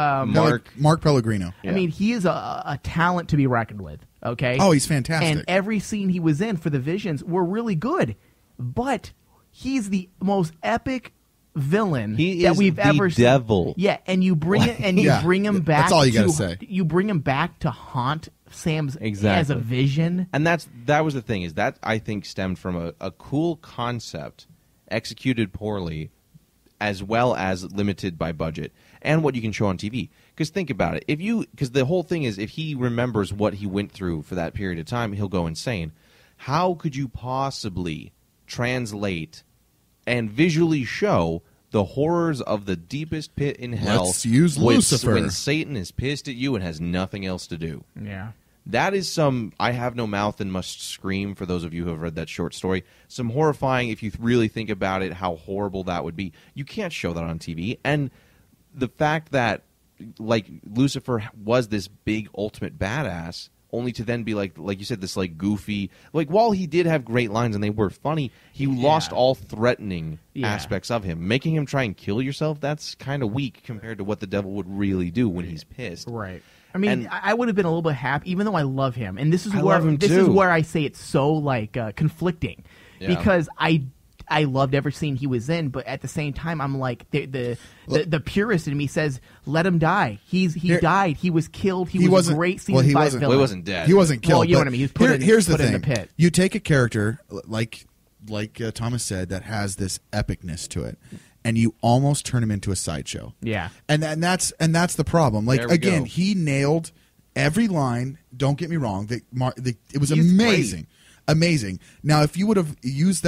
Mark Pellegrino. I mean, he is a talent to be reckoned with. Okay. Oh, he's fantastic. And every scene he was in for the visions were really good, but he's the most epic villain that we've ever seen. Devil. Yeah, and you bring it and you bring him back. That's all you gotta say. You bring him back to haunt Sam's as a vision. And that was the thing, is that I think stemmed from a cool concept executed poorly, as well as limited by budget and what you can show on TV. Because think about it, because the whole thing is, if he remembers what he went through for that period of time, he'll go insane. How could you possibly translate and visually show the horrors of the deepest pit in hell? Let's use Lucifer. When Satan is pissed at you and has nothing else to do. Yeah. That is some I have no mouth and must scream, for those of you who have read that short story. Some horrifying, if you really think about it, how horrible that would be. You can't show that on TV. And the fact that, like, Lucifer was this big ultimate badass, only to then be like you said, this like goofy, like, while he did have great lines and they were funny, he lost all threatening aspects of him. Making him try and kill yourself, that's kind of weak compared to what the devil would really do when he's pissed. Right. I mean, I would have been a little bit happy, even though I love him. And this is I love him this too. is where I say it's so like conflicting, because I loved every scene he was in, but at the same time, I'm like the purist in me says, let him die. He died. He was killed. He was a great season 5 villain. Well, he wasn't dead. He wasn't killed. Well, you know what I mean. He was put here's the in thing. the pit. You take a character like Thomas said that has this epicness to it, and you almost turn him into a sideshow. Yeah. And that's the problem. Like, again, he nailed every line. Don't get me wrong. It was amazing. Amazing. Now, if you would have used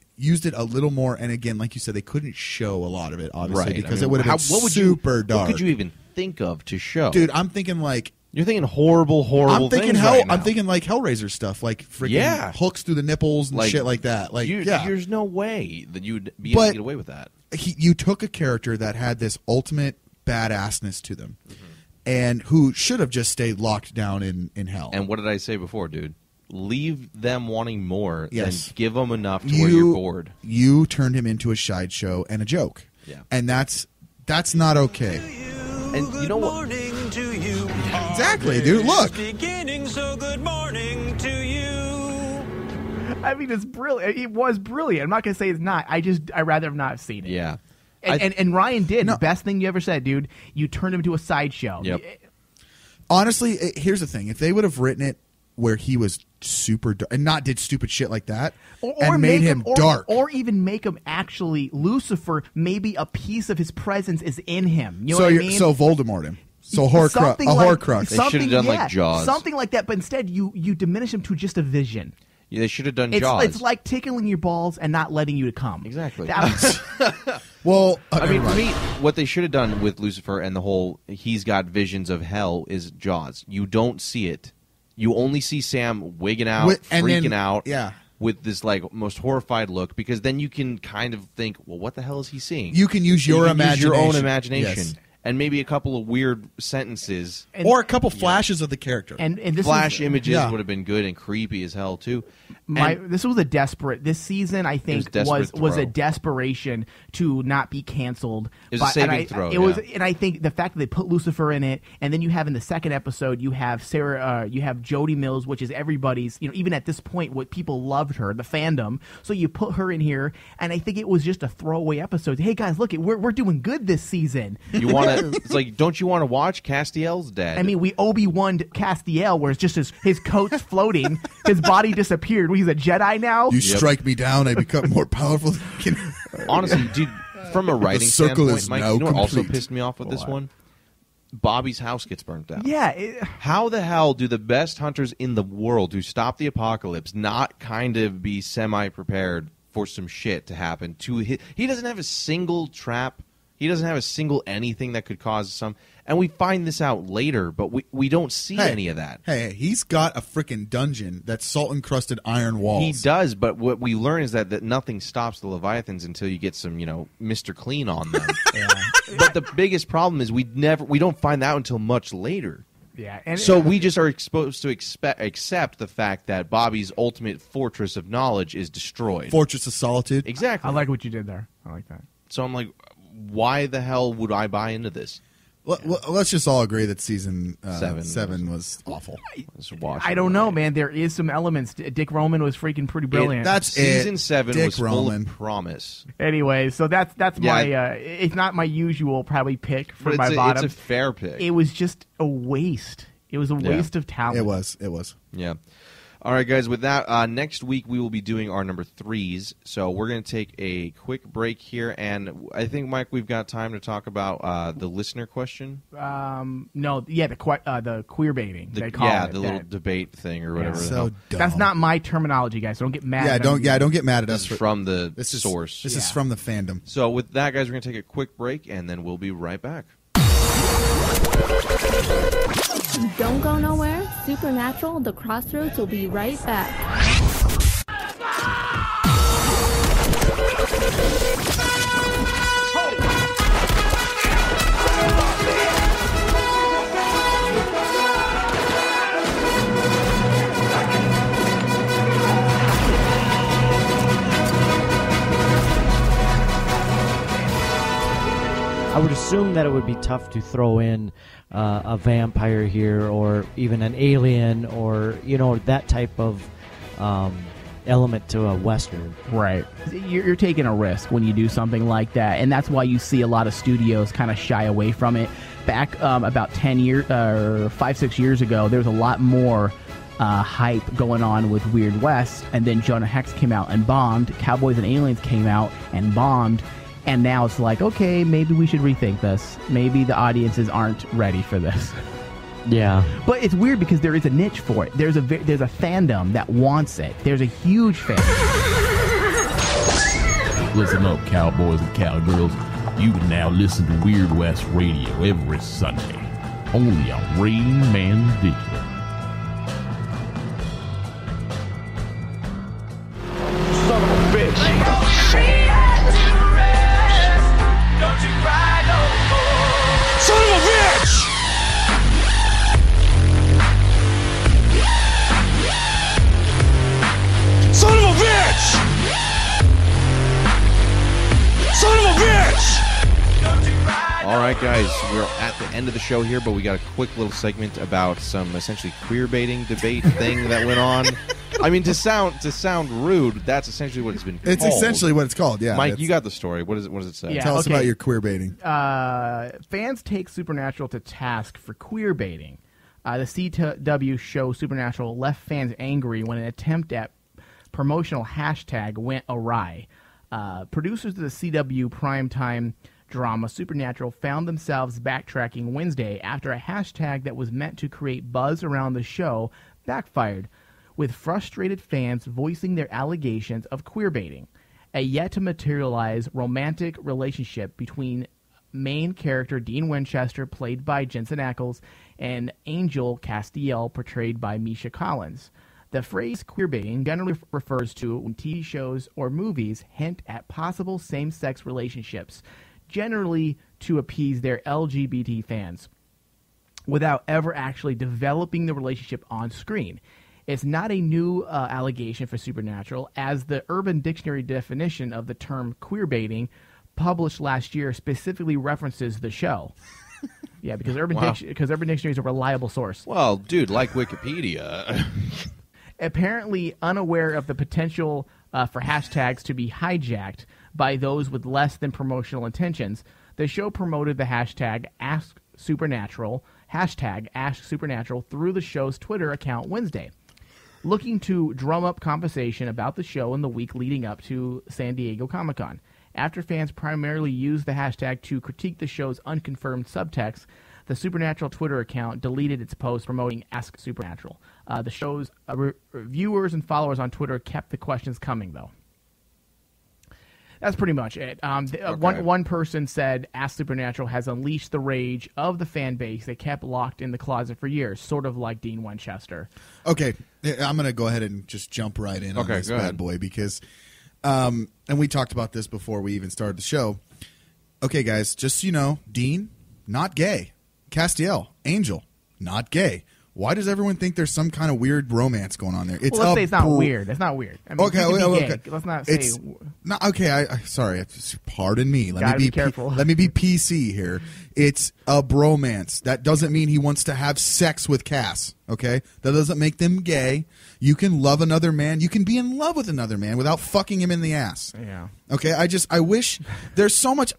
it a little more, and again, like you said, they couldn't show a lot of it, obviously, because it would have been super dark. What could you even think of to show? Dude, I'm thinking like... You're thinking horrible I'm thinking things right now. I'm thinking like Hellraiser stuff, like freaking hooks through the nipples and shit like that. Like, there's no way that you'd be able to get away with that. You took a character that had this ultimate badassness to them, and who should have just stayed locked down in hell. And what did I say before, dude? Leave them wanting more than give them enough to you, where you're bored. You turned him into a sideshow and a joke. Yeah. And that's not okay. And you know what? Exactly, dude. Look. Beginning, so good morning to you. I mean, it's brilliant. It was brilliant. I'm not going to say it's not. I'd rather have not seen it. Yeah. And Ryan did. The best thing you ever said, dude. You turned him into a sideshow. Yep. Honestly, here's the thing. If they would have written it where he was super dark and not did stupid shit like that and made him dark. Or even make him actually Lucifer, maybe a piece of his presence is in him. You know what I mean? So Voldemort him. So Horcrux. They should have done like Jaws. Something like that, but instead you diminish him to just a vision. Yeah, they should have done Jaws. It's like tickling your balls and not letting you to come. Exactly. Well, I mean, for me, what they should have done with Lucifer and the whole he's got visions of hell is Jaws. You don't see it. You only see Sam wigging out, freaking out, with this like most horrified look, because then you can kind of think, well, what the hell is he seeing? You can use your imagination. Use your own imagination. Yes. And maybe a couple of weird sentences. Or a couple flashes of the character. And this Flash images would have been good and creepy as hell, too. This was a desperate... This season, I think, was a desperation to not be canceled. It was a saving throw, And I think the fact that they put Lucifer in it, and then you have in the second episode, you have you have Jodie Mills, which is everybody's... even at this point, what people loved her, the fandom. So you put her in here, and I think it was just a throwaway episode. Hey, guys, look, we're doing good this season. You want to... It's like, don't you want to watch? Castiel's dead. I mean, we Obi-Wan Castiel, where it's just his coat's floating, his body disappeared. He's a Jedi now. You strike me down, I become more powerful. Honestly, dude, from a writing circle standpoint, is Mike, now you know what also complete. pissed me off with this one? Bobby's house gets burnt down. Yeah. How the hell do the best hunters in the world who stop the apocalypse not kind of be semi-prepared for some shit to happen? He doesn't have a single trap. He doesn't have a single anything that could cause some. And we find this out later, but we don't see any of that. Hey, he's got a freaking dungeon that's salt-encrusted iron walls. He does, but what we learn is that nothing stops the Leviathans until you get some, Mr. Clean on them. But the biggest problem is we don't find out until much later. Yeah, and so we just are exposed to accept the fact that Bobby's ultimate fortress of knowledge is destroyed. Fortress of Solitude. Exactly. I like what you did there. I like that. So I'm like, why the hell would I buy into this? Well, let's just all agree that season 7 was awful. I don't know, man. There is some elements. Dick Roman was freaking pretty brilliant. Season 7 Dick was Roman. full of promise. Anyway, so that's my. It's not my usual probably pick for But my bottom. It's a fair pick. It was just a waste. It was a waste of talent. It was. Yeah. All right, guys, with that, next week we will be doing our number 3s. So we're going to take a quick break here. And I think, Mike, we've got time to talk about the listener question. The queer baiting. They call it. The little debate thing or whatever. So dumb. That's not my terminology, guys. So don't get mad. Don't get mad at us. This is from the source. This is from the fandom. So with that, guys, we're going to take a quick break, and then we'll be right back. Don't go nowhere. Supernatural, The Crossroads will be right back. I would assume that it would be tough to throw in a vampire here, or even an alien, or that type of element to a western. Right. You're taking a risk when you do something like that, and that's why you see a lot of studios kind of shy away from it. Back about 5-6 years ago, there was a lot more hype going on with Weird West, and then Jonah Hex came out and bombed. Cowboys and Aliens came out and bombed. And now it's like, okay, maybe we should rethink this. Maybe the audiences aren't ready for this. Yeah. But it's weird because there is a niche for it. There's a fandom that wants it. There's a huge fan. Listen up, cowboys and cowgirls. You can now listen to Weird West Radio every Sunday. Only on Rain Man Digital. Son of a bitch. Son of a bitch! Son of a bitch! Son of a bitch! All right, guys, we're at the end of the show here, but we got a quick little segment about some essentially queer baiting debate thing that went on. I mean, to sound rude, that's essentially what it's been called. It's essentially what it's called, yeah. Mike, you got the story. What does it say? Tell us about your queer baiting. Fans take Supernatural to task for queer baiting. The CW show Supernatural left fans angry when an attempt at promotional hashtag went awry. Producers of the CW primetime drama Supernatural found themselves backtracking Wednesday after a hashtag that was meant to create buzz around the show backfired, with frustrated fans voicing their allegations of queerbaiting. A yet-to-materialize romantic relationship between main character Dean Winchester, played by Jensen Ackles, and Angel Castiel, portrayed by Misha Collins. The phrase queerbaiting generally refers to when TV shows or movies hint at possible same-sex relationships, generally to appease their LGBT fans, without ever actually developing the relationship on screen. It's not a new allegation for Supernatural, as the Urban Dictionary definition of the term queerbaiting, published last year, specifically references the show. Yeah, because Urban Dictionary is a reliable source. Well, dude, like Wikipedia. Apparently unaware of the potential for hashtags to be hijacked by those with less than promotional intentions, the show promoted the hashtag #AskSupernatural through the show's Twitter account Wednesday. looking to drum up conversation about the show in the week leading up to San Diego Comic-Con. After fans primarily used the hashtag to critique the show's unconfirmed subtext, the Supernatural Twitter account deleted its post promoting Ask Supernatural. The show's viewers and followers on Twitter kept the questions coming, though. That's pretty much it. One person said, Ask Supernatural has unleashed the rage of the fan base they kept locked in the closet for years, sort of like Dean Winchester. Okay, I'm going to go ahead and just jump right in on this bad boy because, and we talked about this before we even started the show. Okay, guys, just so you know, Dean, not gay. Castiel, Angel, not gay. Why does everyone think there's some kind of weird romance going on there? It's let's say it's not weird. It's not weird. I mean, okay. Let's not say. Okay. I sorry. Pardon me. Let me be careful. Let me be PC here. It's a bromance. That doesn't mean he wants to have sex with Cass. Okay, that doesn't make them gay. You can love another man. You can be in love with another man without fucking him in the ass. Yeah. Okay. I wish there's so much.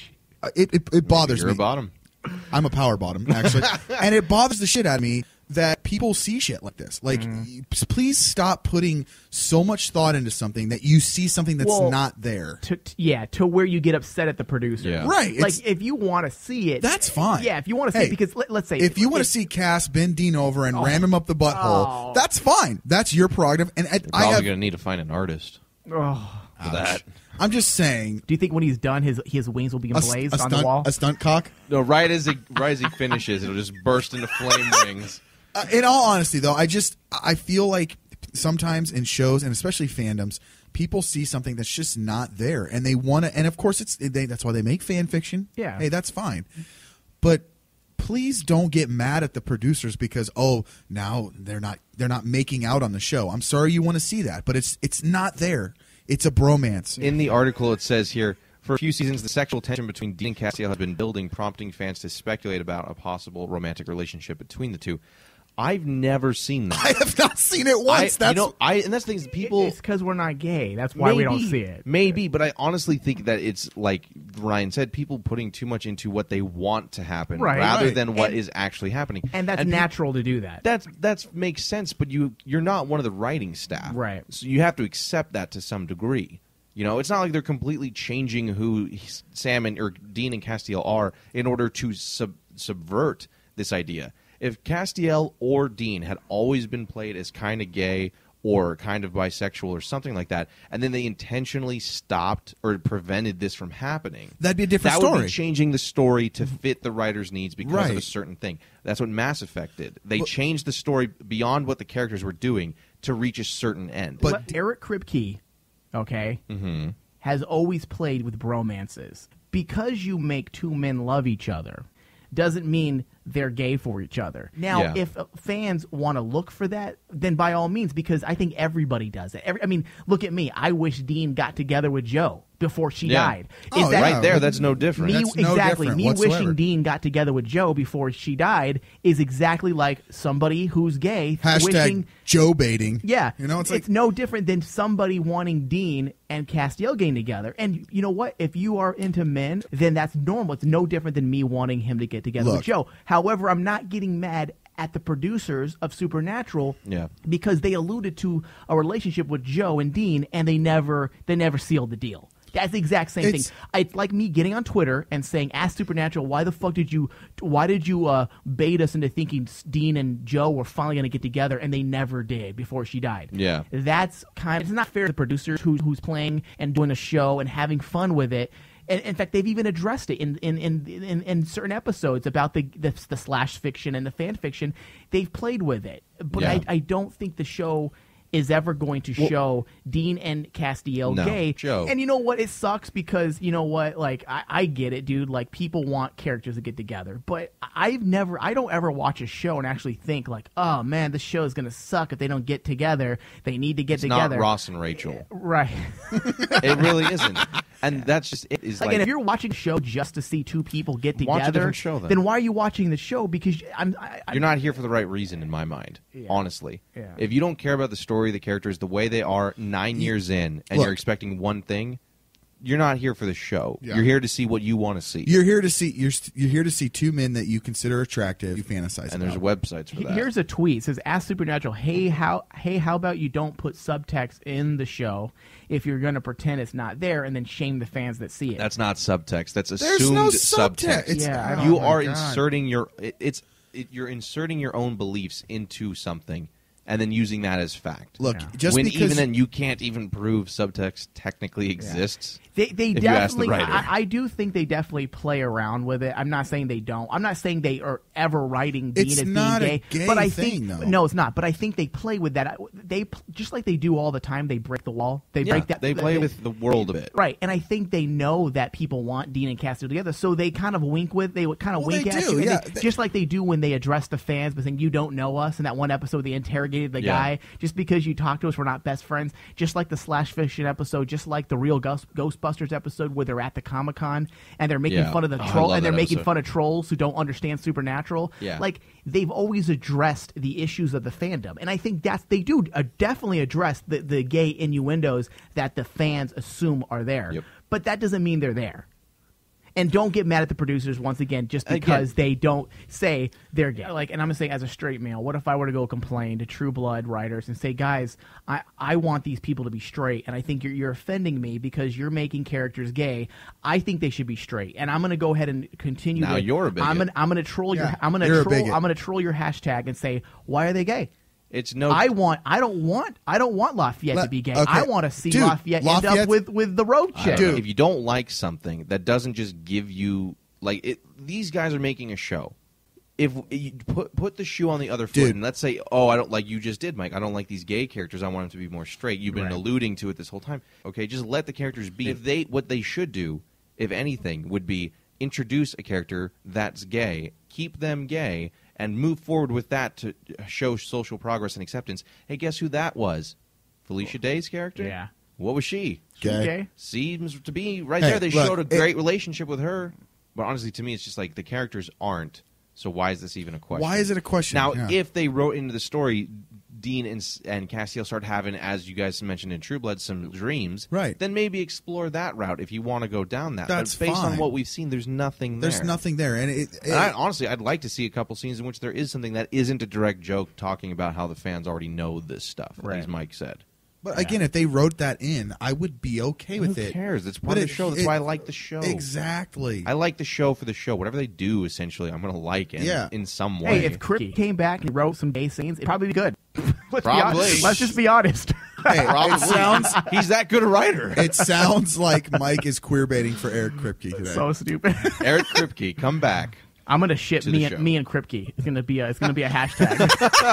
It bothers me. You're a bottom. I'm a power bottom, actually. And it bothers the shit out of me that people see shit like this. Like, please stop putting so much thought into something that you see something that's not there. To where you get upset at the producer. Yeah. Right. Like, if you want to see it. That's fine. Yeah, if you want to see it, because let's say. If you want to see Cass bend Dean over and ram him up the butthole, that's fine. That's your prerogative. And You're probably going to need to find an artist for that. I'm just saying. Do you think when he's done, his wings will be emblazed on the wall? A stunt cock? No, right as he finishes, it'll just burst into flame wings. In all honesty, though, I feel like sometimes in shows and especially fandoms, people see something that's just not there, and they want to. And of course, that's why they make fan fiction. Yeah, hey, that's fine. But please don't get mad at the producers because now they're not making out on the show. I'm sorry you want to see that, but it's not there. It's a bromance. In the article, it says here, for a few seasons, the sexual tension between Dean and Castiel has been building, prompting fans to speculate about a possible romantic relationship between the two. I've never seen that. I have not seen it once. And that's the thing. People, it's because we're not gay. That's why we don't see it. Maybe, but I honestly think that it's like Ryan said, people putting too much into what they want to happen rather than what is actually happening. And that's natural to do that. That makes sense, but you're not one of the writing staff. Right. So you have to accept that to some degree. You know, it's not like they're completely changing who Sam or Dean and Castiel are in order to subvert this idea. If Castiel or Dean had always been played as kind of gay or kind of bisexual or something like that, and then they intentionally stopped or prevented this from happening, that'd be a different story. That would be changing the story to fit the writer's needs because of a certain thing. That's what Mass Effect did. They changed the story beyond what the characters were doing to reach a certain end. But Eric Kripke, has always played with bromances. Because you make two men love each other doesn't mean they're gay for each other. Now, if fans want to look for that, then by all means, because I think everybody does it. I mean, look at me. I wish Dean got together with Jo before she died. Right there, that's no different. Me wishing Dean got together with Jo before she died is exactly like somebody who's gay wishing Jo baiting. Yeah, you know, it's no different than somebody wanting Dean and Castiel getting together. And you know what? If you are into men, then that's normal. It's no different than me wanting him to get together with Jo. However, I'm not getting mad at the producers of Supernatural because they alluded to a relationship with Jo and Dean, and they never sealed the deal. That's the exact same thing. It's like me getting on Twitter and saying, "Ask Supernatural, why did you bait us into thinking Dean and Jo were finally going to get together, and they never did before she died?" Yeah, it's not fair to the producers who's playing and doing a show and having fun with it. And in fact, they've even addressed it in certain episodes about the slash fiction and the fan fiction. They've played with it, but I don't think the show is ever going to show Dean and Castiel gay. Jo. And you know what? It sucks because, you know what? Like, I get it, dude. Like, people want characters to get together. But I don't ever watch a show and actually think, like, oh, man, the show is going to suck if they don't get together. They need to get together. It's not Ross and Rachel. Right. It really isn't. And that's just it. And if you're watching a show just to see two people get together, watch a different show, then why are you watching the show? Because you're not here for the right reason, in my mind. Honestly, if you don't care about the story, the characters, the way they are 9 years in, and you're expecting one thing, you're not here for the show. Yeah. You're here to see what you want to see. You're here to see you're here to see two men that you consider attractive. You fantasize, and there's websites for that. Here's a tweet. It says, "Ask Supernatural, hey, how about you don't put subtext in the show if you're going to pretend it's not there, and then shame the fans that see it." That's not subtext. That's assumed There's no subtext. subtext. Yeah, you are inserting you're inserting your own beliefs into something. And then using that as fact. Look, just when because even then you can't even prove subtext technically exists. They if definitely. you ask the writer. I do think they definitely play around with it. I'm not saying they don't. I'm not saying they are ever writing Dean It's as not being a gay. gay but I thing, think though. no, it's not. But I think they play with that. They just like they do all the time. They break the wall. They Yeah, break that. they play with the world a bit. Right, and I think they know that people want Dean and Castiel together, so they kind of wink with. They would kind of wink they at do, you, and yeah. just like they do when they address the fans by saying, "You don't know us." In that one episode, they interrogated the guy. Just because you talk to us, we're not best friends. Just like the Slash Fiction episode, just like the real Ghostbusters episode, where they're at the Comic-Con and they're making fun of the troll, and they're making fun of trolls who don't understand Supernatural. Yeah. Like they've always addressed the issues of the fandom, and I think they do definitely address the gay innuendos that the fans assume are there. Yep. But that doesn't mean they're there. And don't get mad at the producers once again just because they don't say they're gay. Like, and I'm gonna say, as a straight male, what if I were to go complain to True Blood writers and say, guys, I want these people to be straight, and I think you're offending me because you're making characters gay. I think they should be straight, and I'm gonna go ahead and continue. Now you're a bigot. I'm gonna troll Yeah, I'm you're a bigot. gonna troll your hashtag and say, why are they gay? It's no. I don't want Lafayette to be gay. okay. I want to see Dude, Lafayette end up with the road chick. If you don't like something, that doesn't just give you like it. These guys are making a show. If you put the shoe on the other foot, and let's say, oh, I don't like you just did, Mike. I don't like these gay characters. I want them to be more straight. You've been alluding to it this whole time. Okay, just let the characters be. What they should do, if anything, would be introduce a character that's gay, keep them gay, and move forward with that to show social progress and acceptance. Hey, guess who that was? Felicia Day's character? Yeah. What was she? Gay. Seems to be right Hey, there. They look, showed a great relationship with her. But honestly, to me, it's just like the characters aren't. So why is this even a question? Why is it a question? Now, Yeah. if they wrote into the story, Dean and Castiel start having, as you guys mentioned in True Blood, some dreams, right? Then maybe explore that route if you want to go down that. That's but based fine. on what we've seen, there's nothing there. There's nothing there, and honestly, I'd like to see a couple scenes in which there is something that isn't a direct joke talking about how the fans already know this stuff, as Mike said. But again, if they wrote that in, I would be okay with it. Who cares? It's part of the show. That's why I like the show. Exactly. I like the show for the show. Whatever they do, essentially, I'm going to like it in some way. Hey, if Crip came back and wrote some gay scenes, it'd probably be good. Probably. Let's just be honest. Hey, it sounds he's that good a writer. It sounds like Mike is queer baiting for Eric Kripke today. So stupid. Eric Kripke, come back. I'm gonna ship me and Kripke. It's gonna be a hashtag.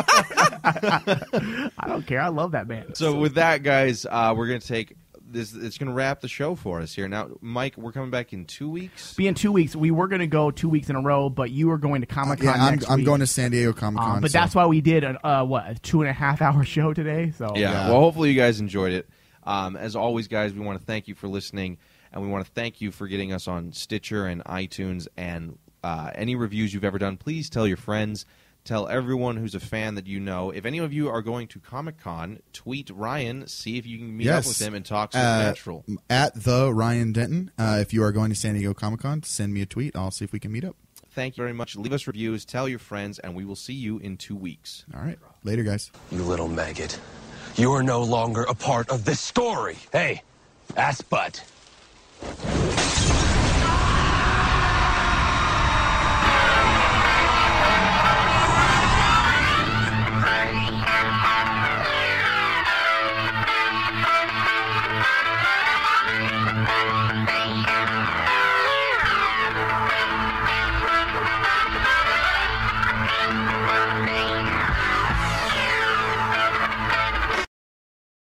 I don't care. I love that man. So with that, guys, we're gonna take this. It's gonna wrap the show for us here. Now, Mike, we're coming back in 2 weeks. Be in 2 weeks. We were gonna go 2 weeks in a row, but you were going to Comic-Con next week. I'm going to San Diego Comic-Con. But that's why we did a 2.5 hour show today. So yeah. Well, hopefully you guys enjoyed it. As always, guys, we want to thank you for listening, and we want to thank you for getting us on Stitcher and iTunes and. Any reviews you've ever done, please tell your friends. Tell everyone who's a fan that you know. If any of you are going to Comic-Con, tweet Ryan, see if you can meet up with him and talk Supernatural. At the Ryan Denton. If you are going to San Diego Comic-Con, send me a tweet. I'll see if we can meet up. Thank you very much. Leave us reviews, tell your friends, and we will see you in 2 weeks. All right. Later, guys. You little maggot. You are no longer a part of this story. Hey, ass butt.